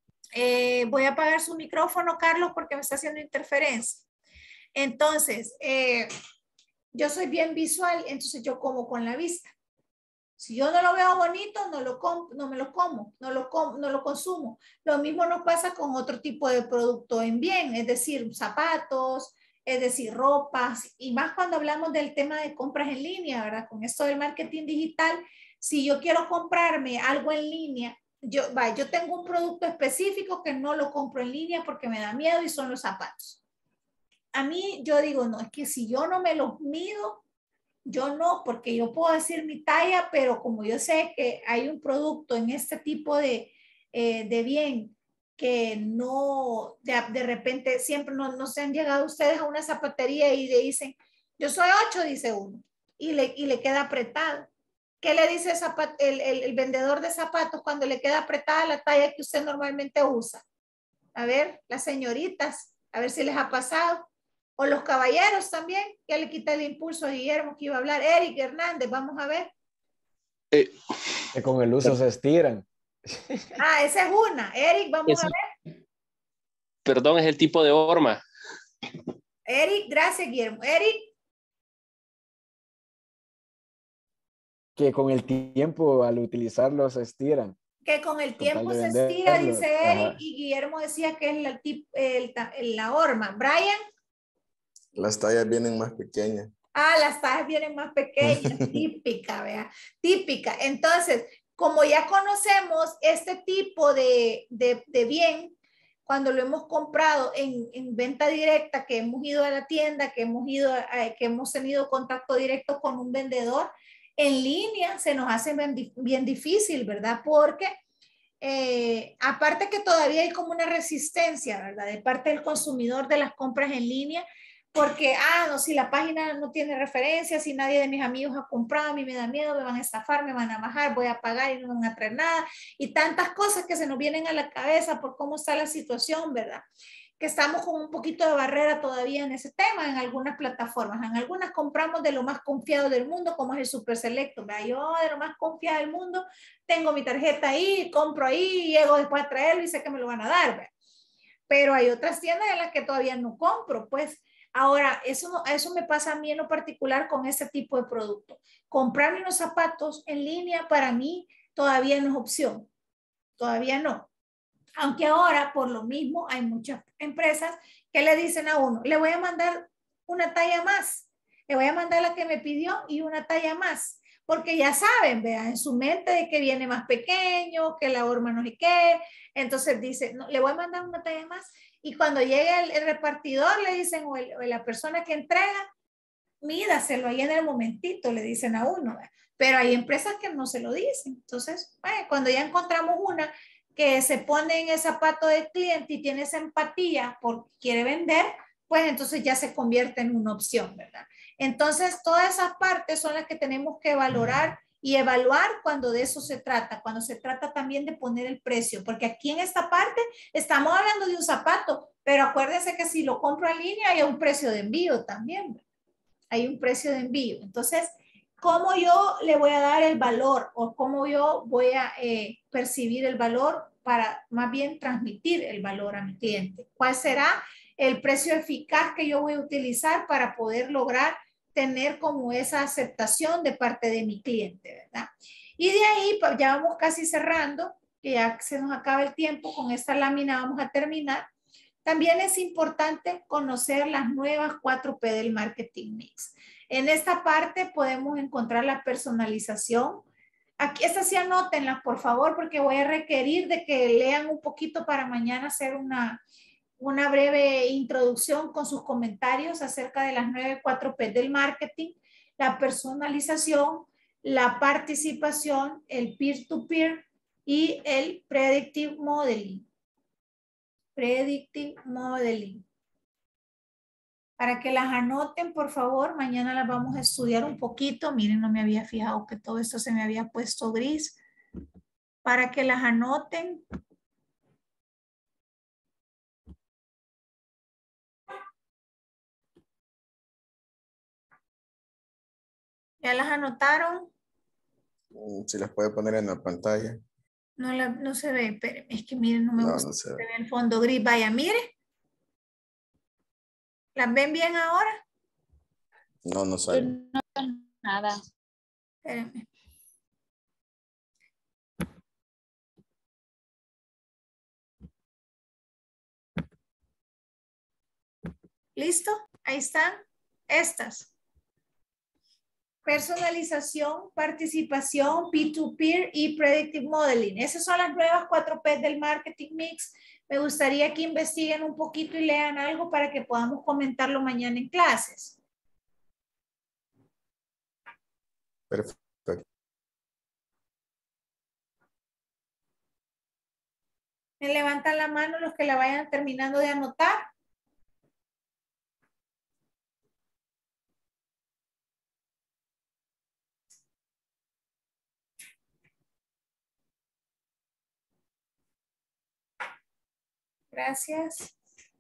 eh, voy a apagar su micrófono, Carlos, porque me está haciendo interferencia. Entonces, eh, yo soy bien visual, entonces yo como con la vista. Si yo no lo veo bonito, no, lo com no me lo como, no lo, com no lo consumo. Lo mismo nos pasa con otro tipo de producto en bien, es decir, zapatos, es decir, ropas, y más cuando hablamos del tema de compras en línea, ¿verdad? Con esto del marketing digital, si yo quiero comprarme algo en línea, Yo, va, yo tengo un producto específico que no lo compro en línea porque me da miedo y son los zapatos. A mí yo digo, no, es que si yo no me los mido, yo no, porque yo puedo decir mi talla, pero como yo sé que hay un producto en este tipo de, eh, de bien que no, de, de repente siempre no, no se han llegado ustedes a una zapatería y le dicen, yo soy ocho, dice uno, y le, y le queda apretado. ¿Qué le dice el, el, el vendedor de zapatos cuando le queda apretada la talla que usted normalmente usa? A ver, las señoritas, a ver si les ha pasado. O los caballeros también, ya le quita el impulso a Guillermo que iba a hablar. Eric Hernández, vamos a ver. Eh, que con el uso se estiran. Ah, esa es una. Eric, vamos es, a ver. Perdón, es el tipo de horma. Eric, gracias, Guillermo. Eric. Que con el tiempo al utilizarlo se estiran. Que con el tiempo se estira, dice Eric, ajá. Y Guillermo decía que es la, tip, el, el, la horma. Brian. Las tallas vienen más pequeñas. Ah, las tallas vienen más pequeñas, típica, vea, típica. Entonces, como ya conocemos este tipo de, de, de bien, cuando lo hemos comprado en, en venta directa, que hemos ido a la tienda, que hemos, ido a, que hemos tenido contacto directo con un vendedor, en línea se nos hace bien, bien difícil, ¿verdad? Porque eh, aparte que todavía hay como una resistencia, ¿verdad? De parte del consumidor de las compras en línea, porque, ah, no, si la página no tiene referencia, si nadie de mis amigos ha comprado, a mí me da miedo, me van a estafar, me van a bajar, voy a pagar y no me van a traer nada, y tantas cosas que se nos vienen a la cabeza por cómo está la situación, ¿verdad? Que estamos con un poquito de barrera todavía en ese tema, en algunas plataformas. En algunas compramos de lo más confiado del mundo, como es el Super Selecto. ¿Verdad? Yo de lo más confiado del mundo, tengo mi tarjeta ahí, compro ahí, llego después a traerlo y sé que me lo van a dar. ¿verdad? Pero hay otras tiendas en las que todavía no compro. Pues ahora, eso, eso me pasa a mí en lo particular con ese tipo de producto. Comprarme unos zapatos en línea para mí todavía no es opción. Todavía no. Aunque ahora, por lo mismo, hay muchas empresas que le dicen a uno, le voy a mandar una talla más, le voy a mandar la que me pidió y una talla más, porque ya saben, vean, en su mente de que viene más pequeño, que la horma no sé qué, entonces dice, no, le voy a mandar una talla más, y cuando llegue el, el repartidor le dicen, o, el, o la persona que entrega, mídaselo ahí en el momentito, le dicen a uno. pero hay empresas que no se lo dicen. Entonces, bueno, cuando ya encontramos una que se pone en el zapato del cliente y tiene esa empatía porque quiere vender, pues entonces ya se convierte en una opción, ¿verdad? Entonces, todas esas partes son las que tenemos que valorar y evaluar cuando de eso se trata, cuando se trata también de poner el precio, porque aquí en esta parte estamos hablando de un zapato, pero acuérdense que si lo compro en línea hay un precio de envío también, ¿verdad? Hay un precio de envío. Entonces, ¿cómo yo le voy a dar el valor o cómo yo voy a eh, percibir el valor para más bien transmitir el valor a mi cliente? ¿Cuál será el precio eficaz que yo voy a utilizar para poder lograr tener como esa aceptación de parte de mi cliente, ¿verdad? Y de ahí, pues ya vamos casi cerrando, que ya se nos acaba el tiempo, con esta lámina vamos a terminar. También es importante conocer las nuevas cuatro P del marketing mix. En esta parte podemos encontrar la personalización. Aquí, estas sí anótenlas, por favor, porque voy a requerir de que lean un poquito para mañana hacer una, una breve introducción con sus comentarios acerca de las nueve cuatro P del marketing, la personalización, la participación, el peer-to-peer y el predictive modeling. Predictive modeling. Para que las anoten, por favor, mañana las vamos a estudiar un poquito. Miren, no me había fijado que todo esto se me había puesto gris. Para que las anoten. ¿Ya las anotaron? Si las puede poner en la pantalla. No, la, no se ve, pero es que miren, no me No, gusta no se que ve. se ve el fondo gris. Vaya, miren. ¿Las ven bien ahora? No, no sale. No, nada. Espérenme. ¿Listo? Ahí están estas. Personalización, participación, peer-to-peer y predictive modeling. Esas son las nuevas cuatro P del marketing mix. Me gustaría que investiguen un poquito y lean algo para que podamos comentarlo mañana en clases. Perfecto. Me levantan la mano los que la vayan terminando de anotar. Gracias.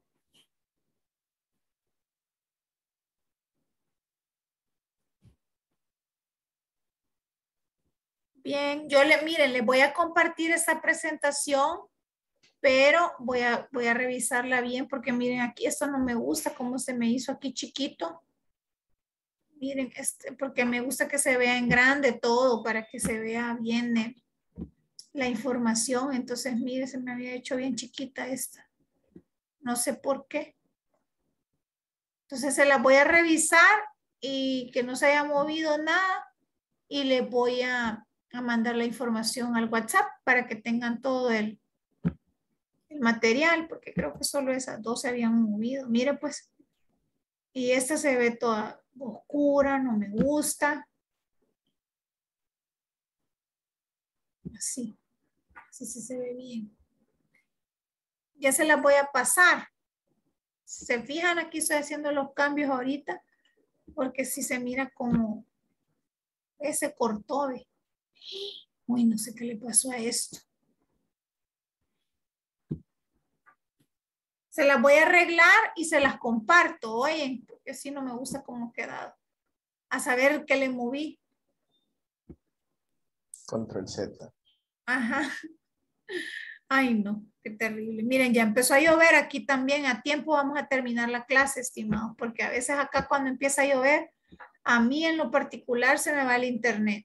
Bien, yo le, miren, les voy a compartir esta presentación, pero voy a, voy a revisarla bien porque miren aquí, esto no me gusta, cómo se me hizo aquí chiquito. Miren, este, porque me gusta que se vea en grande todo para que se vea bien el, la información. Entonces, miren, se me había hecho bien chiquita esta. No sé por qué. Entonces, se la voy a revisar y que no se haya movido nada y les voy a, a mandar la información al WhatsApp para que tengan todo el, el material, porque creo que solo esas dos se habían movido. Mire, pues, y esta se ve toda oscura, no me gusta. Así, así sí se ve bien. Ya se las voy a pasar. Se fijan, aquí estoy haciendo los cambios ahorita, porque si se mira como ese cortó. ¿Ve? Uy, no sé qué le pasó a esto. Se las voy a arreglar y se las comparto, oyen, porque así no me gusta cómo ha quedado. A saber qué le moví. Control Z. Ajá. Ay, no, qué terrible. Miren, ya empezó a llover aquí también. A tiempo vamos a terminar la clase, estimados, porque a veces acá cuando empieza a llover, a mí en lo particular se me va el internet.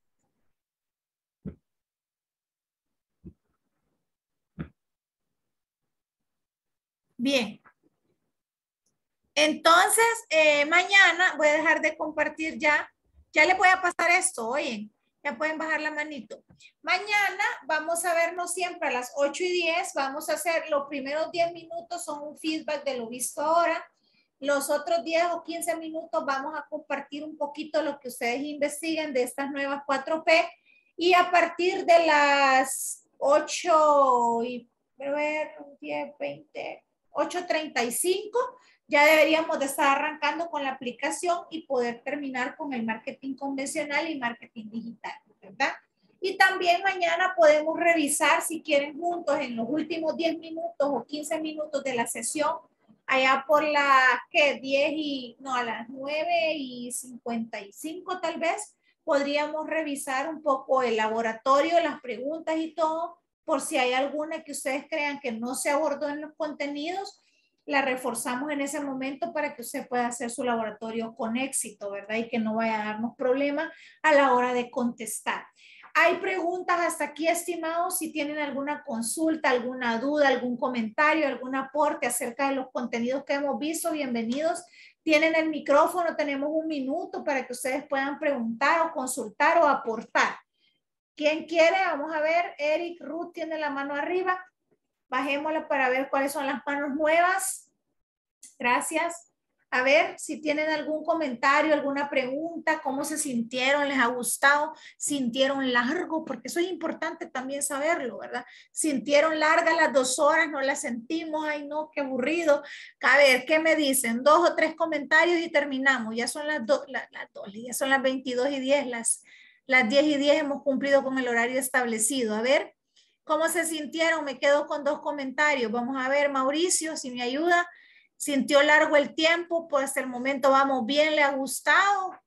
Bien. Entonces, eh, mañana voy a dejar de compartir ya. Ya les voy a pasar esto, oyen. Ya pueden bajar la manito. Mañana vamos a vernos siempre a las ocho y diez. Vamos a hacer los primeros diez minutos, son un feedback de lo visto ahora. Los otros diez o quince minutos vamos a compartir un poquito lo que ustedes investiguen de estas nuevas cuatro P. Y a partir de las ocho y a ver, diez, veinte, ocho treinta y cinco, ya deberíamos de estar arrancando con la aplicación y poder terminar con el marketing convencional y marketing digital, ¿verdad? Y también mañana podemos revisar si quieren juntos en los últimos diez minutos o quince minutos de la sesión, allá por las que diez y, no, a las nueve y cincuenta y cinco tal vez, podríamos revisar un poco el laboratorio, las preguntas y todo, por si hay alguna que ustedes crean que no se abordó en los contenidos, la reforzamos en ese momento para que usted pueda hacer su laboratorio con éxito, ¿verdad? Y que no vaya a darnos problemas a la hora de contestar. Hay preguntas hasta aquí, estimados. Si tienen alguna consulta, alguna duda, algún comentario, algún aporte acerca de los contenidos que hemos visto, bienvenidos. Tienen el micrófono, tenemos un minuto para que ustedes puedan preguntar o consultar o aportar. ¿Quién quiere? Vamos a ver. Eric, Ruth tiene la mano arriba. Bajémosla para ver cuáles son las manos nuevas. Gracias. A ver si tienen algún comentario, alguna pregunta, cómo se sintieron, les ha gustado, sintieron largo, porque eso es importante también saberlo, ¿verdad? Sintieron largas las dos horas, no las sentimos, ay no, qué aburrido. A ver, ¿qué me dicen? Dos o tres comentarios y terminamos. Ya son las dos, la, las dos, ya son las veintidós y diez, las, las diez y diez hemos cumplido con el horario establecido. A ver, ¿cómo se sintieron? Me quedo con dos comentarios. Vamos a ver, Mauricio, si me ayuda. ¿Sintió largo el tiempo? Pues hasta el momento vamos bien, ¿le ha gustado?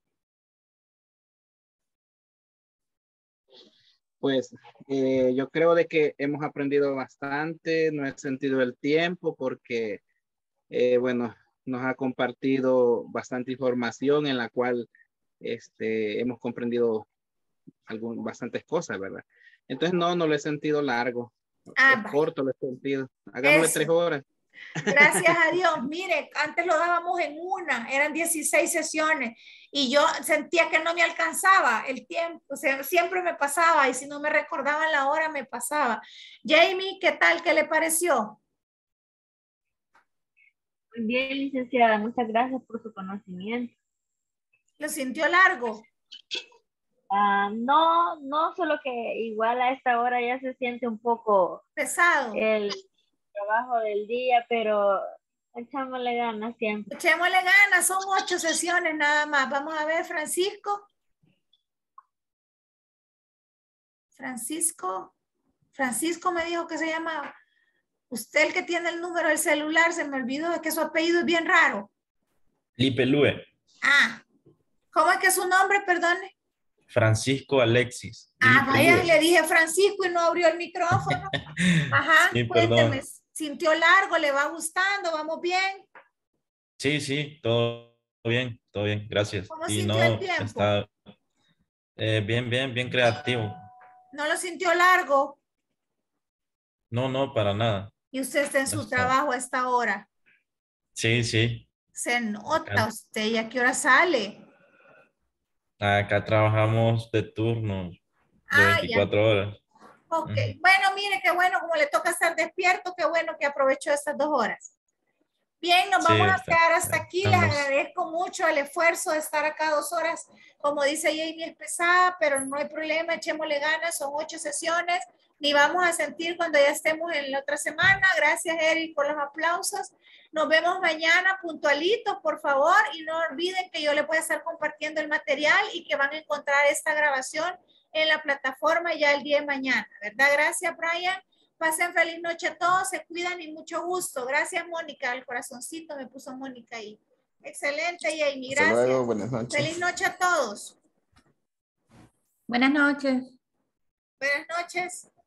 Pues eh, yo creo de que hemos aprendido bastante, no he sentido el tiempo porque, eh, bueno, nos ha compartido bastante información en la cual este, hemos comprendido algún, bastantes cosas, ¿verdad? Entonces no, no lo he sentido largo, Ah, es corto lo he sentido. Hagámosle Eso. tres horas. Gracias a Dios. Mire, antes lo dábamos en una, eran dieciséis sesiones y yo sentía que no me alcanzaba el tiempo, o sea, siempre me pasaba y si no me recordaba la hora me pasaba. Jamie, ¿qué tal? ¿Qué le pareció? Muy bien, licenciada, muchas gracias por su conocimiento. ¿Lo sintió largo? Ah, no, no, solo que igual a esta hora ya se siente un poco pesado el trabajo del día, pero echámosle ganas siempre. Echémosle ganas, son ocho sesiones nada más. Vamos a ver, Francisco. Francisco. Francisco me dijo que se llama. Usted el que tiene el número del celular, se me olvidó, es que su apellido es bien raro. Lipelue. Ah, ¿cómo es que es su nombre, perdone? Francisco Alexis. Ah, vaya, Lipelue. le dije Francisco y no abrió el micrófono. Ajá, Sí, cuénteme, perdón. ¿sintió largo? ¿Le va gustando? ¿Vamos bien? Sí, sí, todo bien, todo bien, gracias. ¿Cómo Y sintió no, el tiempo? está eh, bien, bien, bien creativo. ¿No lo sintió largo? No, no, para nada. Y usted está en su Está- trabajo a esta hora. Sí, sí. Se nota Acá, usted, ¿y a qué hora sale? acá trabajamos de turno de Ah, ya. veinticuatro horas. Ok, Ujú. bueno, mire, qué bueno, como le toca estar despierto, qué bueno que aprovechó estas dos horas. Bien, nos Sí, vamos a está- quedar hasta aquí. Les estamos. agradezco mucho el esfuerzo de estar acá dos horas. Como dice Jamie, es pesada, pero no hay problema, echémosle ganas, son ocho sesiones. Ni vamos a sentir cuando ya estemos en la otra semana. Gracias, Eric, por los aplausos. Nos vemos mañana puntualitos, por favor. Y no olviden que yo les voy a estar compartiendo el material y que van a encontrar esta grabación en la plataforma ya el día de mañana, ¿verdad? Gracias, Brian. Pasen feliz noche a todos, se cuidan y mucho gusto. Gracias, Mónica. El corazoncito me puso Mónica ahí. Excelente, Jamie. Hasta Gracias. luego, buenas noches. Feliz noche a todos. Buenas noches. Buenas noches.